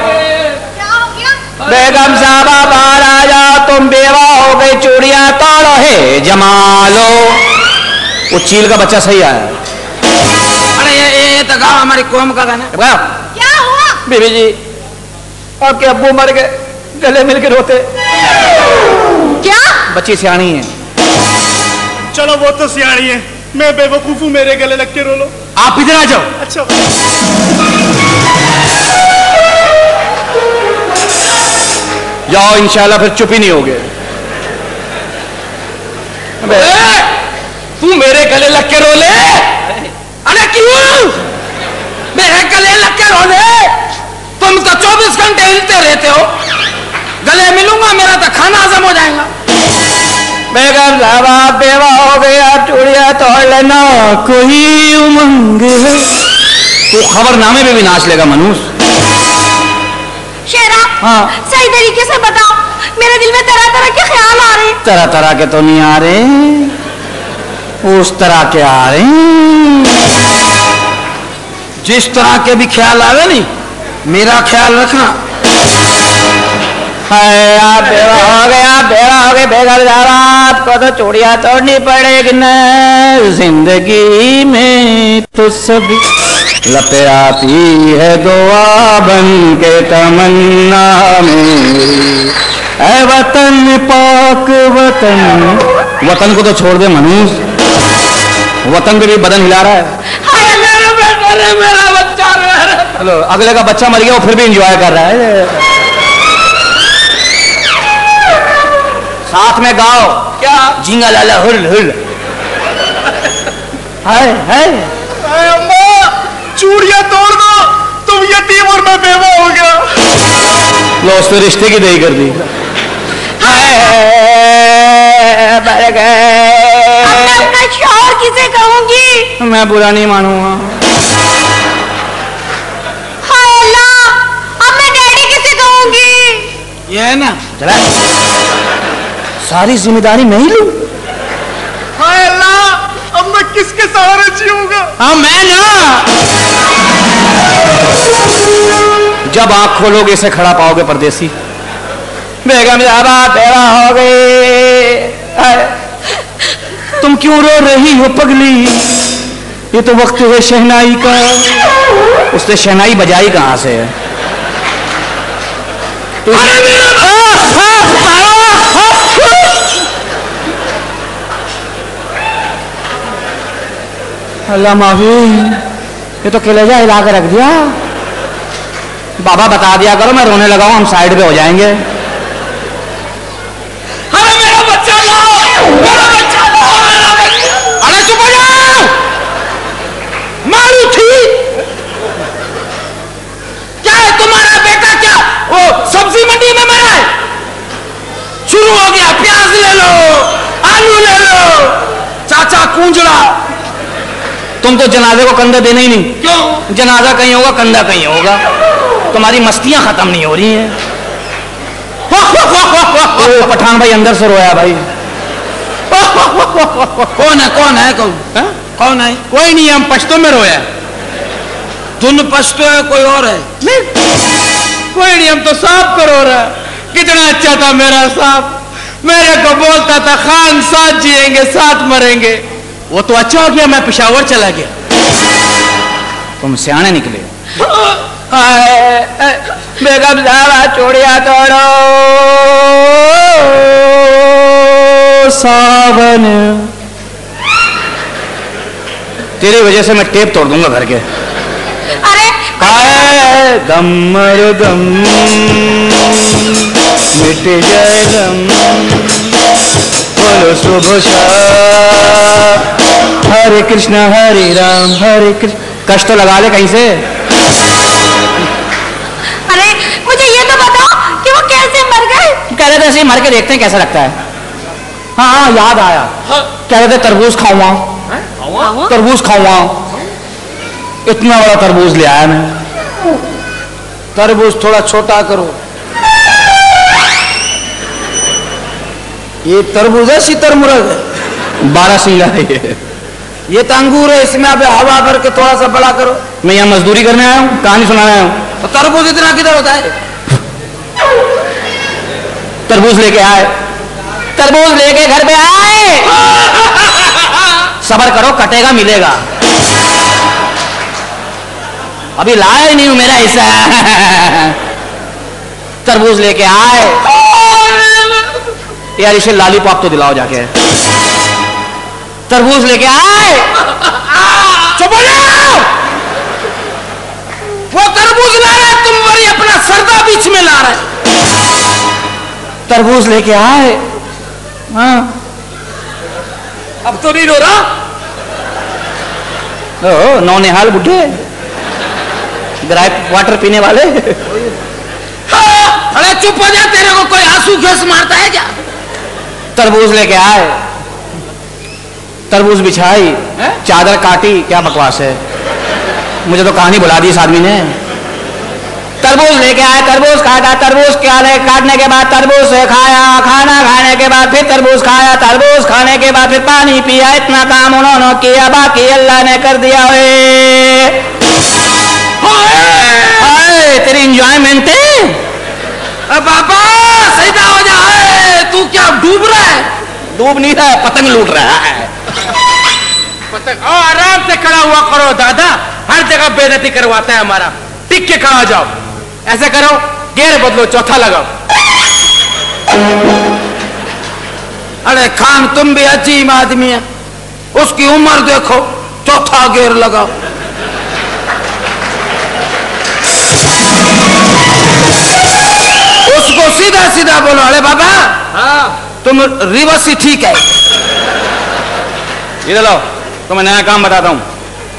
S7: बेगम साहबा बाहर आ जाओ, तुम बेवा हो गई, चूड़ियां तोड़ो है जमालो। वो चील का बच्चा सही आया।
S4: अरे ये तो गाओ हमारी कौम का गाना।
S3: क्या हुआ?
S7: बीबी जी आपके अब्बू मर गए, गले मिलकर रोते।
S3: क्या?
S7: बच्ची सियाणी है।
S2: चलो वो तो सियाणी है, मैं बेवकूफ हूँ, मेरे गले लग के रो लो।
S4: आप इधर आ जाओ।
S2: अच्छा
S7: जाओ, इंशाल्लाह फिर चुप ही नहीं होगे।
S5: तू मेरे गले लग के रो ले।
S4: अरे क्यों मेरे गले लग के रो ले? तुम तो 24 घंटे हिलते रहते हो। गले मिलूंगा मेरा तो खाना हजम हो जाएगा।
S7: बेगम साहबा बेवा हो गया, चूड़िया तोड़ लेना, कोई उमंग है। तो खबरनामे में भी नाच लेगा मनुष्य।
S3: शेरा,
S7: हाँ।
S3: सही तरीके से बताओ, मेरे दिल में तरह तरह के ख्याल आ रहे हैं।
S7: तरह तरह के तो नहीं आ रहे, उस तरह के आ रहे।
S4: जिस तरह के भी ख्याल आवे नहीं, मेरा ख्याल रखना।
S7: आप बेवा हो गया, बेवा हो गए, बेगम साहबा आपको तो चूड़ियां तोड़नी पड़ेगी न। जिंदगी में तो सभी लपे आती है दुआ बन के तमन्ना मेरी। ऐ वतन पाक वतन, वतन को तो छोड़ दे मनुष्य, वतन पे भी बदन हिला रहा है।
S5: मेरा बच्चा।
S7: चलो अगले का बच्चा मर गया, वो फिर भी एंजॉय कर रहा है। साथ में गाओ।
S5: क्या?
S7: जिंगा लाला हुल हुल। हाय हाय।
S2: अम्मा चूड़ियां तोड़ दो, तुम यतीम और मैं बेवा हो गया।
S7: लो उस पे रिश्ते की दही कर दी।
S3: अब मैं अपना शौहर किसे कहूंगी?
S7: मैं बुरा नहीं मानूंगा।
S3: हाय अल्लाह, अब मैं डैडी किसे कहूंगी?
S4: ये है ना,
S7: चला सारी जिम्मेदारी मैं ही लूं।
S2: हाय अल्लाह, अब मैं किसके सहारे जीऊंगा?
S4: हाँ मैं ना।
S7: जब आंख खोलोगे इसे खड़ा पाओगे परदेसी। बेगम साहबा बेवा हो गए, तुम क्यों रो रही हो पगली? ये तो वक्त है शहनाई का। उसने शहनाई बजाई कहां से है? अल्लाह माफी, ये तो कलेजा हिला के रख दिया। बाबा बता दिया करो, मैं रोने लगा हूं, हम साइड पे हो जाएंगे।
S5: अरे मेरा बच्चा लाओ, मेरा बच्चा लाओ, मेरा बच्चा।
S4: अरे चुप हो जाओ। मारू थी क्या है तुम्हारा बेटा? क्या वो सब्जी मंडी में मरा है? शुरू हो गया, प्याज ले लो, आलू ले लो, चाचा कूंजड़ा।
S7: तुम तो जनाजे को कंधा देना ही नहीं।
S4: क्यों?
S7: जनाजा कहीं होगा, कंधा कहीं होगा। तुम्हारी मस्तियां खत्म नहीं हो रही हैं। ओ पठान भाई अंदर से रोया भाई।
S4: कौन है? कौन है? कौन है?
S1: कोई नहीं, हम पश्तो में रोया।
S4: तुम पश्तो है, कोई और है?
S1: नहीं कोई नहीं, हम तो सांप को रो रहा। कितना अच्छा था मेरा सांप, मेरे को बोलता था खान साथ जिएंगे साथ मरेंगे। वो तो अच्छा हो गया, मैं पेशावर चला गया।
S7: तुम सियाने निकले। बेगम साहबा चूड़ियां तोड़ो, सावन। तेरी वजह से मैं टेप तोड़ दूंगा घर के।
S3: अरे
S7: दम मरो दम, मिट जाए दम, बोलो सुबह शाम, हरे कृष्ण हरे राम हरे कृष्ण। कष्ट तो लगा ले कहीं से।
S3: अरे मुझे ये तो बताओ कि वो कैसे मर गए?
S7: कह रहे थे ऐसे ही मर के देखते हैं कैसा लगता है। हाँ हाँ याद आया, कह रहे थे तरबूज खाऊंगा, तरबूज खाऊंगा। इतना बड़ा तरबूज ले आया मैं। तरबूज थोड़ा छोटा करो,
S4: ये तरबूज है सीतर मुरग है?
S7: 12 सिंगा है
S4: ये तो अंगूर है, इसमें आप हवा भर के थोड़ा सा बड़ा करो।
S7: मैं यहाँ मजदूरी करने आया हूँ, कहानी सुनाने आया हूँ।
S4: तो तरबूज इतना किधर होता है?
S7: तरबूज लेके आए, तरबूज लेके घर पे आए। सबर करो, कटेगा मिलेगा। अभी लाया ही नहीं हूं, मेरा हिस्सा। तरबूज लेके आए। यार इसे लॉलीपॉप तो दिलाओ जाके। तरबूज लेके आए।
S4: चुप हो जाओ। वो तरबूज ला रहा है, तुम वही अपना सरदा बीच में ला रहे।
S7: तरबूज लेके आए। हाँ
S5: अब तो नहीं रो रहा।
S7: ओ नौनिहाल बुढ़े ग्राइप वाटर पीने वाले।
S4: हाँ, अरे चुप हो जा, तेरे को कोई आंसू गैस मारता है क्या?
S7: तरबूज लेके आए, तरबूज बिछाई, चादर काटी। क्या बकवास है, मुझे तो कहानी बुला दी इस आदमी ने। तरबूज लेके आए, तरबूज काटा, तरबूज काटने के बाद तरबूज से खाया, खाना खाने के बाद फिर तरबूज खाया, तरबूज खाने के बाद फिर पानी पिया। इतना काम उन्होंने किया, बाकी अल्लाह ने कर दिया। तेरी इंजॉयमेंट है।
S4: बाबा सीधा हो जा। तू क्या डूब रहा है?
S7: डूब नहीं रहा, पतंग लूट रहा है।
S5: पतंग आराम से खड़ा हुआ करो दादा, हर जगह बेइज्जती करवाता है हमारा। टिक के खड़ा जाओ। ऐसे करो, गेर बदलो, चौथा लगाओ।
S4: अरे खान तुम भी अजीब आदमी है, उसकी उम्र देखो, चौथा गेर लगाओ। उसको सीधा सीधा बोलो, अरे बाबा हाँ तुम रिवर्स ही ठीक है।
S7: इधर लो, तुम्हें नया काम बताता हूं।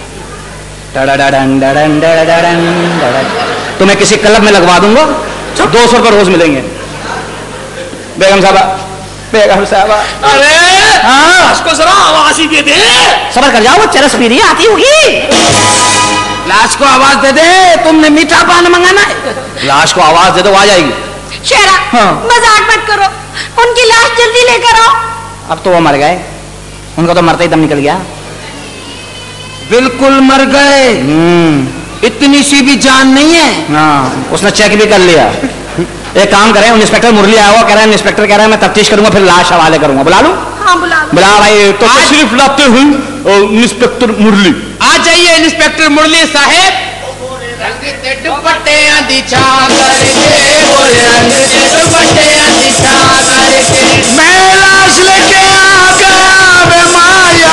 S7: तुम्हें किसी क्लब में लगवा दूंगा, 200 रुपये रोज मिलेंगे। बेगम साहबा, बेगम साहबा।
S5: अरे
S7: हाँ
S5: उसको जरा आवाज ही दे दे।
S7: सबर कर जाओ, वो चरस पी रही आती होगी।
S4: लाश को आवाज दे दे, तुमने मीठा पान मंगाना है।
S7: लाश को आवाज दे दो, आ जाएगी।
S3: शेरा
S7: हाँ।
S3: मजाक मत करो, उनकी लाश जल्दी लेकर आओ।
S7: अब तो वो मर गए, उनका तो मरते ही दम निकल गया।
S4: बिल्कुल मर गए, इतनी सी भी जान नहीं है।
S7: हाँ उसने चेक भी कर लिया। एक काम करें, इंस्पेक्टर मुरली आया हुआ, कह रहा है इंस्पेक्टर कह रहा है मैं तफ्तीश करूंगा फिर लाश हवाले करूंगा। बुला लूं?
S3: हाँ बुला लो।
S7: बुला भाई। तो तशरीफ लाते हुए इंस्पेक्टर मुरली।
S5: आ जाइए इंस्पेक्टर मुरली साहब। दुपट्टे दिखा करके,
S4: मैं लाश लेके आ गया वे माया,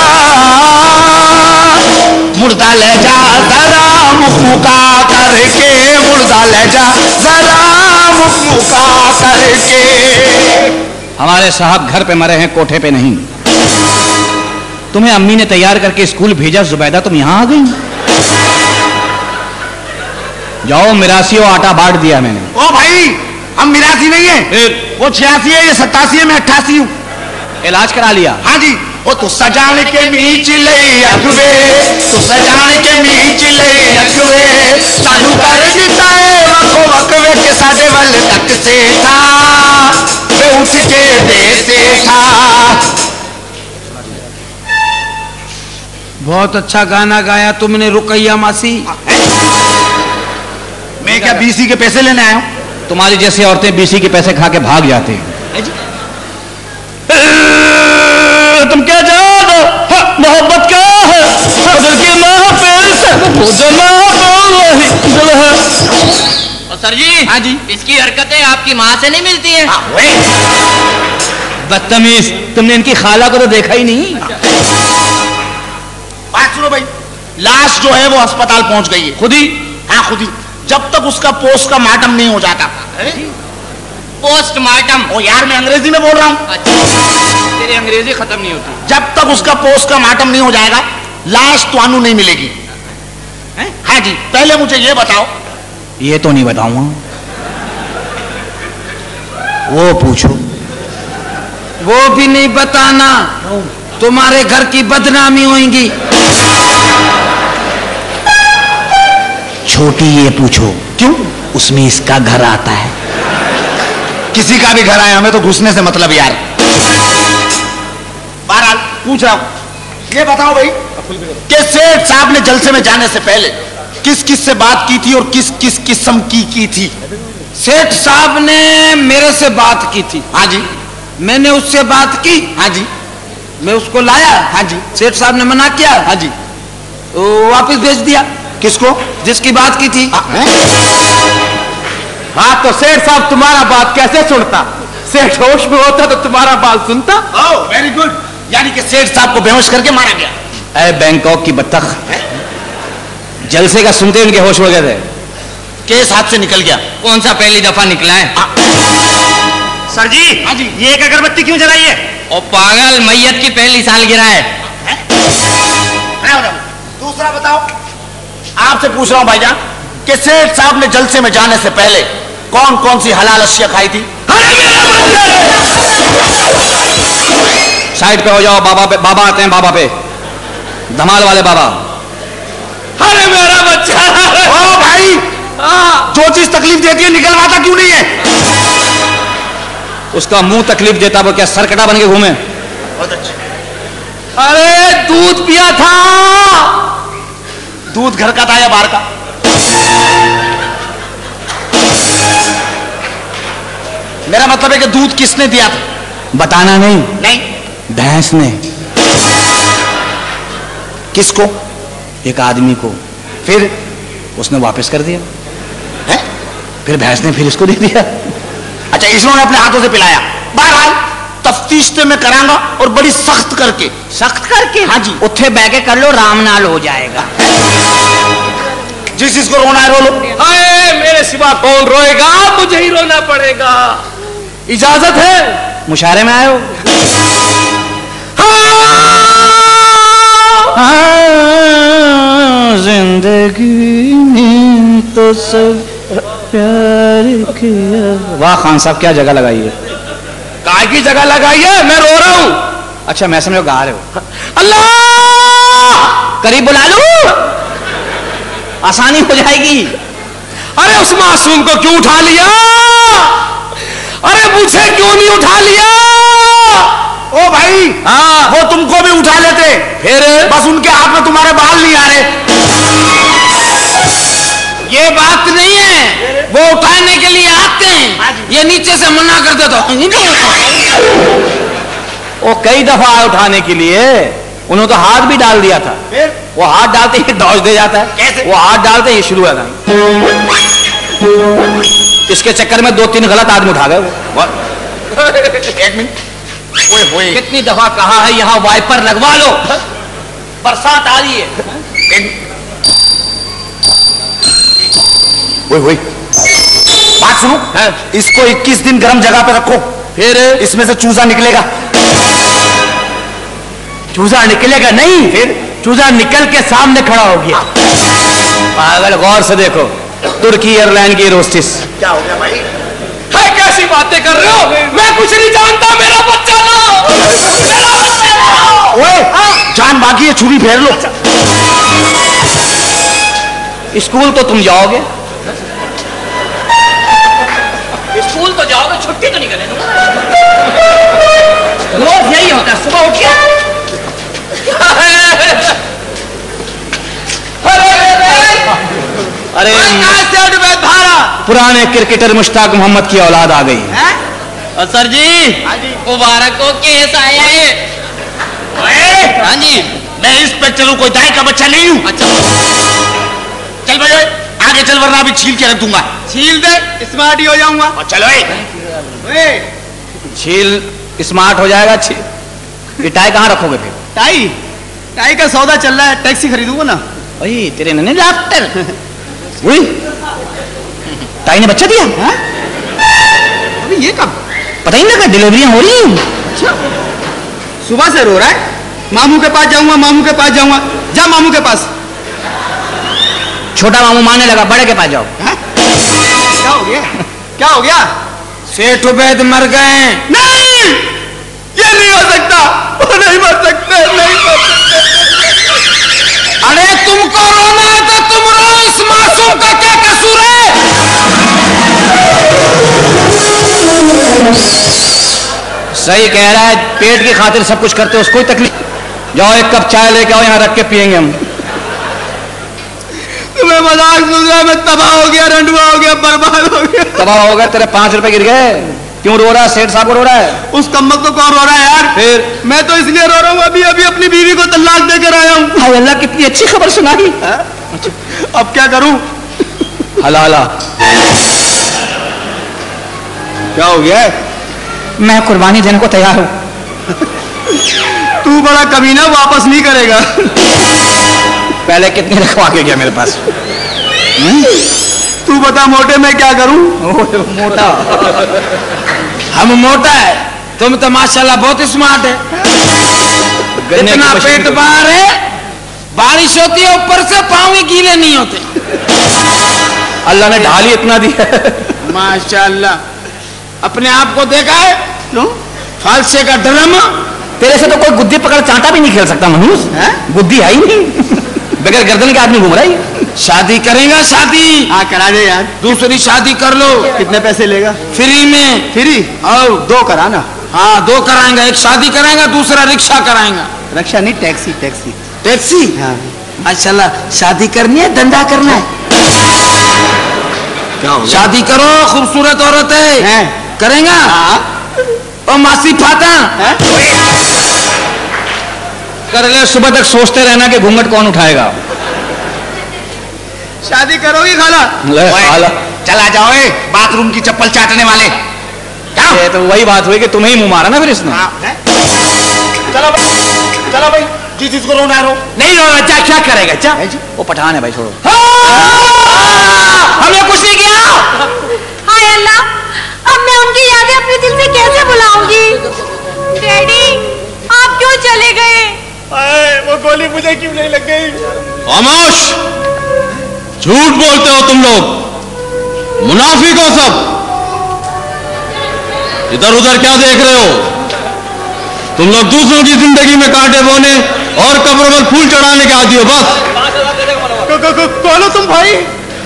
S4: मुर्दा ले जा जरा मुका करके, मुर्दा ले जा जरा मुका करके।
S7: हमारे साहब घर पे मरे हैं, कोठे पे नहीं। तुम्हें अम्मी ने तैयार करके स्कूल भेजा, जुबैदा तुम यहां आ गई। जाओ मिरासी और आटा बांट दिया मैंने।
S6: ओ भाई हम मिरासी नहीं है, वो 86 है, ये 87 है, मैं 88 हूँ।
S7: इलाज करा लिया?
S6: हाँ जी। वो तू सजान के मीच ले अखवे, तू सजान के मीच ले अखवे, सानू कर दिता है वखो वकवे के साडे वल तक से था, वे उठ के देते था।
S4: बहुत अच्छा गाना गाया तुमने रुकैया मासी।
S6: मैं क्या बीसी के पैसे लेने आया हूँ?
S7: तुम्हारी जैसी औरतें बीसी के पैसे खा के भाग जाती हैं। तुम क्या जानो मोहब्बत क्या है, दिल की महफिल से
S9: और सर जी,
S5: हाँ जी,
S9: इसकी हरकतें आपकी माँ से नहीं मिलती हैं।
S7: बदतमीज, तुमने इनकी खाला को तो देखा ही नहीं।
S6: बात सुनो भाई, लाश जो है वो अस्पताल पहुंच गई है।
S7: खुद ही?
S6: हाँ खुद ही। जब तक उसका पोस्टमार्टम नहीं हो जाता।
S9: पोस्टमार्टम?
S6: ओ यार मैं अंग्रेजी में बोल रहा हूँ।
S9: अच्छा, तेरी अंग्रेजी खत्म नहीं होती।
S6: जब तक उसका पोस्टमार्टम नहीं हो जाएगा लाश तो नहीं मिलेगी। हाँ जी, पहले मुझे ये बताओ।
S7: ये तो नहीं बताऊंगा, वो पूछो।
S4: वो भी नहीं बताना, तुम्हारे घर की बदनामी होगी।
S7: छोटी ये पूछो।
S6: क्यों?
S7: उसमें इसका घर आता है।
S6: किसी का भी घर आए, हमें तो घुसने से मतलब यार। बहरहाल पूछ रहा हूं, ये बताओ भाई कि सेठ साहब ने जलसे में जाने से पहले किस किस से बात की थी और किस किस किस्म की थी?
S4: सेठ साहब ने मेरे से बात की थी।
S6: हाँ जी।
S4: मैंने उससे बात की।
S6: हाँ जी।
S4: मैं उसको लाया।
S6: हाँ जी।
S4: सेठ साहब ने मना किया।
S6: हाँ जी।
S4: वापस भेज दिया।
S6: किसको?
S4: जिसकी बात की थी।
S5: हाँ, तो सेठ साहब तुम्हारा बात कैसे सुनता? सेठ होश में होता तो तुम्हारा बात सुनता।
S6: ओह वेरी गुड, यानी कि सेठ साहब को बेहोश करके मारा गया।
S7: अरे बैंकॉक की बत्तख, जलसे का सुनते उनके होश हो गए थे।
S6: केस हाथ से निकल गया।
S9: कौन सा पहली दफा निकला है?
S6: सर जी। हाँ जी। ये एक अगरबत्ती क्यों जलाई है?
S9: और पागल, मैयत की पहली सालगिरह है।
S6: दूसरा बताओ, आपसे पूछ रहा हूं भाईजान कि सेठ साहब ने जलसे में जाने से पहले कौन कौन सी हलाल अशिया खाई थी?
S7: साइड पे हो जाओ, बाबा आते हैं, बाबा पे, धमाल वाले बाबा।
S5: अरे मेरा बच्चा।
S6: ओ भाई, जो चीज तकलीफ देती है निकलवाता क्यों नहीं है?
S7: उसका मुंह तकलीफ देता, वो क्या सरकटा बन के घूमे?
S6: बहुत अच्छा।
S5: अरे दूध पिया था।
S6: दूध घर का था या बाहर का? मेरा मतलब है कि दूध किसने दिया था?
S7: बताना नहीं।
S6: नहीं।
S7: भैंस ने।
S6: किसको?
S7: एक आदमी को।
S6: फिर
S7: उसने वापस कर दिया
S6: है?
S7: फिर भैंस ने फिर इसको दे दिया।
S6: अच्छा, इन्होंने अपने हाथों से पिलाया। बहरहाल तफ्तीश तो मैं करांगा और बड़ी सख्त करके।
S9: सख्त करके?
S6: हाँ जी।
S9: उत्थे बह के कर लो, राम नाल हो जाएगा।
S6: जिस जिसको रोना है रो लो।
S5: हाय, मेरे सिवा कौन रोएगा? मुझे ही रोना पड़ेगा। इजाजत है?
S7: मुशायरे में आए हो? जिंदगी में तो सब प्यार किया। वाह खान साहब, क्या जगह लगाई है।
S5: काय की जगह लगाई है? मैं रो रहा हूं।
S7: अच्छा, मैं समझो गा रहे हो।
S5: अल्लाह,
S7: करीब बुला लो, आसानी हो जाएगी।
S5: अरे उस मासूम को क्यों उठा लिया? अरे मुझे क्यों नहीं उठा लिया?
S6: ओ भाई, हाँ, वो तुमको भी उठा लेते,
S5: फिर
S6: बस उनके हाथ में तुम्हारे बाल नहीं आ रहे।
S4: ये बात नहीं है, वो उठाने के लिए आते हैं, ये नीचे से मना कर दे तो।
S7: वो कई दफा उठाने के लिए, उन्होंने तो हाथ भी डाल दिया था।
S6: फिर
S7: वो हाथ डालते ही डॉज दे जाता है।
S6: कैसे?
S7: वो हाथ डालते ही शुरू होता है। इसके चक्कर में 2-3 गलत आदमी उठा गए।
S6: एक मिनट,
S4: कितनी दफा कहा है यहाँ वाइपर लगवा लो, बरसात आ रही है।
S6: बात सुनो, इसको 21 दिन गर्म जगह पे रखो, फिर इसमें से चूजा निकलेगा।
S5: चूजा निकलेगा नहीं, फिर चूजा निकल के सामने खड़ा हो गया।
S7: पागल, गौर से देखो, तुर्की एयरलाइन की रोस्टिस।
S6: क्या हो गया भाई?
S5: है कैसी बातें कर रहे हो? मैं कुछ नहीं जानता। मेरा बच्चा लाओ, मेरा बच्चा लाओ।
S6: ओए, जान बाकी है, छुरी फेर लो।
S7: स्कूल तो तुम जाओगे,
S9: स्कूल तो जाओगे, छुट्टी तो नहीं करें। रोज यही होता है, सुबह उठ के
S7: अरे पुराने क्रिकेटर मुश्ताक मोहम्मद की औलाद आ गई है।
S9: और सर जी, मुबारक हो, केस आया है। हाँ जी,
S6: मैं इंस्पेक्टर हूं, कोई दाई का बच्चा नहीं हूं।
S9: अच्छा,
S6: चल भाई आगे चल, वरना अभी छील के रख दूंगा।
S2: छील दे, स्मार्ट ही हो जाऊंगा।
S6: और चलो
S7: छील स्मार्ट हो जाएगा। ये टाई कहाँ रखोगे फिर?
S2: टाई? टाई का सौदा चल रहा है, टैक्सी खरीदूंगा ना।
S7: वही तेरे नन्हे लाफ्टर। वही टाई ने बच्चा दिया।
S2: अभी ये कब?
S7: पता ही नहीं लगा, डिलीवरियां हो रही हैं।
S2: अच्छा, सुबह से रो रहा है। मामू के पास जाऊंगा, मामू के पास जाऊंगा। जा मामू के पास।
S7: छोटा मामू मारने लगा, बड़े के पास जाओ।
S2: क्या हो गया? क्या हो गया?
S4: सेठ उबैद मर गए।
S2: नहीं, ये नहीं हो सकता, वो नहीं मर सकते, नहीं मर सकते।
S4: अरे तुमको रोना है तो तुम रो, इस मासूम का क्या कसूर है?
S7: सही कह रहा है, पेट की खातिर सब कुछ करते हो, उसको कोई तकलीफ। जाओ एक कप चाय लेके आओ, यहाँ रख के पियेंगे हम।
S2: तुम्हें मजाक सुन रहा, मैं तबाह हो गया, रंडुआ हो गया, बर्बाद हो गया।
S7: तबाह हो गया? तेरे 5 रुपए गिर गए। क्यों रो रहा है? सेठ साहब को रो रहा है?
S2: उस कम्मक को कौन रो रहा है यार? फिर मैं तो इसलिए रो रहा हूँ, अभी अभी अपनी बीवी को तलाक देकर आया हूँ।
S7: हाय अल्लाह, कितनी अच्छी खबर सुनाई।
S2: अब क्या करूं?
S7: हलाला
S2: क्या हो गया?
S7: मैं कुर्बानी देने को तैयार हूं।
S2: तू बड़ा कमीना, वापस नहीं करेगा।
S7: पहले कितनी रखवा के गया मेरे पास?
S2: तू बता मोटे, मैं क्या करूं?
S7: मोटा?
S4: हम मोटा है, तुम तो माशाल्लाह बहुत स्मार्ट है। इतना पेट बाहर है, बारिश होती है ऊपर से पाँव ही गीले नहीं होते।
S7: अल्लाह ने ढाल ही इतना दिया।
S4: माशाल्लाह, अपने आप को देखा है?
S2: क्यों?
S4: फालसे का ड्रम।
S7: तेरे से तो कोई गुद्दी पकड़ चांटा भी नहीं खेल सकता मनुष्य। गुद्दी है ही नहीं, बगैर गर्दन के आदमी घूम रहा है।
S4: शादी करेगा? शादी
S2: हाँ करा दे यार।
S4: दूसरी शादी कर लो।
S2: कितने पैसे लेगा?
S4: फ्री में।
S2: फ्री? और 2 कराना।
S4: हाँ 2 कराएंगा, एक शादी कराएंगा, दूसरा रिक्शा कराएंगा।
S2: रिक्शा नहीं, टैक्सी। टैक्सी?
S4: टैक्सी?
S2: हाँ।
S4: अच्छा, शादी करनी है, धंधा करना है?
S2: क्या हो?
S4: शादी करो, खूबसूरत औरत है। करेगा?
S2: हाँ।
S4: और मासी फाता
S7: कर ले, सुबह तक सोचते रहना कि घूंघट कौन उठाएगा।
S2: शादी करोगी खाला?
S7: खाला
S6: चला जाओ बाथरूम की चप्पल चाटने वाले। क्या?
S7: ये तो वही बात हुई कि तुम्हें ही मुंह मारा ना फिर इसने।
S6: चलो भाई, जिसको रोना रो।
S7: नहीं रोना, क्या करेगा? वो पठान है भाई, छोड़ो।
S6: हमने कुछ नहीं किया।
S3: हाय अल्लाह, अब मैं उनकी यादें अपने दिल से कैसे भुलाऊंगी? डैडी, आप क्यों चले गए?
S2: वो गोली मुझे क्यों नहीं लग गई?
S1: खामोश, झूठ बोलते हो तुम लोग, मुनाफिक हो सब। इधर उधर क्या देख रहे हो? तुम लोग दूसरों की जिंदगी में कांटे बोने और कब्रों पर फूल चढ़ाने के आदी हो। बस
S2: कौन हो तुम भाई?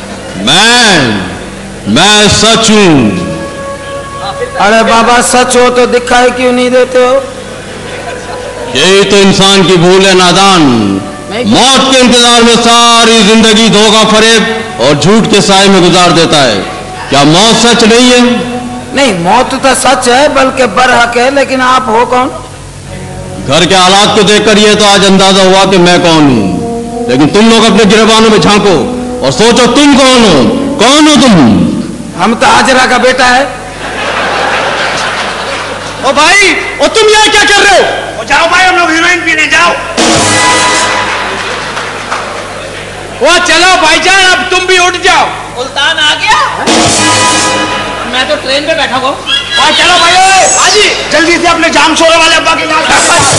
S1: मैं सच हूं।
S4: अरे बाबा, सच हो तो दिखाई क्यों नहीं देते हो?
S1: यही तो इंसान की भूल है, नादान। मौत के इंतजार में सारी जिंदगी धोखा फरेब और झूठ के साए में गुजार देता है। क्या मौत सच नहीं है?
S4: नहीं, मौत तो सच है, बल्कि बरहक है। लेकिन आप हो कौन?
S1: घर के हालात को देखकर यह तो आज अंदाजा हुआ कि मैं कौन हूं। लेकिन तुम लोग अपने गिरबानों में झांको और सोचो तुम कौन हो। कौन हो तुम?
S4: हम तो हाजरा का बेटा है।
S2: ओ भाई, ओ तुम यहाँ क्या कर रहे हो?
S6: जाओ भाई, हम लोग हीरोइन पीने जाओ।
S4: वो चलो भाईजान, अब तुम भी उठ जाओ।
S9: सुल्तान आ गया? मैं तो ट्रेन पे बैठा हूँ।
S6: चलो भाई, हाजी जल्दी से अपने जाम छोड़ने वाले अब्बा के लाश।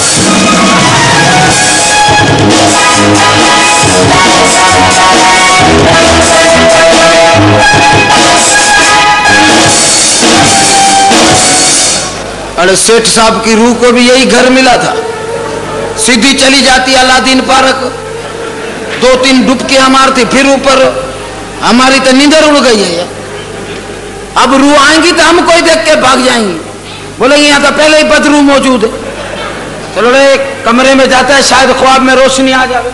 S4: अरे सेठ साहब की रूह को भी यही घर मिला था, सीधी चली जाती अलादीन पार्क। 2-3 डुबकियां मारती, फिर ऊपर। हमारी तो नींदर उड़ गई है। अब रूह आएंगी तो हम कोई देख के भाग जाएंगी। बोलेंगे यहाँ तो पहले ही बदरू मौजूद है। चलो रे, कमरे में जाता है, शायद ख्वाब में रोशनी आ जाए।